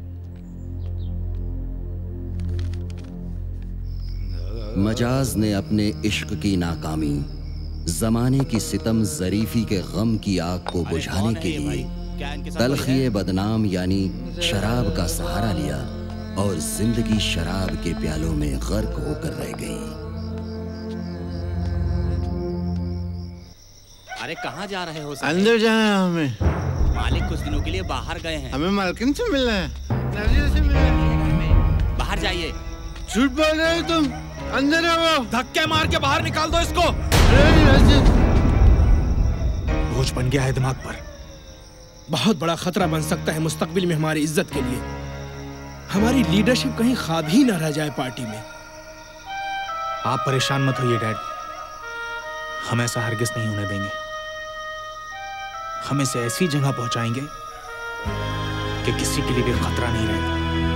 मजाज ने अपने इश्क की नाकामी, जमाने की सितम जरीफी के गम की आग को बुझाने के लिए तलखिए बदनाम यानी शराब का सहारा लिया और जिंदगी शराब के प्यालों में गर्क होकर रह गई। अरे कहाँ जा रहे हो? अंदर जाना है हमें। मालिक कुछ दिनों के लिए बाहर गए हैं। हमें मालकिन से मिलना है। बाहर जाइए। झूठ बोल रहे हो तुम। अंदर आओ। धक्के मार के बाहर निकाल दो इसको। बोझ बन गया है दिमाग पर। बहुत बड़ा खतरा बन सकता है मुस्तकबिल में हमारी इज्जत के लिए। हमारी लीडरशिप कहीं खाब ही ना रह जाए पार्टी में। आप परेशान मत होइए डैड, हम ऐसा हरगिज नहीं होने देंगे। हम इसे ऐसी जगह पहुंचाएंगे कि किसी के लिए भी खतरा नहीं रहेगा।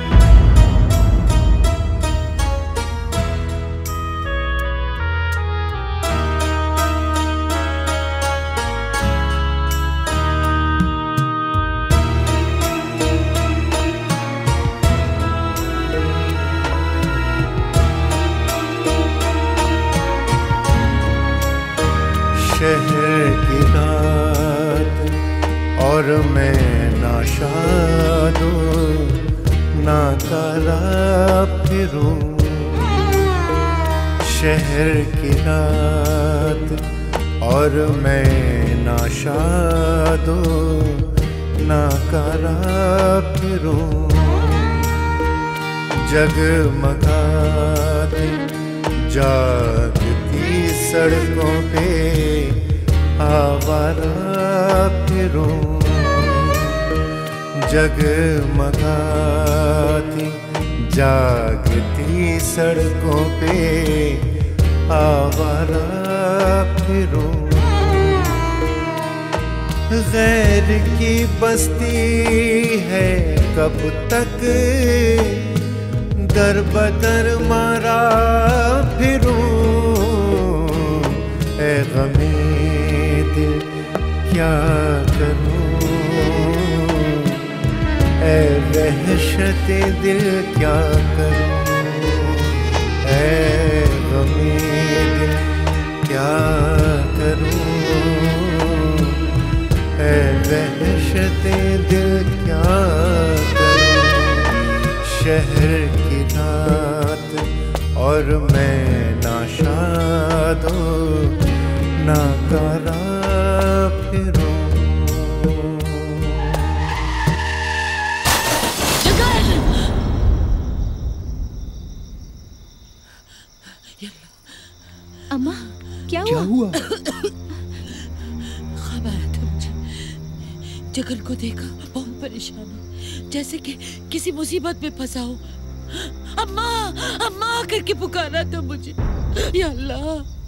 शहर की रात और मैं नाशाद ना काला फिरूं। शहर की रात और मैं नाशाद ना काला फिरूं। जगमगाती जागती सड़कों पे आवारा फिरूं। जगमगाती जागती सड़कों पे आवारा फिरूं, गैर की बस्ती है कब तक दर बदर मारा फिरूं, ऐ गमे दिल क्या करूं, ऐ वहशते दिल क्या करूं, ऐ गमे दिल क्या करूं, ऐ वहशते दिल क्या करूं। शहर की रात और मैं नाशादो नाकारा फिरूं। अम्मा क्या हुआ? खबर आया था मुझे, जगन को देखा बहुत परेशान है, जैसे कि किसी मुसीबत में फंसा हो। अम्मा अम्मा करके पुकारा था मुझे। या अल्लाह,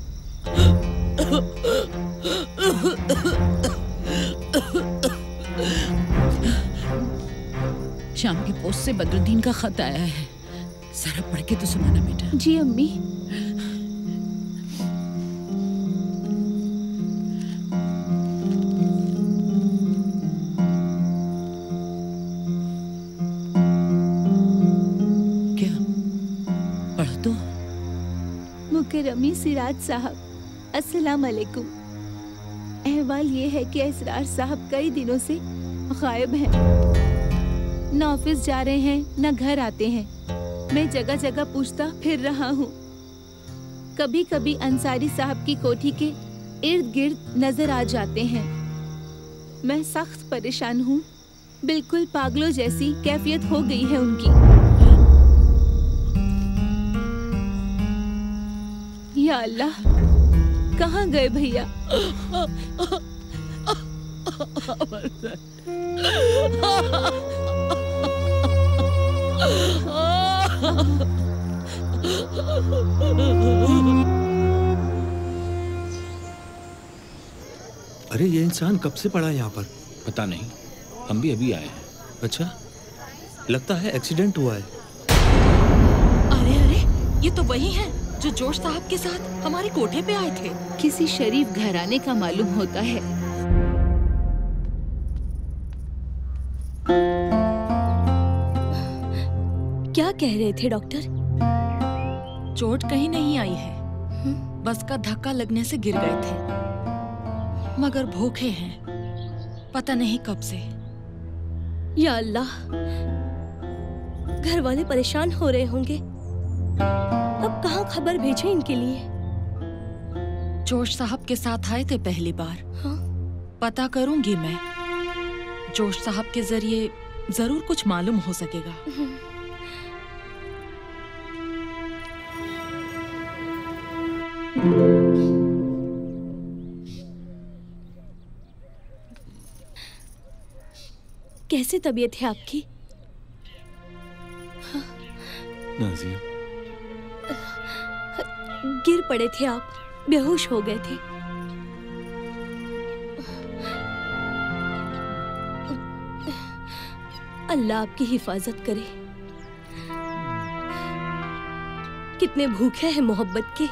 शाम की पोस्ट से बदरुद्दीन का खत आया है, जरा पढ़ के तो सुनाना बेटा। जी अम्मी। रमी सिराज साहब, अस्सलाम वालेकुम। अहवाल ये है कि असरार साहब कई दिनों से गायब हैं, न ऑफिस जा रहे हैं न घर आते हैं। मैं जगह जगह पूछता फिर रहा हूँ। कभी कभी अंसारी साहब की कोठी के इर्द गिर्द नजर आ जाते हैं। मैं सख्त परेशान हूँ, बिल्कुल पागलों जैसी कैफियत हो गई है उनकी। या अल्लाह, कहाँ गए भैया? अरे ये इंसान कब से पड़ा है यहाँ पर? पता नहीं, हम भी अभी आए हैं। अच्छा, लगता है एक्सीडेंट हुआ है। अरे अरे, ये तो वही है जो जोश साहब के साथ हमारे कोठे पे आए थे। किसी शरीफ घराने का मालूम होता है। क्या कह रहे थे डॉक्टर? चोट कहीं नहीं आई है, बस का धक्का लगने से गिर गए थे, मगर भूखे हैं, पता नहीं कब से। या अल्लाह, घर वाले परेशान हो रहे होंगे। अब कहाँ खबर भेजें इनके लिए? जोश साहब के साथ आए थे पहली बार। हाँ? पता करूंगी मैं, जोश साहब के जरिए जरूर कुछ मालूम हो सकेगा। कैसी तबीयत है आपकी? नाज़िया, गिर पड़े थे आप, बेहोश हो गए थे। अल्लाह आपकी हिफाजत करे। कितने भूखे हैं मोहब्बत के,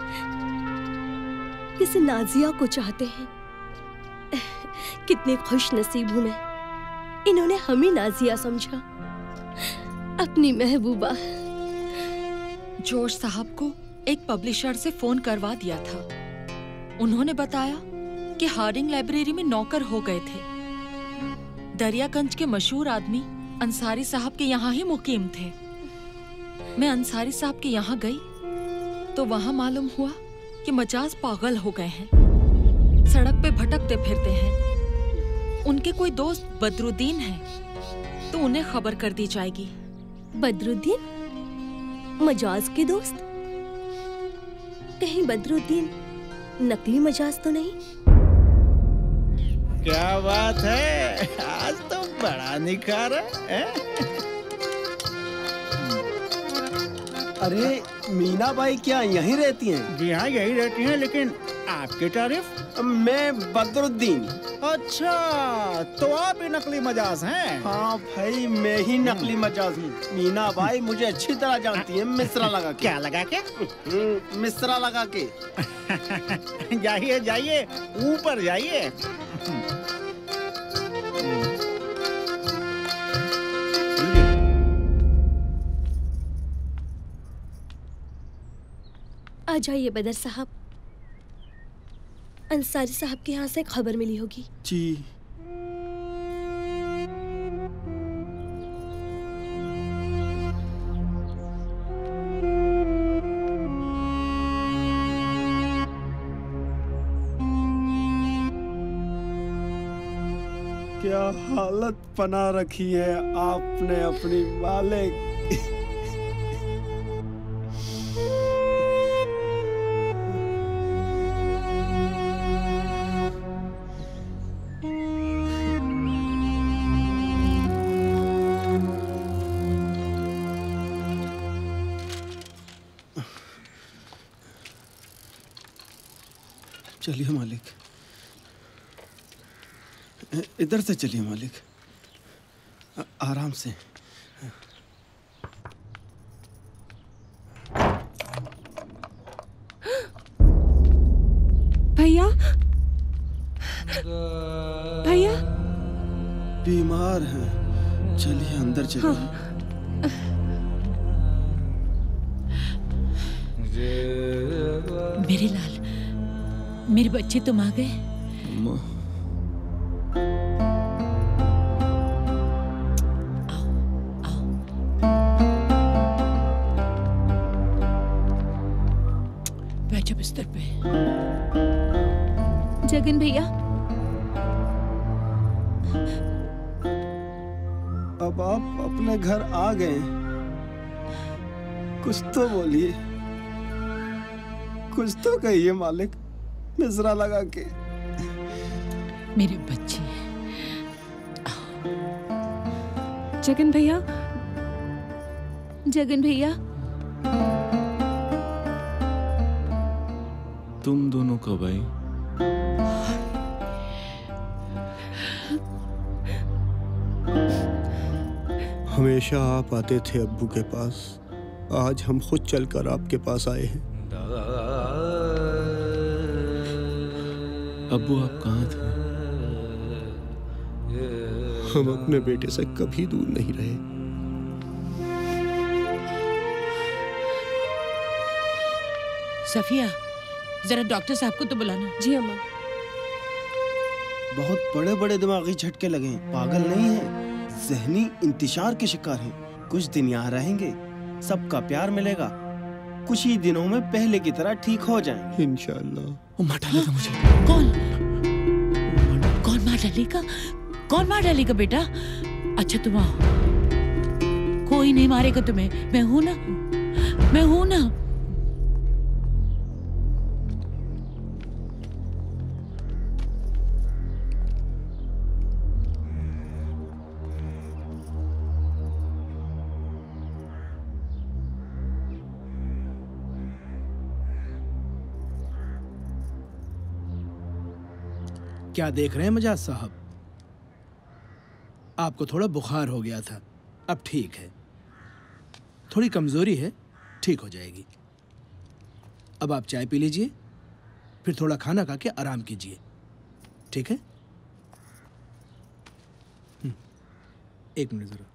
किसी नाजिया को चाहते हैं। कितने खुश नसीब हूं मैं, इन्होंने हमें नाजिया समझा, अपनी महबूबा। जोश साहब को एक पब्लिशर से फोन करवा दिया था। उन्होंने बताया कि हार्डिंग लाइब्रेरी में नौकर हो गए थे। दरियागंज के मशहूर आदमी अंसारी साहब के यहाँ ही मुकीम थे। मैं अंसारी साहब के यहाँ गई तो वहाँ मालूम हुआ कि मजाज पागल हो गए हैं, सड़क पे भटकते फिरते हैं। उनके कोई दोस्त बदरुद्दीन है, तो उन्हें खबर कर दी जाएगी। बदरुद्दीन? मजाज के दोस्त? कहीं बदरुद्दीन नकली मजाज तो नहीं? क्या बात है, आज तो बड़ा निखार है। अरे मीना बाई क्या यहीं रहती हैं? जी हाँ, यहीं रहती हैं, लेकिन आपकी तारीफ? मैं बदरुद्दीन। अच्छा, तो आप ही नकली मजाज हैं? हाँ भाई, मैं ही नकली मजाज हूँ। मीना बाई मुझे अच्छी तरह जानती है, मिश्रा लगा के। क्या लगा के? मिश्रा लगा के। जाइए जाइए, ऊपर जाइए। आ जाइए बदर साहब, अंसारी साहब के यहाँ से खबर मिली होगी। जी। क्या हालत बना रखी है आपने अपनी मालिक। चलिए मालिक, इधर से चलिए मालिक, आराम से। भैया, भैया बीमार हैं, चलिए अंदर चलिए। हाँ। मेरे लाल, मेरे बच्चे तुम आ गए। बैठो बिस्तर पे। जगन भैया, अब आप अपने घर आ गए, कुछ तो बोलिए, कुछ तो कहिए मालिक, मिश्रा लगा के। मेरे बच्चे। जगन भैया, जगन भैया, तुम दोनों कब आई? हमेशा आप आते थे अब्बू के पास, आज हम खुद चलकर आपके पास आए हैं। अब्बू आप कहाँ थे? हम अपने बेटे से कभी दूर नहीं रहे। सफिया, जरा डॉक्टर साहब को तो बुलाना। जी अम्मा। बहुत बड़े बड़े दिमागी झटके लगे हैं, पागल नहीं है, ज़हनी इंतशार के शिकार हैं। कुछ दिन यहाँ रहेंगे, सबका प्यार मिलेगा, कुछ ही दिनों में पहले की तरह ठीक हो जाएंगे इंशाअल्लाह। वो मार डालेगा मुझे। कौन मार डालेगा? कौन मार डालेगा बेटा? अच्छा तुम आओ, कोई नहीं मारेगा तुम्हें, मैं हूं ना, मैं हूं ना। क्या देख रहे हैं मजाज साहब? आपको थोड़ा बुखार हो गया था, अब ठीक है। थोड़ी कमजोरी है, ठीक हो जाएगी। अब आप चाय पी लीजिए, फिर थोड़ा खाना खा के आराम कीजिए, ठीक है? एक मिनट जरा।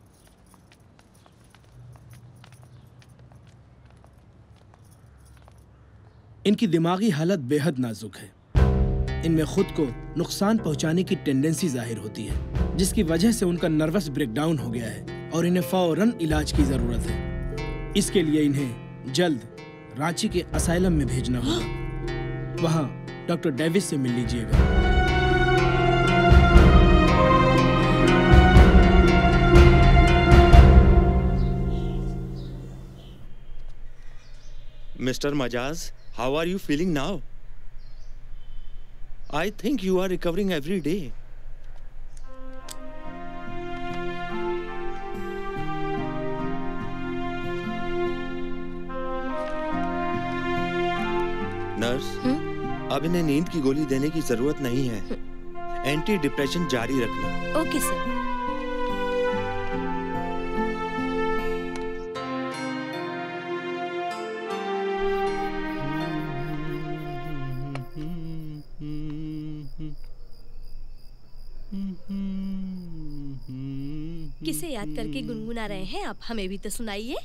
इनकी दिमागी हालत बेहद नाजुक है। इनमें खुद को नुकसान पहुंचाने की टेंडेंसी जाहिर होती है, जिसकी वजह से उनका नर्वस ब्रेकडाउन हो गया है और इन्हें फौरन इलाज की जरूरत है। इसके लिए इन्हें जल्द रांची के असाइलम में भेजना होगा। वहां डॉक्टर डेविस से मिल लीजिएगा। Mr. Majaz, how are you feeling now? I think you are recovering every day. Nurse, अब इन्हें नींद की गोली देने की जरूरत नहीं है। एंटी डिप्रेशन जारी रखना। Okay sir. किसे याद करके गुनगुना रहे हैं आप? हमें भी तो सुनाइए।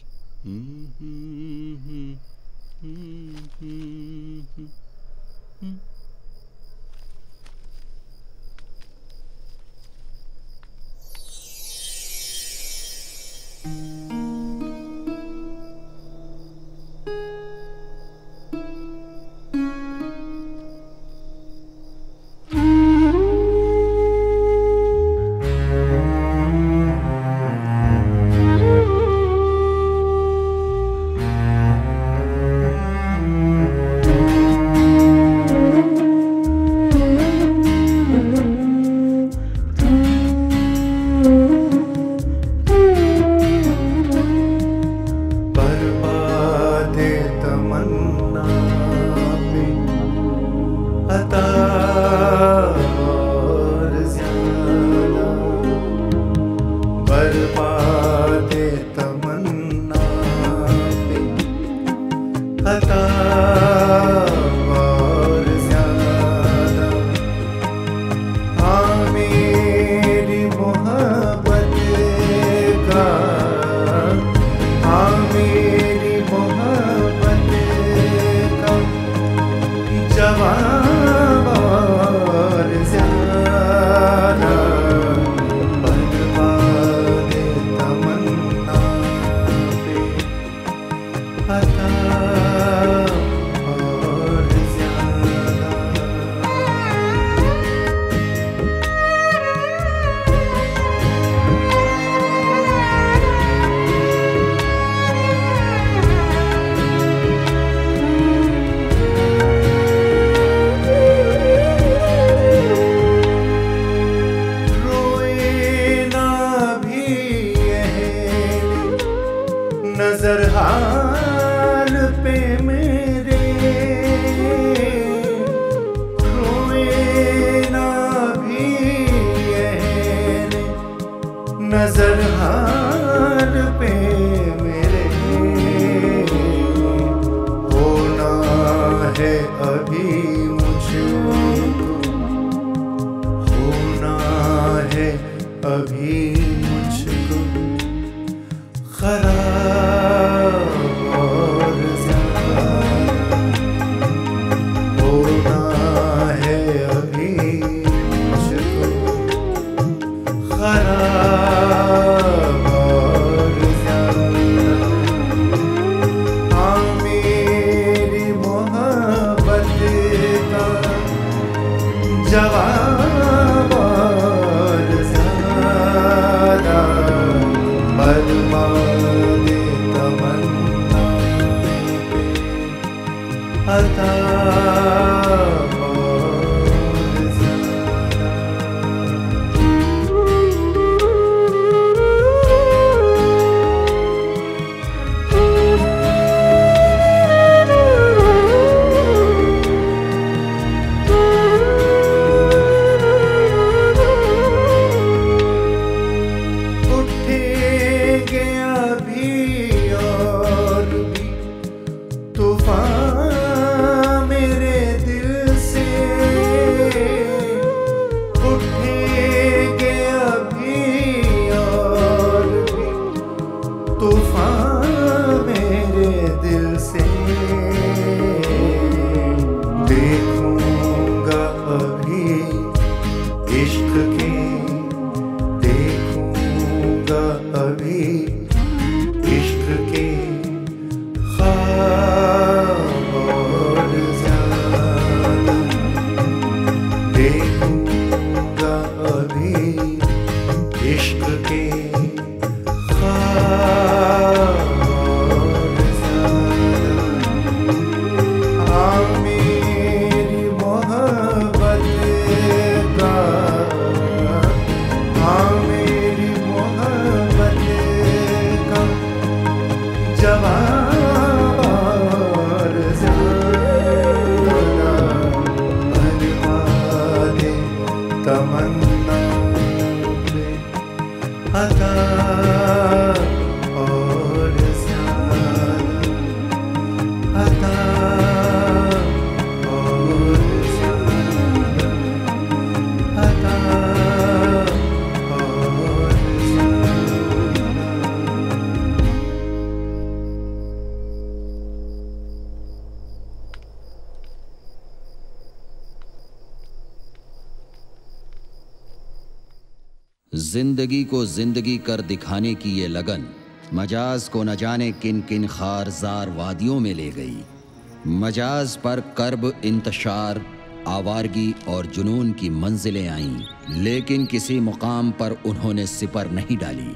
जिंदगी को जिंदगी कर दिखाने की ये लगन मजाज को न जाने किन किन खारजार वादियों में ले गई। मजाज पर कर्ब, इंतशार, आवारगी और जुनून की मंजिलें आईं, लेकिन किसी मुकाम पर उन्होंने सिपर नहीं डाली।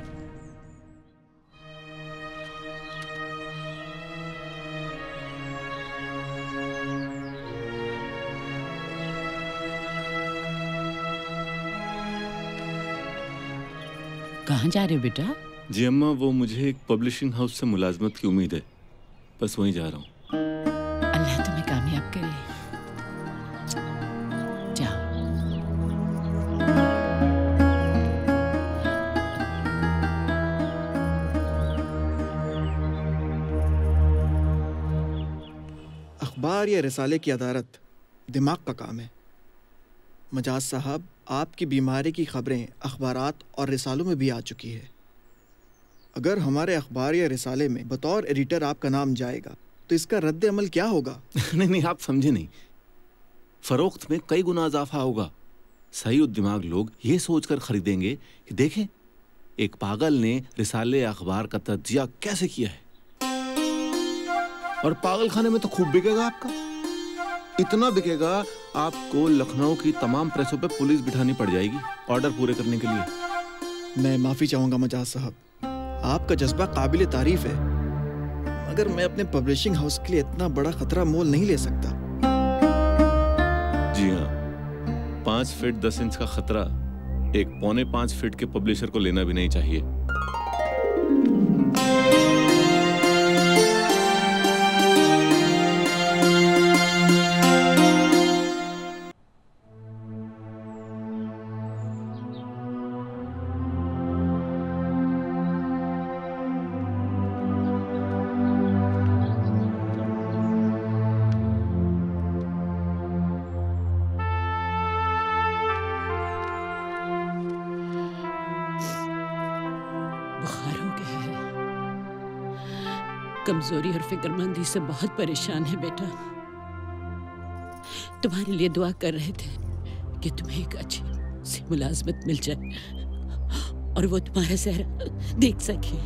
कहाँ जा रहे हो बेटा? जी अम्मा, वो मुझे एक पब्लिशिंग हाउस से मुलाजमत की उम्मीद है, बस वहीं जा रहा हूँ। अल्लाह तुम्हें कामयाब करे। जाओ। अखबार या रिसाले की अदारत दिमाग का काम है। मजाज साहब, आपकी बीमारी की खबरें अखबारात और रिसालों में भी आ चुकी है। अगर हमारे अखबार या रिसाले में बतौर एडिटर आपका नाम जाएगा तो इसका रद्द अमल क्या होगा? नहीं, आप समझे नहीं। फरोख्त में कई गुना इजाफा होगा। सही दिमाग लोग ये सोचकर खरीदेंगे कि देखें एक पागल ने रिसाले अखबार का तज्जिया कैसे किया है। और पागल खाने में तो खूब बिकेगा आपका, इतना बिकेगा आपको लखनऊ की तमाम प्रेसों पे पुलिस बिठानी पड़ जाएगी ऑर्डर पूरे करने के लिए। मैं माफी चाहूंगा मजाज साहब, आपका जज्बा काबिल तारीफ है, मगर मैं अपने पब्लिशिंग हाउस के लिए इतना बड़ा खतरा मोल नहीं ले सकता। जी हाँ, 5 फीट 10 इंच का खतरा एक 4.25 फीट के पब्लिशर को लेना भी नहीं चाहिए। कमजोरी और फिक्रमंदी से बहुत परेशान है बेटा। तुम्हारे लिए दुआ कर रहे थे कि तुम्हें एक अच्छी सी मुलाजमत मिल जाए और वो तुम्हारा चेहरा देख सके।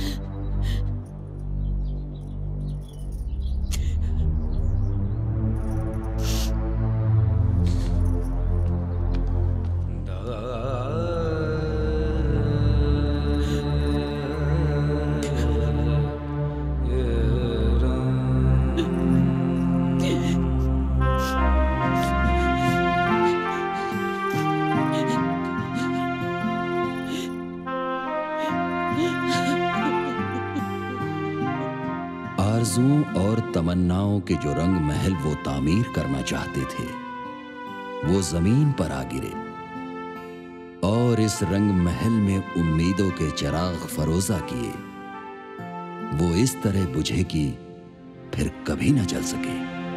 और तमन्नाओं के जो रंग महल वो तामीर करना चाहते थे वो जमीन पर आ गिरे और इस रंग महल में उम्मीदों के चिराग फरोजा किए। वो इस तरह बुझे कि फिर कभी न जल सके।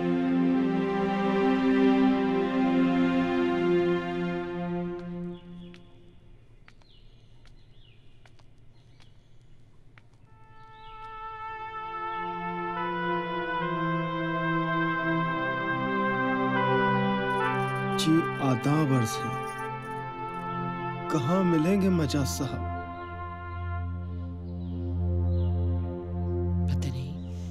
आदाब अर्ज़ है, कहाँ मिलेंगे मजाज साहब? पता नहीं।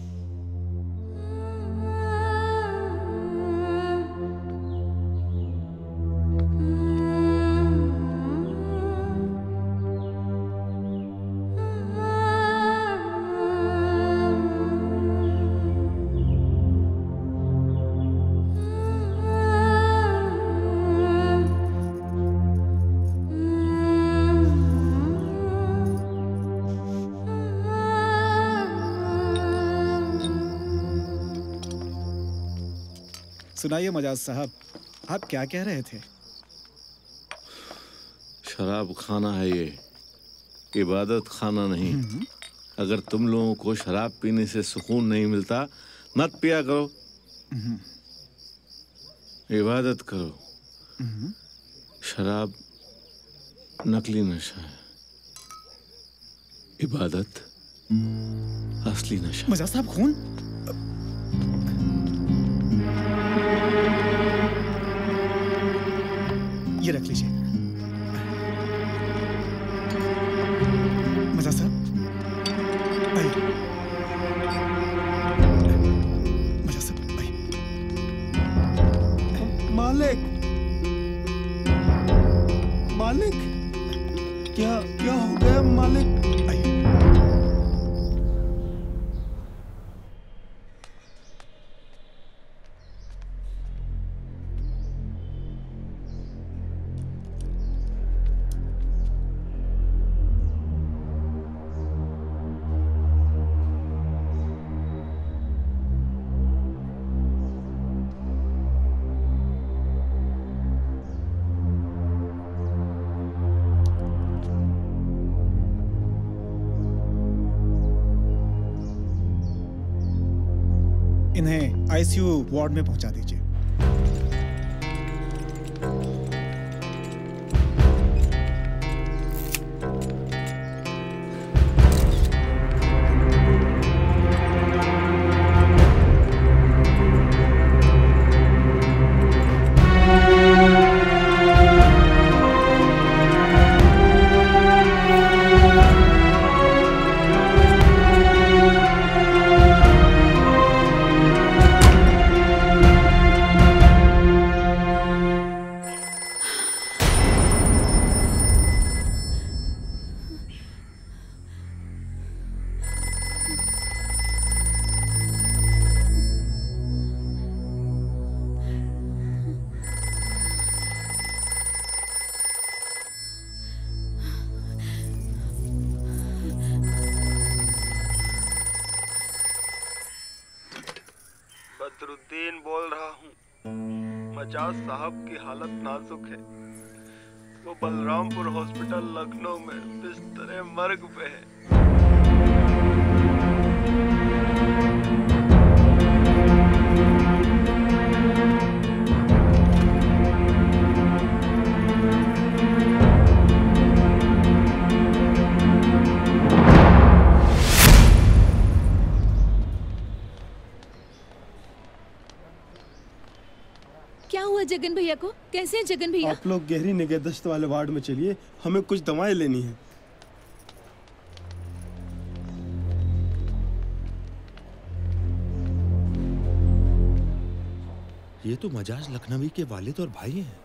सुनाइए मजाज साहब, आप क्या कह रहे थे? शराब खाना है ये, इबादत खाना नहीं। अगर तुम लोगों को शराब पीने से सुकून नहीं मिलता मत पिया करो, इबादत करो। शराब नकली नशा है, इबादत असली नशा। मजाज साहब, खून? ये रख लीजिए। मालिक, मालिक, क्या क्या हो गया मालिक? इन्हें आईसीयू वार्ड में पहुंचा दीजिए। मजाज साहब की हालत नाजुक है। वो बलरामपुर हॉस्पिटल लखनऊ में बिस्तरे मर्ग पे है। जगन भैया को कैसे हैं जगन भैया? आप लोग गहरी निगहदश्त वाले वार्ड में चलिए, हमें कुछ दवाएं लेनी है। ये तो मजाज लखनवी के वालिद और भाई हैं।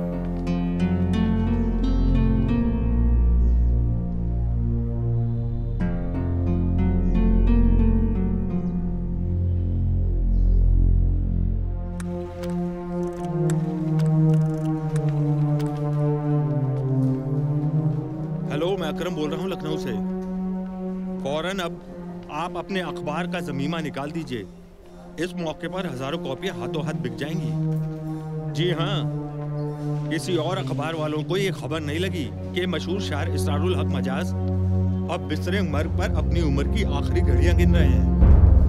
बोल रहा हूँ लखनऊ से। फौरन अब आप अपने अखबार का ज़मीमा निकाल दीजिए। इस मौके पर हजारों कॉपियां हाथों हाथ बिक जाएंगी। जी हाँ, किसी और अखबार वालों को ये खबर नहीं लगी कि मशहूर शायर असरारुल-हक मजाज अब बिस्तरे मर्ग पर अपनी उम्र की आखिरी घड़ियां गिन रहे हैं।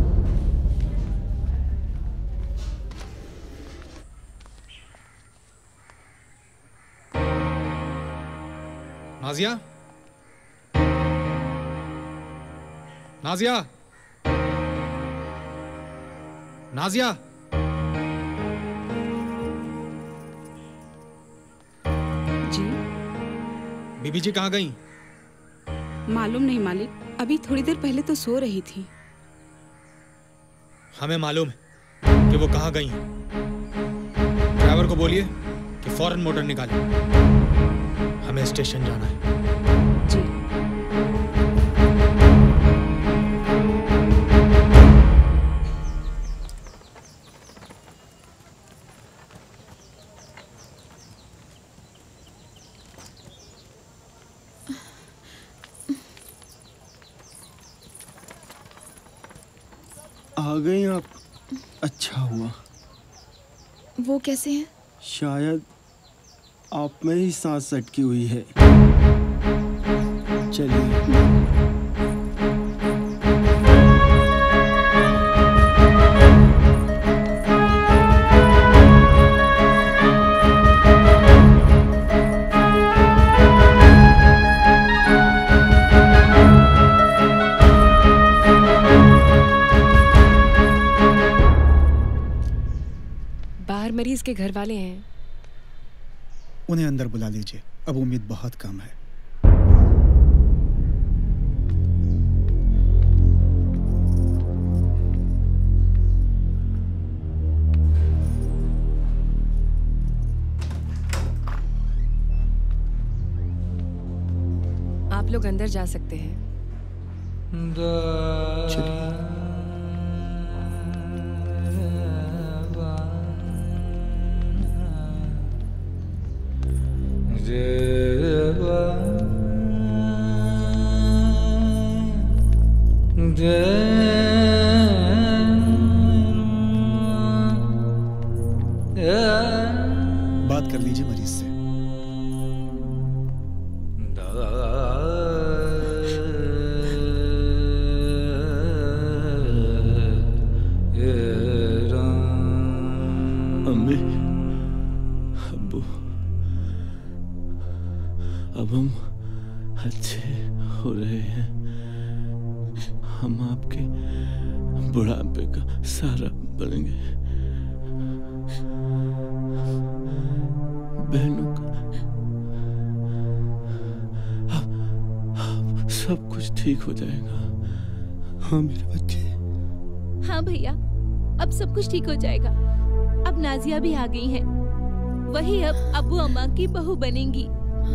नाजिया, नाजिया, नाजिया, जी बीबी जी कहाँ गईं? मालूम नहीं मालिक, अभी थोड़ी देर पहले तो सो रही थी। हमें मालूम है कि वो कहाँ गईं। ड्राइवर को बोलिए कि फौरन मोटर निकाले, हमें स्टेशन जाना है। जी। आ गई आप, अच्छा हुआ। वो कैसे हैं? शायद आप में ही सांस अटकी हुई है। चलिए। मरीज के घर वाले हैं, उन्हें अंदर बुला लीजिए, अब उम्मीद बहुत कम है। आप लोग अंदर जा सकते हैं। बात कर लीजिए मरीज से। अम्मी, अब्बू, अब हम अच्छे हो रहे हैं। हम आपके बुढ़ापे का सहारा बनेंगे। बहनों का अब सब कुछ ठीक हो जाएगा। हाँ मेरे बच्चे। हाँ भैया, अब सब कुछ ठीक हो जाएगा। अब नाजिया भी आ गई हैं। वही अब अब्बू अम्मा की बहू बनेंगी।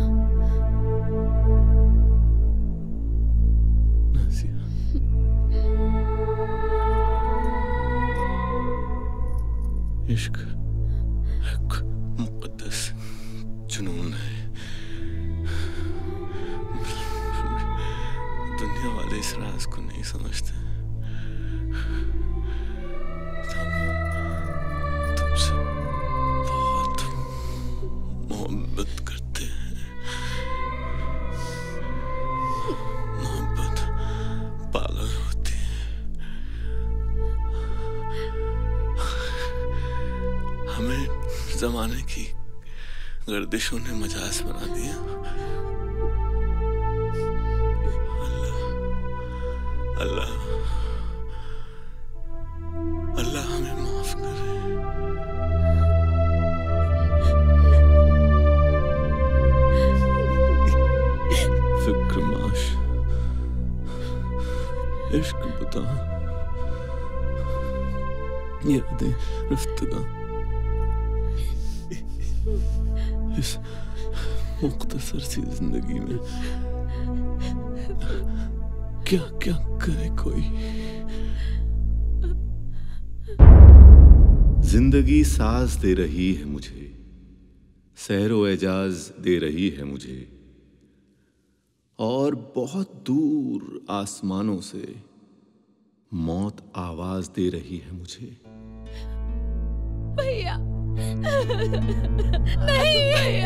इश्क एक मुक़द्दस जुनून है। दुनिया वाले इस राज को नहीं समझते। तुमसे बहुत मोहब्बत करते हैं। मोहब्बत पागल होती है। हमें जमाने की गर्दिशों ने मजाज बना दिया। अल्लाह अल्लाह हमें माफ करे। फिक्रमाश इश्क बता, यादें रफ्तगा इस मुख्तसर सी जिंदगी में क्या क्या करे कोई। जिंदगी साज दे रही है मुझे, सहरो एजाज दे रही है मुझे, और बहुत दूर आसमानों से मौत आवाज दे रही है मुझे। भैया नहीं भैया।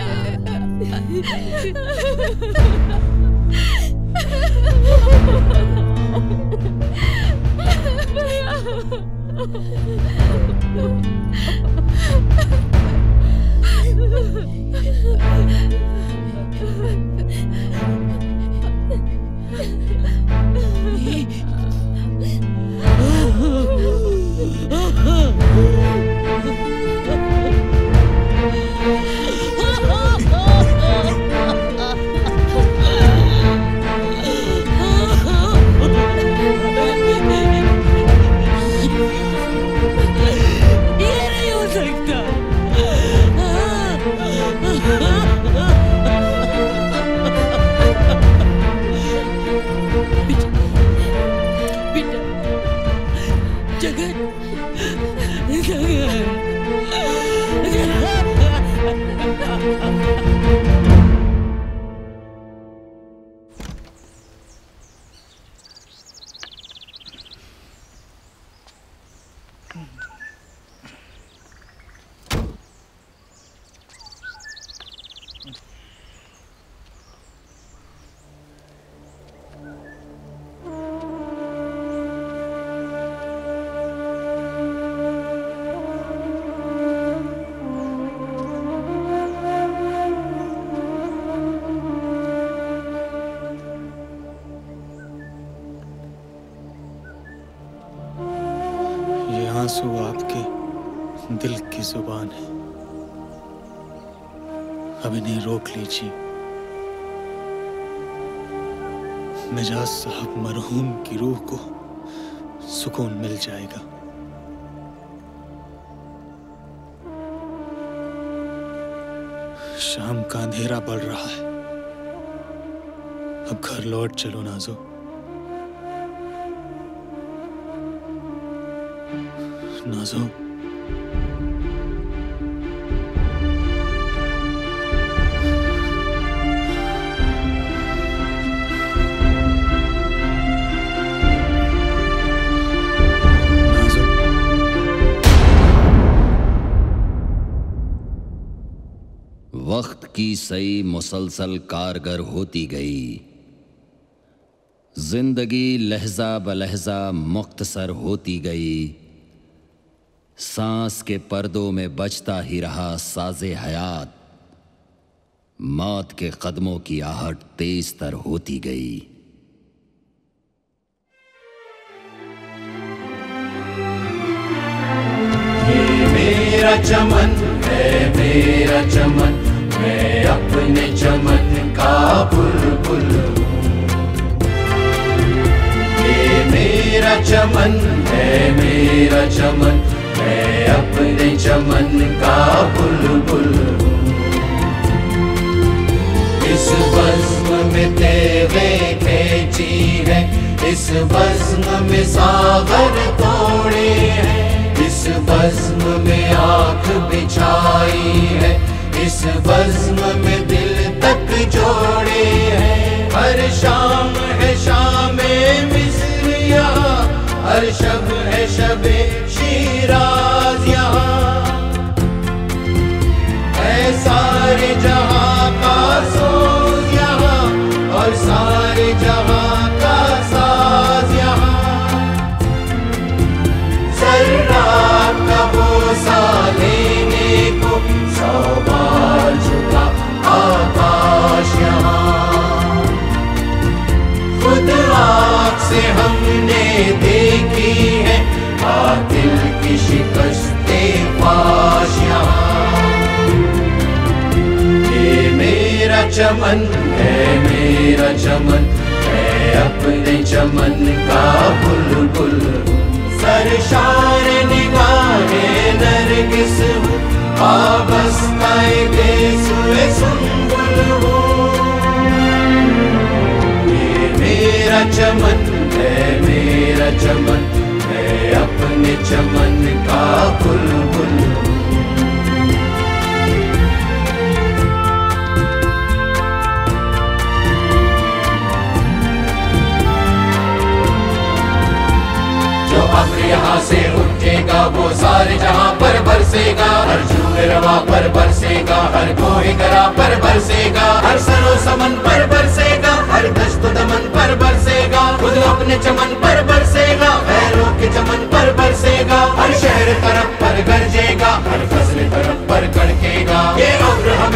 आंसू आपके दिल की जुबान है, अब इन्हें रोक लीजिए। मिजाज साहब मरहूम की रूह को सुकून मिल जाएगा। शाम का अंधेरा बढ़ रहा है, अब घर लौट चलो नाजो। नाजो वक्त की सही मुसलसल कारगर होती गई, जिंदगी लहजा बलहजा मुख्तसर होती गई, सांस के पर्दों में बजता ही रहा साज़े हयात, मौत के कदमों की आहट तेज तर होती गई। ये मेरा चमन है, मेरा चमन, मैं अपने चमन का बुलबुल हूँ। ये मेरा चमन है, मेरा चमन, मैं अपने चमन का बुलबुल हूँ। इस बज़्म में तेरे खेची है, इस बज़्म में सागर तोड़े हैं, इस बज़्म में आँख बिछाई है, इस बज़्म में दिल तक जोड़े हैं। हर शाम है शामे मिस्र यहाँ, हर शब है शबे शिराज यहाँ, है सारे जहाँ का सोज यहाँ, और सारे जहाँ का साज यहाँ। जर्रा का बोसा लेने को सौ बार झुका आकाश यहाँ। खुद आँख से हमने देखी है कातिल की शिकस्ते फाश यहाँ। ये मेरा चमन है, मेरा चमन, मैं अपने चमन का बुलबुल हूँ। सरशार निगाहे नरगिस हूँ, आबस्ताए बेसुए सुंबुल हूँ। ये मेरा चमन है, मेरा चमन, मैं अपने चमन का बुलबुल हूँ। अब्र यहाँ से उठेगा वो सारे जहाँ पर बरसेगा, हर जुए रवा पर बरसेगा, हर कोई गरा पर बरसेगा, हर सरो समन पर बरसेगा, हर दश्त दमन पर बरसेगा, खुद अपने चमन पर बरसेगा, पैरों के चमन पर बरसेगा, हर शहर तरफ पर गरजेगा, हर फसल तरफ पर कड़केगा। ये अब्र